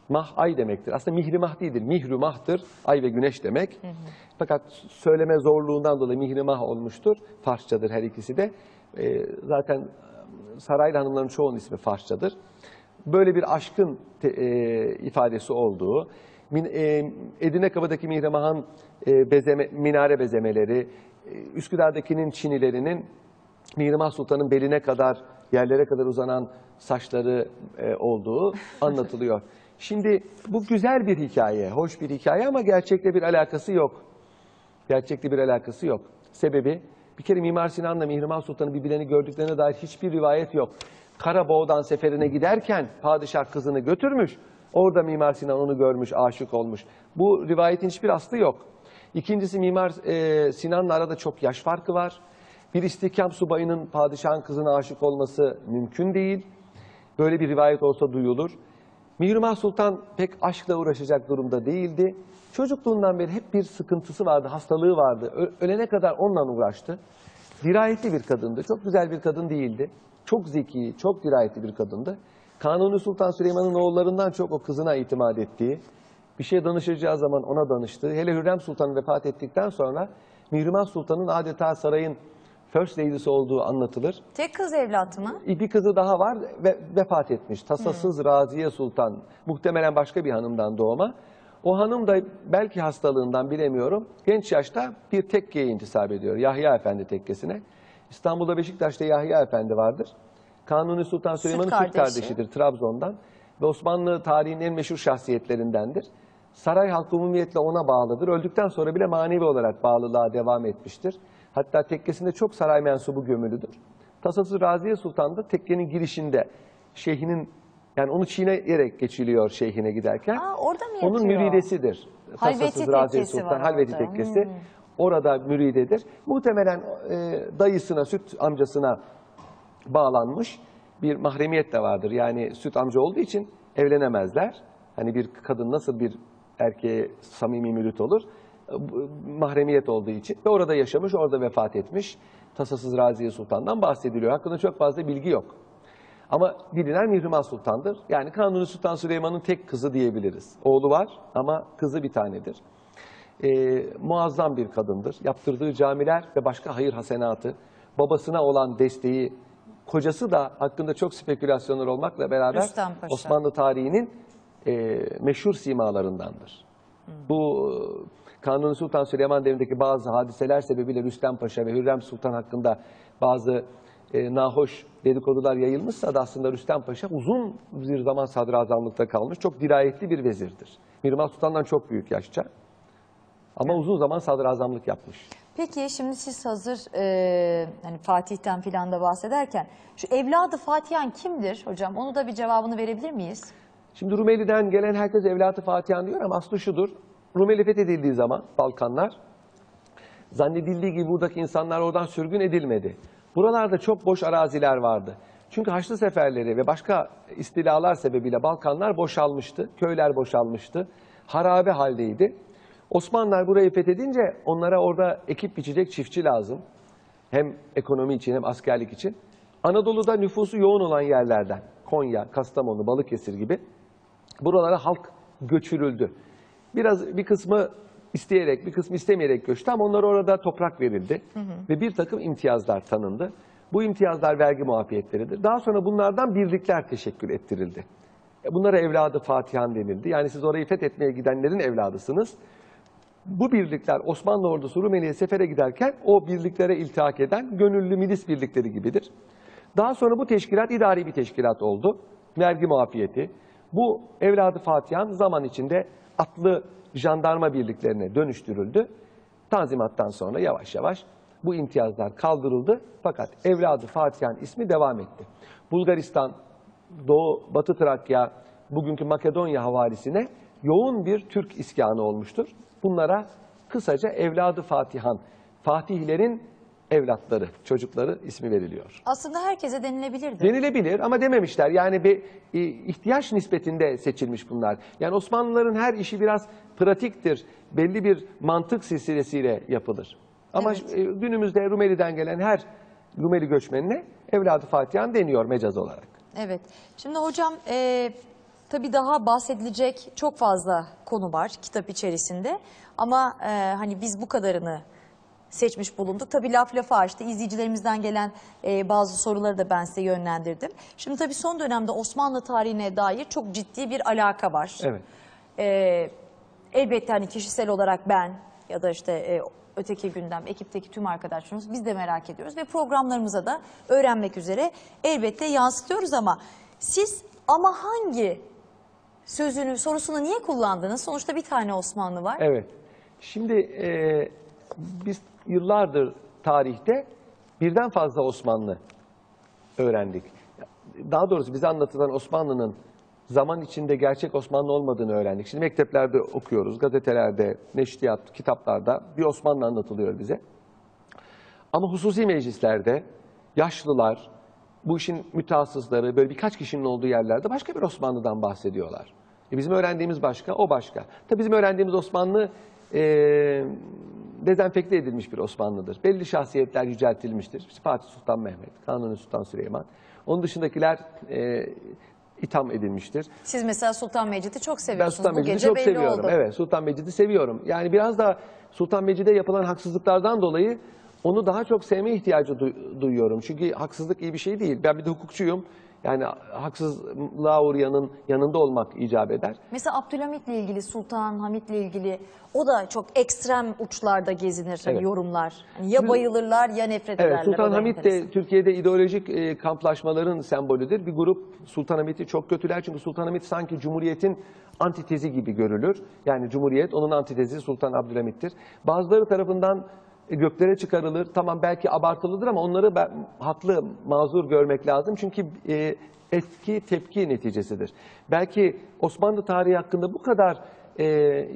Mah ay demektir. Aslında mihrimah değildir. Mihrumah'tır. Ay ve güneş demek. Hı hı. Fakat söyleme zorluğundan dolayı mihrimah olmuştur. Farsçadır her ikisi de. Ee, zaten saraylı hanımların çoğunun ismi Farsçadır. Böyle bir aşkın te, e, ifadesi olduğu, min, e, Edirnekaba'daki Mihrimah'ın e, bezeme, minare bezemeleri, e, Üsküdar'dakinin çinilerinin Mihrimah Sultan'ın beline kadar, yerlere kadar uzanan saçları e, olduğu anlatılıyor. Şimdi bu güzel bir hikaye, hoş bir hikaye ama gerçekle bir alakası yok. Gerçekle bir alakası yok. Sebebi, bir kere Mimar Sinan'la Mihrimah Sultan'ın birbirlerini gördüklerine dair hiçbir rivayet yok. Karaboğdan seferine giderken padişah kızını götürmüş, orada Mimar Sinan onu görmüş, aşık olmuş. Bu rivayetin hiçbir aslı yok. İkincisi, Mimar e, Sinan'la arada çok yaş farkı var. Bir istihkam subayının padişahın kızına aşık olması mümkün değil. Böyle bir rivayet olsa duyulur. Mihrimah Sultan pek aşkla uğraşacak durumda değildi. Çocukluğundan beri hep bir sıkıntısı vardı, hastalığı vardı. Ö- ölene kadar onunla uğraştı. Dirayetli bir kadındı, çok güzel bir kadın değildi. Çok zeki, çok dirayetli bir kadındı. Kanuni Sultan Süleyman'ın oğullarından çok o kızına itimat ettiği, bir şeye danışacağı zaman ona danıştığı, hele Hürrem Sultan vefat ettikten sonra Mihrimah Sultan'ın adeta sarayın First Lady'si olduğu anlatılır. Tek kız evlat mı? Bir kızı daha var ve vefat etmiş. Tasasız hmm. Raziye Sultan, muhtemelen başka bir hanımdan doğma. O hanım da belki hastalığından bilemiyorum, genç yaşta bir tekkeye intisap ediyor, Yahya Efendi tekkesine. İstanbul'da Beşiktaş'ta Yahya Efendi vardır. Kanuni Sultan Süleyman'ın süt, süt kardeşidir Trabzon'dan ve Osmanlı tarihinin en meşhur şahsiyetlerindendir. Saray halkı umumiyetle ona bağlıdır. Öldükten sonra bile manevi olarak bağlılığa devam etmiştir. Hatta tekkesinde çok saray mensubu gömülüdür. Tasası Raziye Sultan da tekkenin girişinde şeyhinin, yani onu çiğneyerek geçiliyor şeyhine giderken. Aa, orada mı onun yatıyor? müridesidir. Tasasız Raziye Sultan, Halveti tekkesi. Hmm. Orada müridedir. Muhtemelen e, dayısına, süt amcasına bağlanmış bir mahremiyet de vardır. Yani süt amca olduğu için evlenemezler. Hani bir kadın nasıl bir erkeğe samimi mürit olur? Mahremiyet olduğu için ve orada yaşamış, orada vefat etmiş. Tasasız Raziye Sultan'dan bahsediliyor. Hakkında çok fazla bilgi yok. Ama bilinen Mihrimah Sultan'dır. Yani Kanuni Sultan Süleyman'ın tek kızı diyebiliriz. Oğlu var ama kızı bir tanedir. Ee, muazzam bir kadındır. Yaptırdığı camiler ve başka hayır hasenatı, babasına olan desteği, kocası da hakkında çok spekülasyonlar olmakla beraber Osmanlı tarihinin e, meşhur simalarındandır. Hmm. Bu Kanuni Sultan Süleyman devrindeki bazı hadiseler sebebiyle Rüstem Paşa ve Hürrem Sultan hakkında bazı e, nahoş dedikodular yayılmışsa da aslında Rüstem Paşa uzun bir zaman sadrazamlıkta kalmış, çok dirayetli bir vezirdir. Mihrimah Sultan'dan çok büyük yaşça ama uzun zaman sadrazamlık yapmış. Peki şimdi siz hazır e, hani Fatih'ten filan da bahsederken şu evladı Fatihan kimdir hocam? Onu da bir cevabını verebilir miyiz? Şimdi Rumeli'den gelen herkes evladı Fatihan diyor ama aslı şudur. Rumeli fethedildiği zaman Balkanlar, zannedildiği gibi buradaki insanlar oradan sürgün edilmedi. Buralarda çok boş araziler vardı. Çünkü Haçlı seferleri ve başka istilalar sebebiyle Balkanlar boşalmıştı, köyler boşalmıştı, harabe haldeydi. Osmanlılar burayı fethedince onlara orada ekip biçecek çiftçi lazım. Hem ekonomi için hem askerlik için. Anadolu'da nüfusu yoğun olan yerlerden, Konya, Kastamonu, Balıkesir gibi buralara halk göçürüldü. Biraz bir kısmı isteyerek, bir kısmı istemeyerek göçtü ama onlara orada toprak verildi. Hı hı. Ve bir takım imtiyazlar tanındı. Bu imtiyazlar vergi muafiyetleridir. Daha sonra bunlardan birlikler teşekkül ettirildi. Bunlara evladı Fatihan denildi. Yani siz orayı fethetmeye gidenlerin evladısınız. Bu birlikler Osmanlı ordusu Rumeli'ye sefere giderken o birliklere iltihak eden gönüllü milis birlikleri gibidir. Daha sonra bu teşkilat idari bir teşkilat oldu. Vergi muafiyeti. Bu evladı Fatihan zaman içinde atlı jandarma birliklerine dönüştürüldü. Tanzimattan sonra yavaş yavaş bu imtiyazlar kaldırıldı. Fakat evladı Fatihan ismi devam etti. Bulgaristan, Doğu, Batı Trakya, bugünkü Makedonya havalisine yoğun bir Türk iskanı olmuştur. Bunlara kısaca evladı Fatihan, Fatihlerin evlatları, çocukları ismi veriliyor. Aslında herkese denilebilirdi. Denilebilir ama dememişler. Yani bir ihtiyaç nispetinde seçilmiş bunlar. Yani Osmanlıların her işi biraz pratiktir. Belli bir mantık silsilesiyle yapılır. Ama evet, günümüzde Rumeli'den gelen her Rumeli göçmenine evladı Fatihan deniyor mecaz olarak. Evet. Şimdi hocam e, Tabii daha bahsedilecek çok fazla konu var kitap içerisinde. Ama e, hani biz bu kadarını seçmiş bulunduk. Tabii laf lafa açtı. İzleyicilerimizden gelen e, bazı soruları da ben size yönlendirdim. Şimdi tabii son dönemde Osmanlı tarihine dair çok ciddi bir alaka var. Evet. E, elbette hani kişisel olarak ben ya da işte e, öteki gündem, ekipteki tüm arkadaşlarımız biz de merak ediyoruz. Ve programlarımıza da öğrenmek üzere elbette yansıtıyoruz ama siz ama hangi sözünü, sorusunu niye kullandınız? Sonuçta bir tane Osmanlı var. Evet. Şimdi e, biz yıllardır tarihte birden fazla Osmanlı öğrendik. Daha doğrusu bize anlatılan Osmanlı'nın zaman içinde gerçek Osmanlı olmadığını öğrendik. Şimdi mekteplerde okuyoruz, gazetelerde, neşriyat, kitaplarda bir Osmanlı anlatılıyor bize. Ama hususi meclislerde yaşlılar, bu işin mütehassısları, böyle birkaç kişinin olduğu yerlerde başka bir Osmanlı'dan bahsediyorlar. E bizim öğrendiğimiz başka, o başka. Tabii bizim öğrendiğimiz Osmanlı e, dezenfekte edilmiş bir Osmanlı'dır. Belli şahsiyetler yüceltilmiştir. İşte Fatih Sultan Mehmet, Kanuni Sultan Süleyman. Onun dışındakiler e, itham edilmiştir. Siz mesela Sultan Mecid'i çok Ben seviyorsunuz. Sultan Bu Mecid'i gece çok belli seviyorum. oldu. Evet, Sultan Mecid'i seviyorum. Yani biraz da Sultan Mecid'e yapılan haksızlıklardan dolayı onu daha çok sevme ihtiyacı du- duyuyorum. Çünkü haksızlık iyi bir şey değil. Ben bir de hukukçuyum. Yani haksızlığa uğrayanın yanında olmak icap eder. Mesela Abdülhamit'le ilgili, Sultan Hamit'le ilgili o da çok ekstrem uçlarda gezinir hani Evet. yorumlar. Hani ya bayılırlar ya nefret ederler. Evet, Sultan O da Hamit enteresan. de Türkiye'de ideolojik e, kamplaşmaların sembolüdür. Bir grup Sultan Hamit'i çok kötüler çünkü Sultan Hamit sanki Cumhuriyet'in antitezi gibi görülür. Yani Cumhuriyet onun antitezi Sultan Abdülhamit'tir. Bazıları tarafından e, göklere çıkarılır. Tamam belki abartılıdır ama onları ben, haklı, mazur görmek lazım. Çünkü e, etki tepki neticesidir. Belki Osmanlı tarihi hakkında bu kadar e,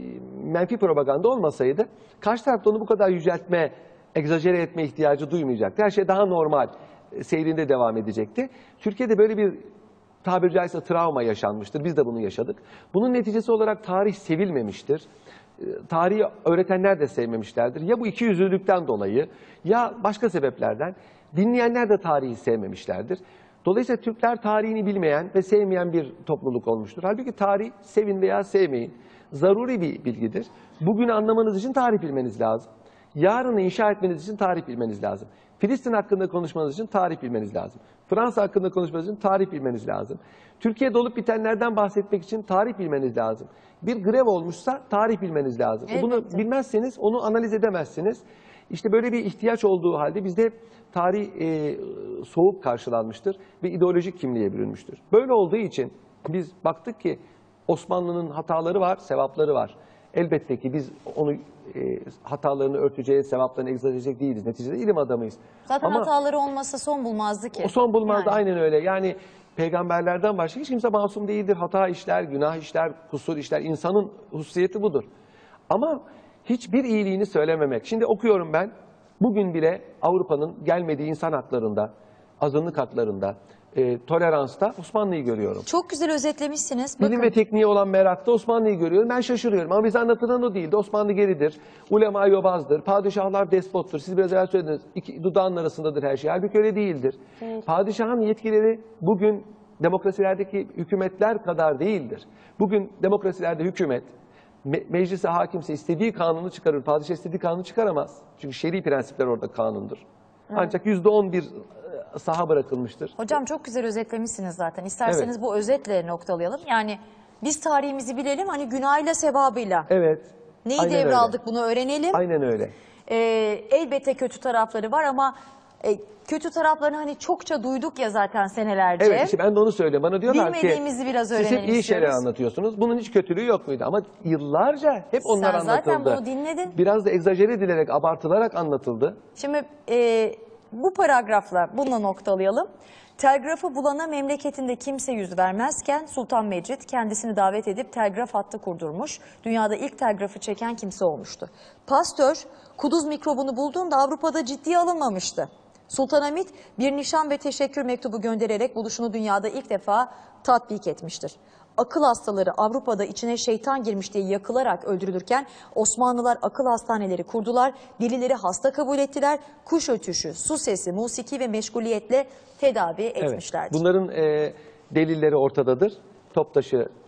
menfi propaganda olmasaydı karşı tarafta onu bu kadar yüceltme, egzajere etme ihtiyacı duymayacaktı. Her şey daha normal e, seyrinde devam edecekti. Türkiye'de böyle bir tabiri caizse travma yaşanmıştır. Biz de bunu yaşadık. Bunun neticesi olarak tarih sevilmemiştir. E, Tarihi öğretenler de sevmemişlerdir. Ya bu ikiyüzlülükten dolayı ya başka sebeplerden dinleyenler de tarihi sevmemişlerdir. Dolayısıyla Türkler tarihini bilmeyen ve sevmeyen bir topluluk olmuştur. Halbuki tarih sevin veya sevmeyin zaruri bir bilgidir. Bugünü anlamanız için tarih bilmeniz lazım. Yarını inşa etmeniz için tarih bilmeniz lazım. Filistin hakkında konuşmanız için tarih bilmeniz lazım. Fransa hakkında konuşmanız için tarih bilmeniz lazım. Türkiye'de olup bitenlerden bahsetmek için tarih bilmeniz lazım. Bir grev olmuşsa tarih bilmeniz lazım. E Bunu Elbette. bilmezseniz onu analiz edemezsiniz. İşte böyle bir ihtiyaç olduğu halde bizde tarih e, soğuk karşılanmıştır ve ideolojik kimliğe bürünmüştür. Böyle olduğu için biz baktık ki Osmanlı'nın hataları var, sevapları var. Elbette ki biz onu e, hatalarını örteceğiz, sevaplarını egzaj edecek değiliz. Neticede ilim adamıyız. Zaten Ama hataları olmasa son bulmazdı ki. o son bulmazdı, Yani. aynen öyle. Yani peygamberlerden başka hiç kimse masum değildir. Hata işler, günah işler, kusur işler. İnsanın hususiyeti budur. Ama hiçbir iyiliğini söylememek. Şimdi okuyorum ben. Bugün bile Avrupa'nın gelmediği insan haklarında, azınlık haklarında, e, toleransta Osmanlı'yı görüyorum. Çok güzel özetlemişsiniz. Bakın. Bilim ve tekniğe olan merakta Osmanlı'yı görüyorum. Ben şaşırıyorum ama bize anlatılan o değildi. Osmanlı geridir, ulema yobazdır, padişahlar despottur. Siz biraz evvel söylediniz, iki dudağın arasındadır her şey. Halbuki öyle değildir. Evet. Padişahın yetkileri bugün demokrasilerdeki hükümetler kadar değildir. Bugün demokrasilerde hükümet, me meclise hakimse istediği kanunu çıkarır. Padişah istediği kanunu çıkaramaz. Çünkü şer'i prensipler orada kanundur. Ancak yüzde on bir saha bırakılmıştır. Hocam çok güzel özetlemişsiniz zaten. İsterseniz Evet. bu özetle noktalayalım. Yani biz tarihimizi bilelim hani günahıyla sevabıyla. Evet. Neyi aynen öyle. devraldık bunu öğrenelim. Aynen öyle. Ee, elbette kötü tarafları var ama e, kötü taraflarını hani çokça duyduk ya zaten senelerce. Evet, işte ben de onu söylüyorum. Bana diyorlar ki Bilmediğimizi biraz siz hep öğrenelim iyi şeyler istiyoruz. anlatıyorsunuz. Bunun hiç kötülüğü yok muydu? Ama yıllarca hep onlar Sen zaten anlatıldı. bunu dinledin. Biraz da egzajere edilerek, abartılarak anlatıldı. Şimdi e, bu paragrafla bununla noktalayalım. Telgrafı bulana memleketinde kimse yüz vermezken Sultan Mecid kendisini davet edip telgraf hattı kurdurmuş. Dünyada ilk telgrafı çeken kimse olmuştu. Pasteur kuduz mikrobunu bulduğunda Avrupa'da ciddiye alınmamıştı. Sultan Hamid bir nişan ve teşekkür mektubu göndererek buluşunu dünyada ilk defa tatbik etmiştir. Akıl hastaları Avrupa'da içine şeytan girmiş diye yakılarak öldürülürken Osmanlılar akıl hastaneleri kurdular, delileri hasta kabul ettiler, kuş ötüşü, su sesi, musiki ve meşguliyetle tedavi Evet. etmişlerdir. Bunların e, delilleri ortadadır. Toptaşı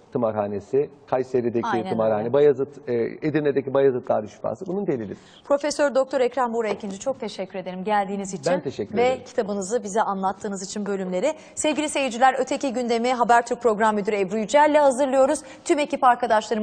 tımarhanesi, Kayseri'deki Aynen tımarhane, öyle. Bayazıt, e, Edirne'deki Bayazıt Darüşşafası bunun delilidir. Profesör Doktor Ekrem Buğra İkinci, çok teşekkür ederim geldiğiniz için. Ben teşekkür ve ederim. kitabınızı bize anlattığınız için bölümleri. Sevgili seyirciler, Öteki Gündemi Habertürk Program Müdürü Ebru Yücel'le hazırlıyoruz. Tüm ekip arkadaşlarım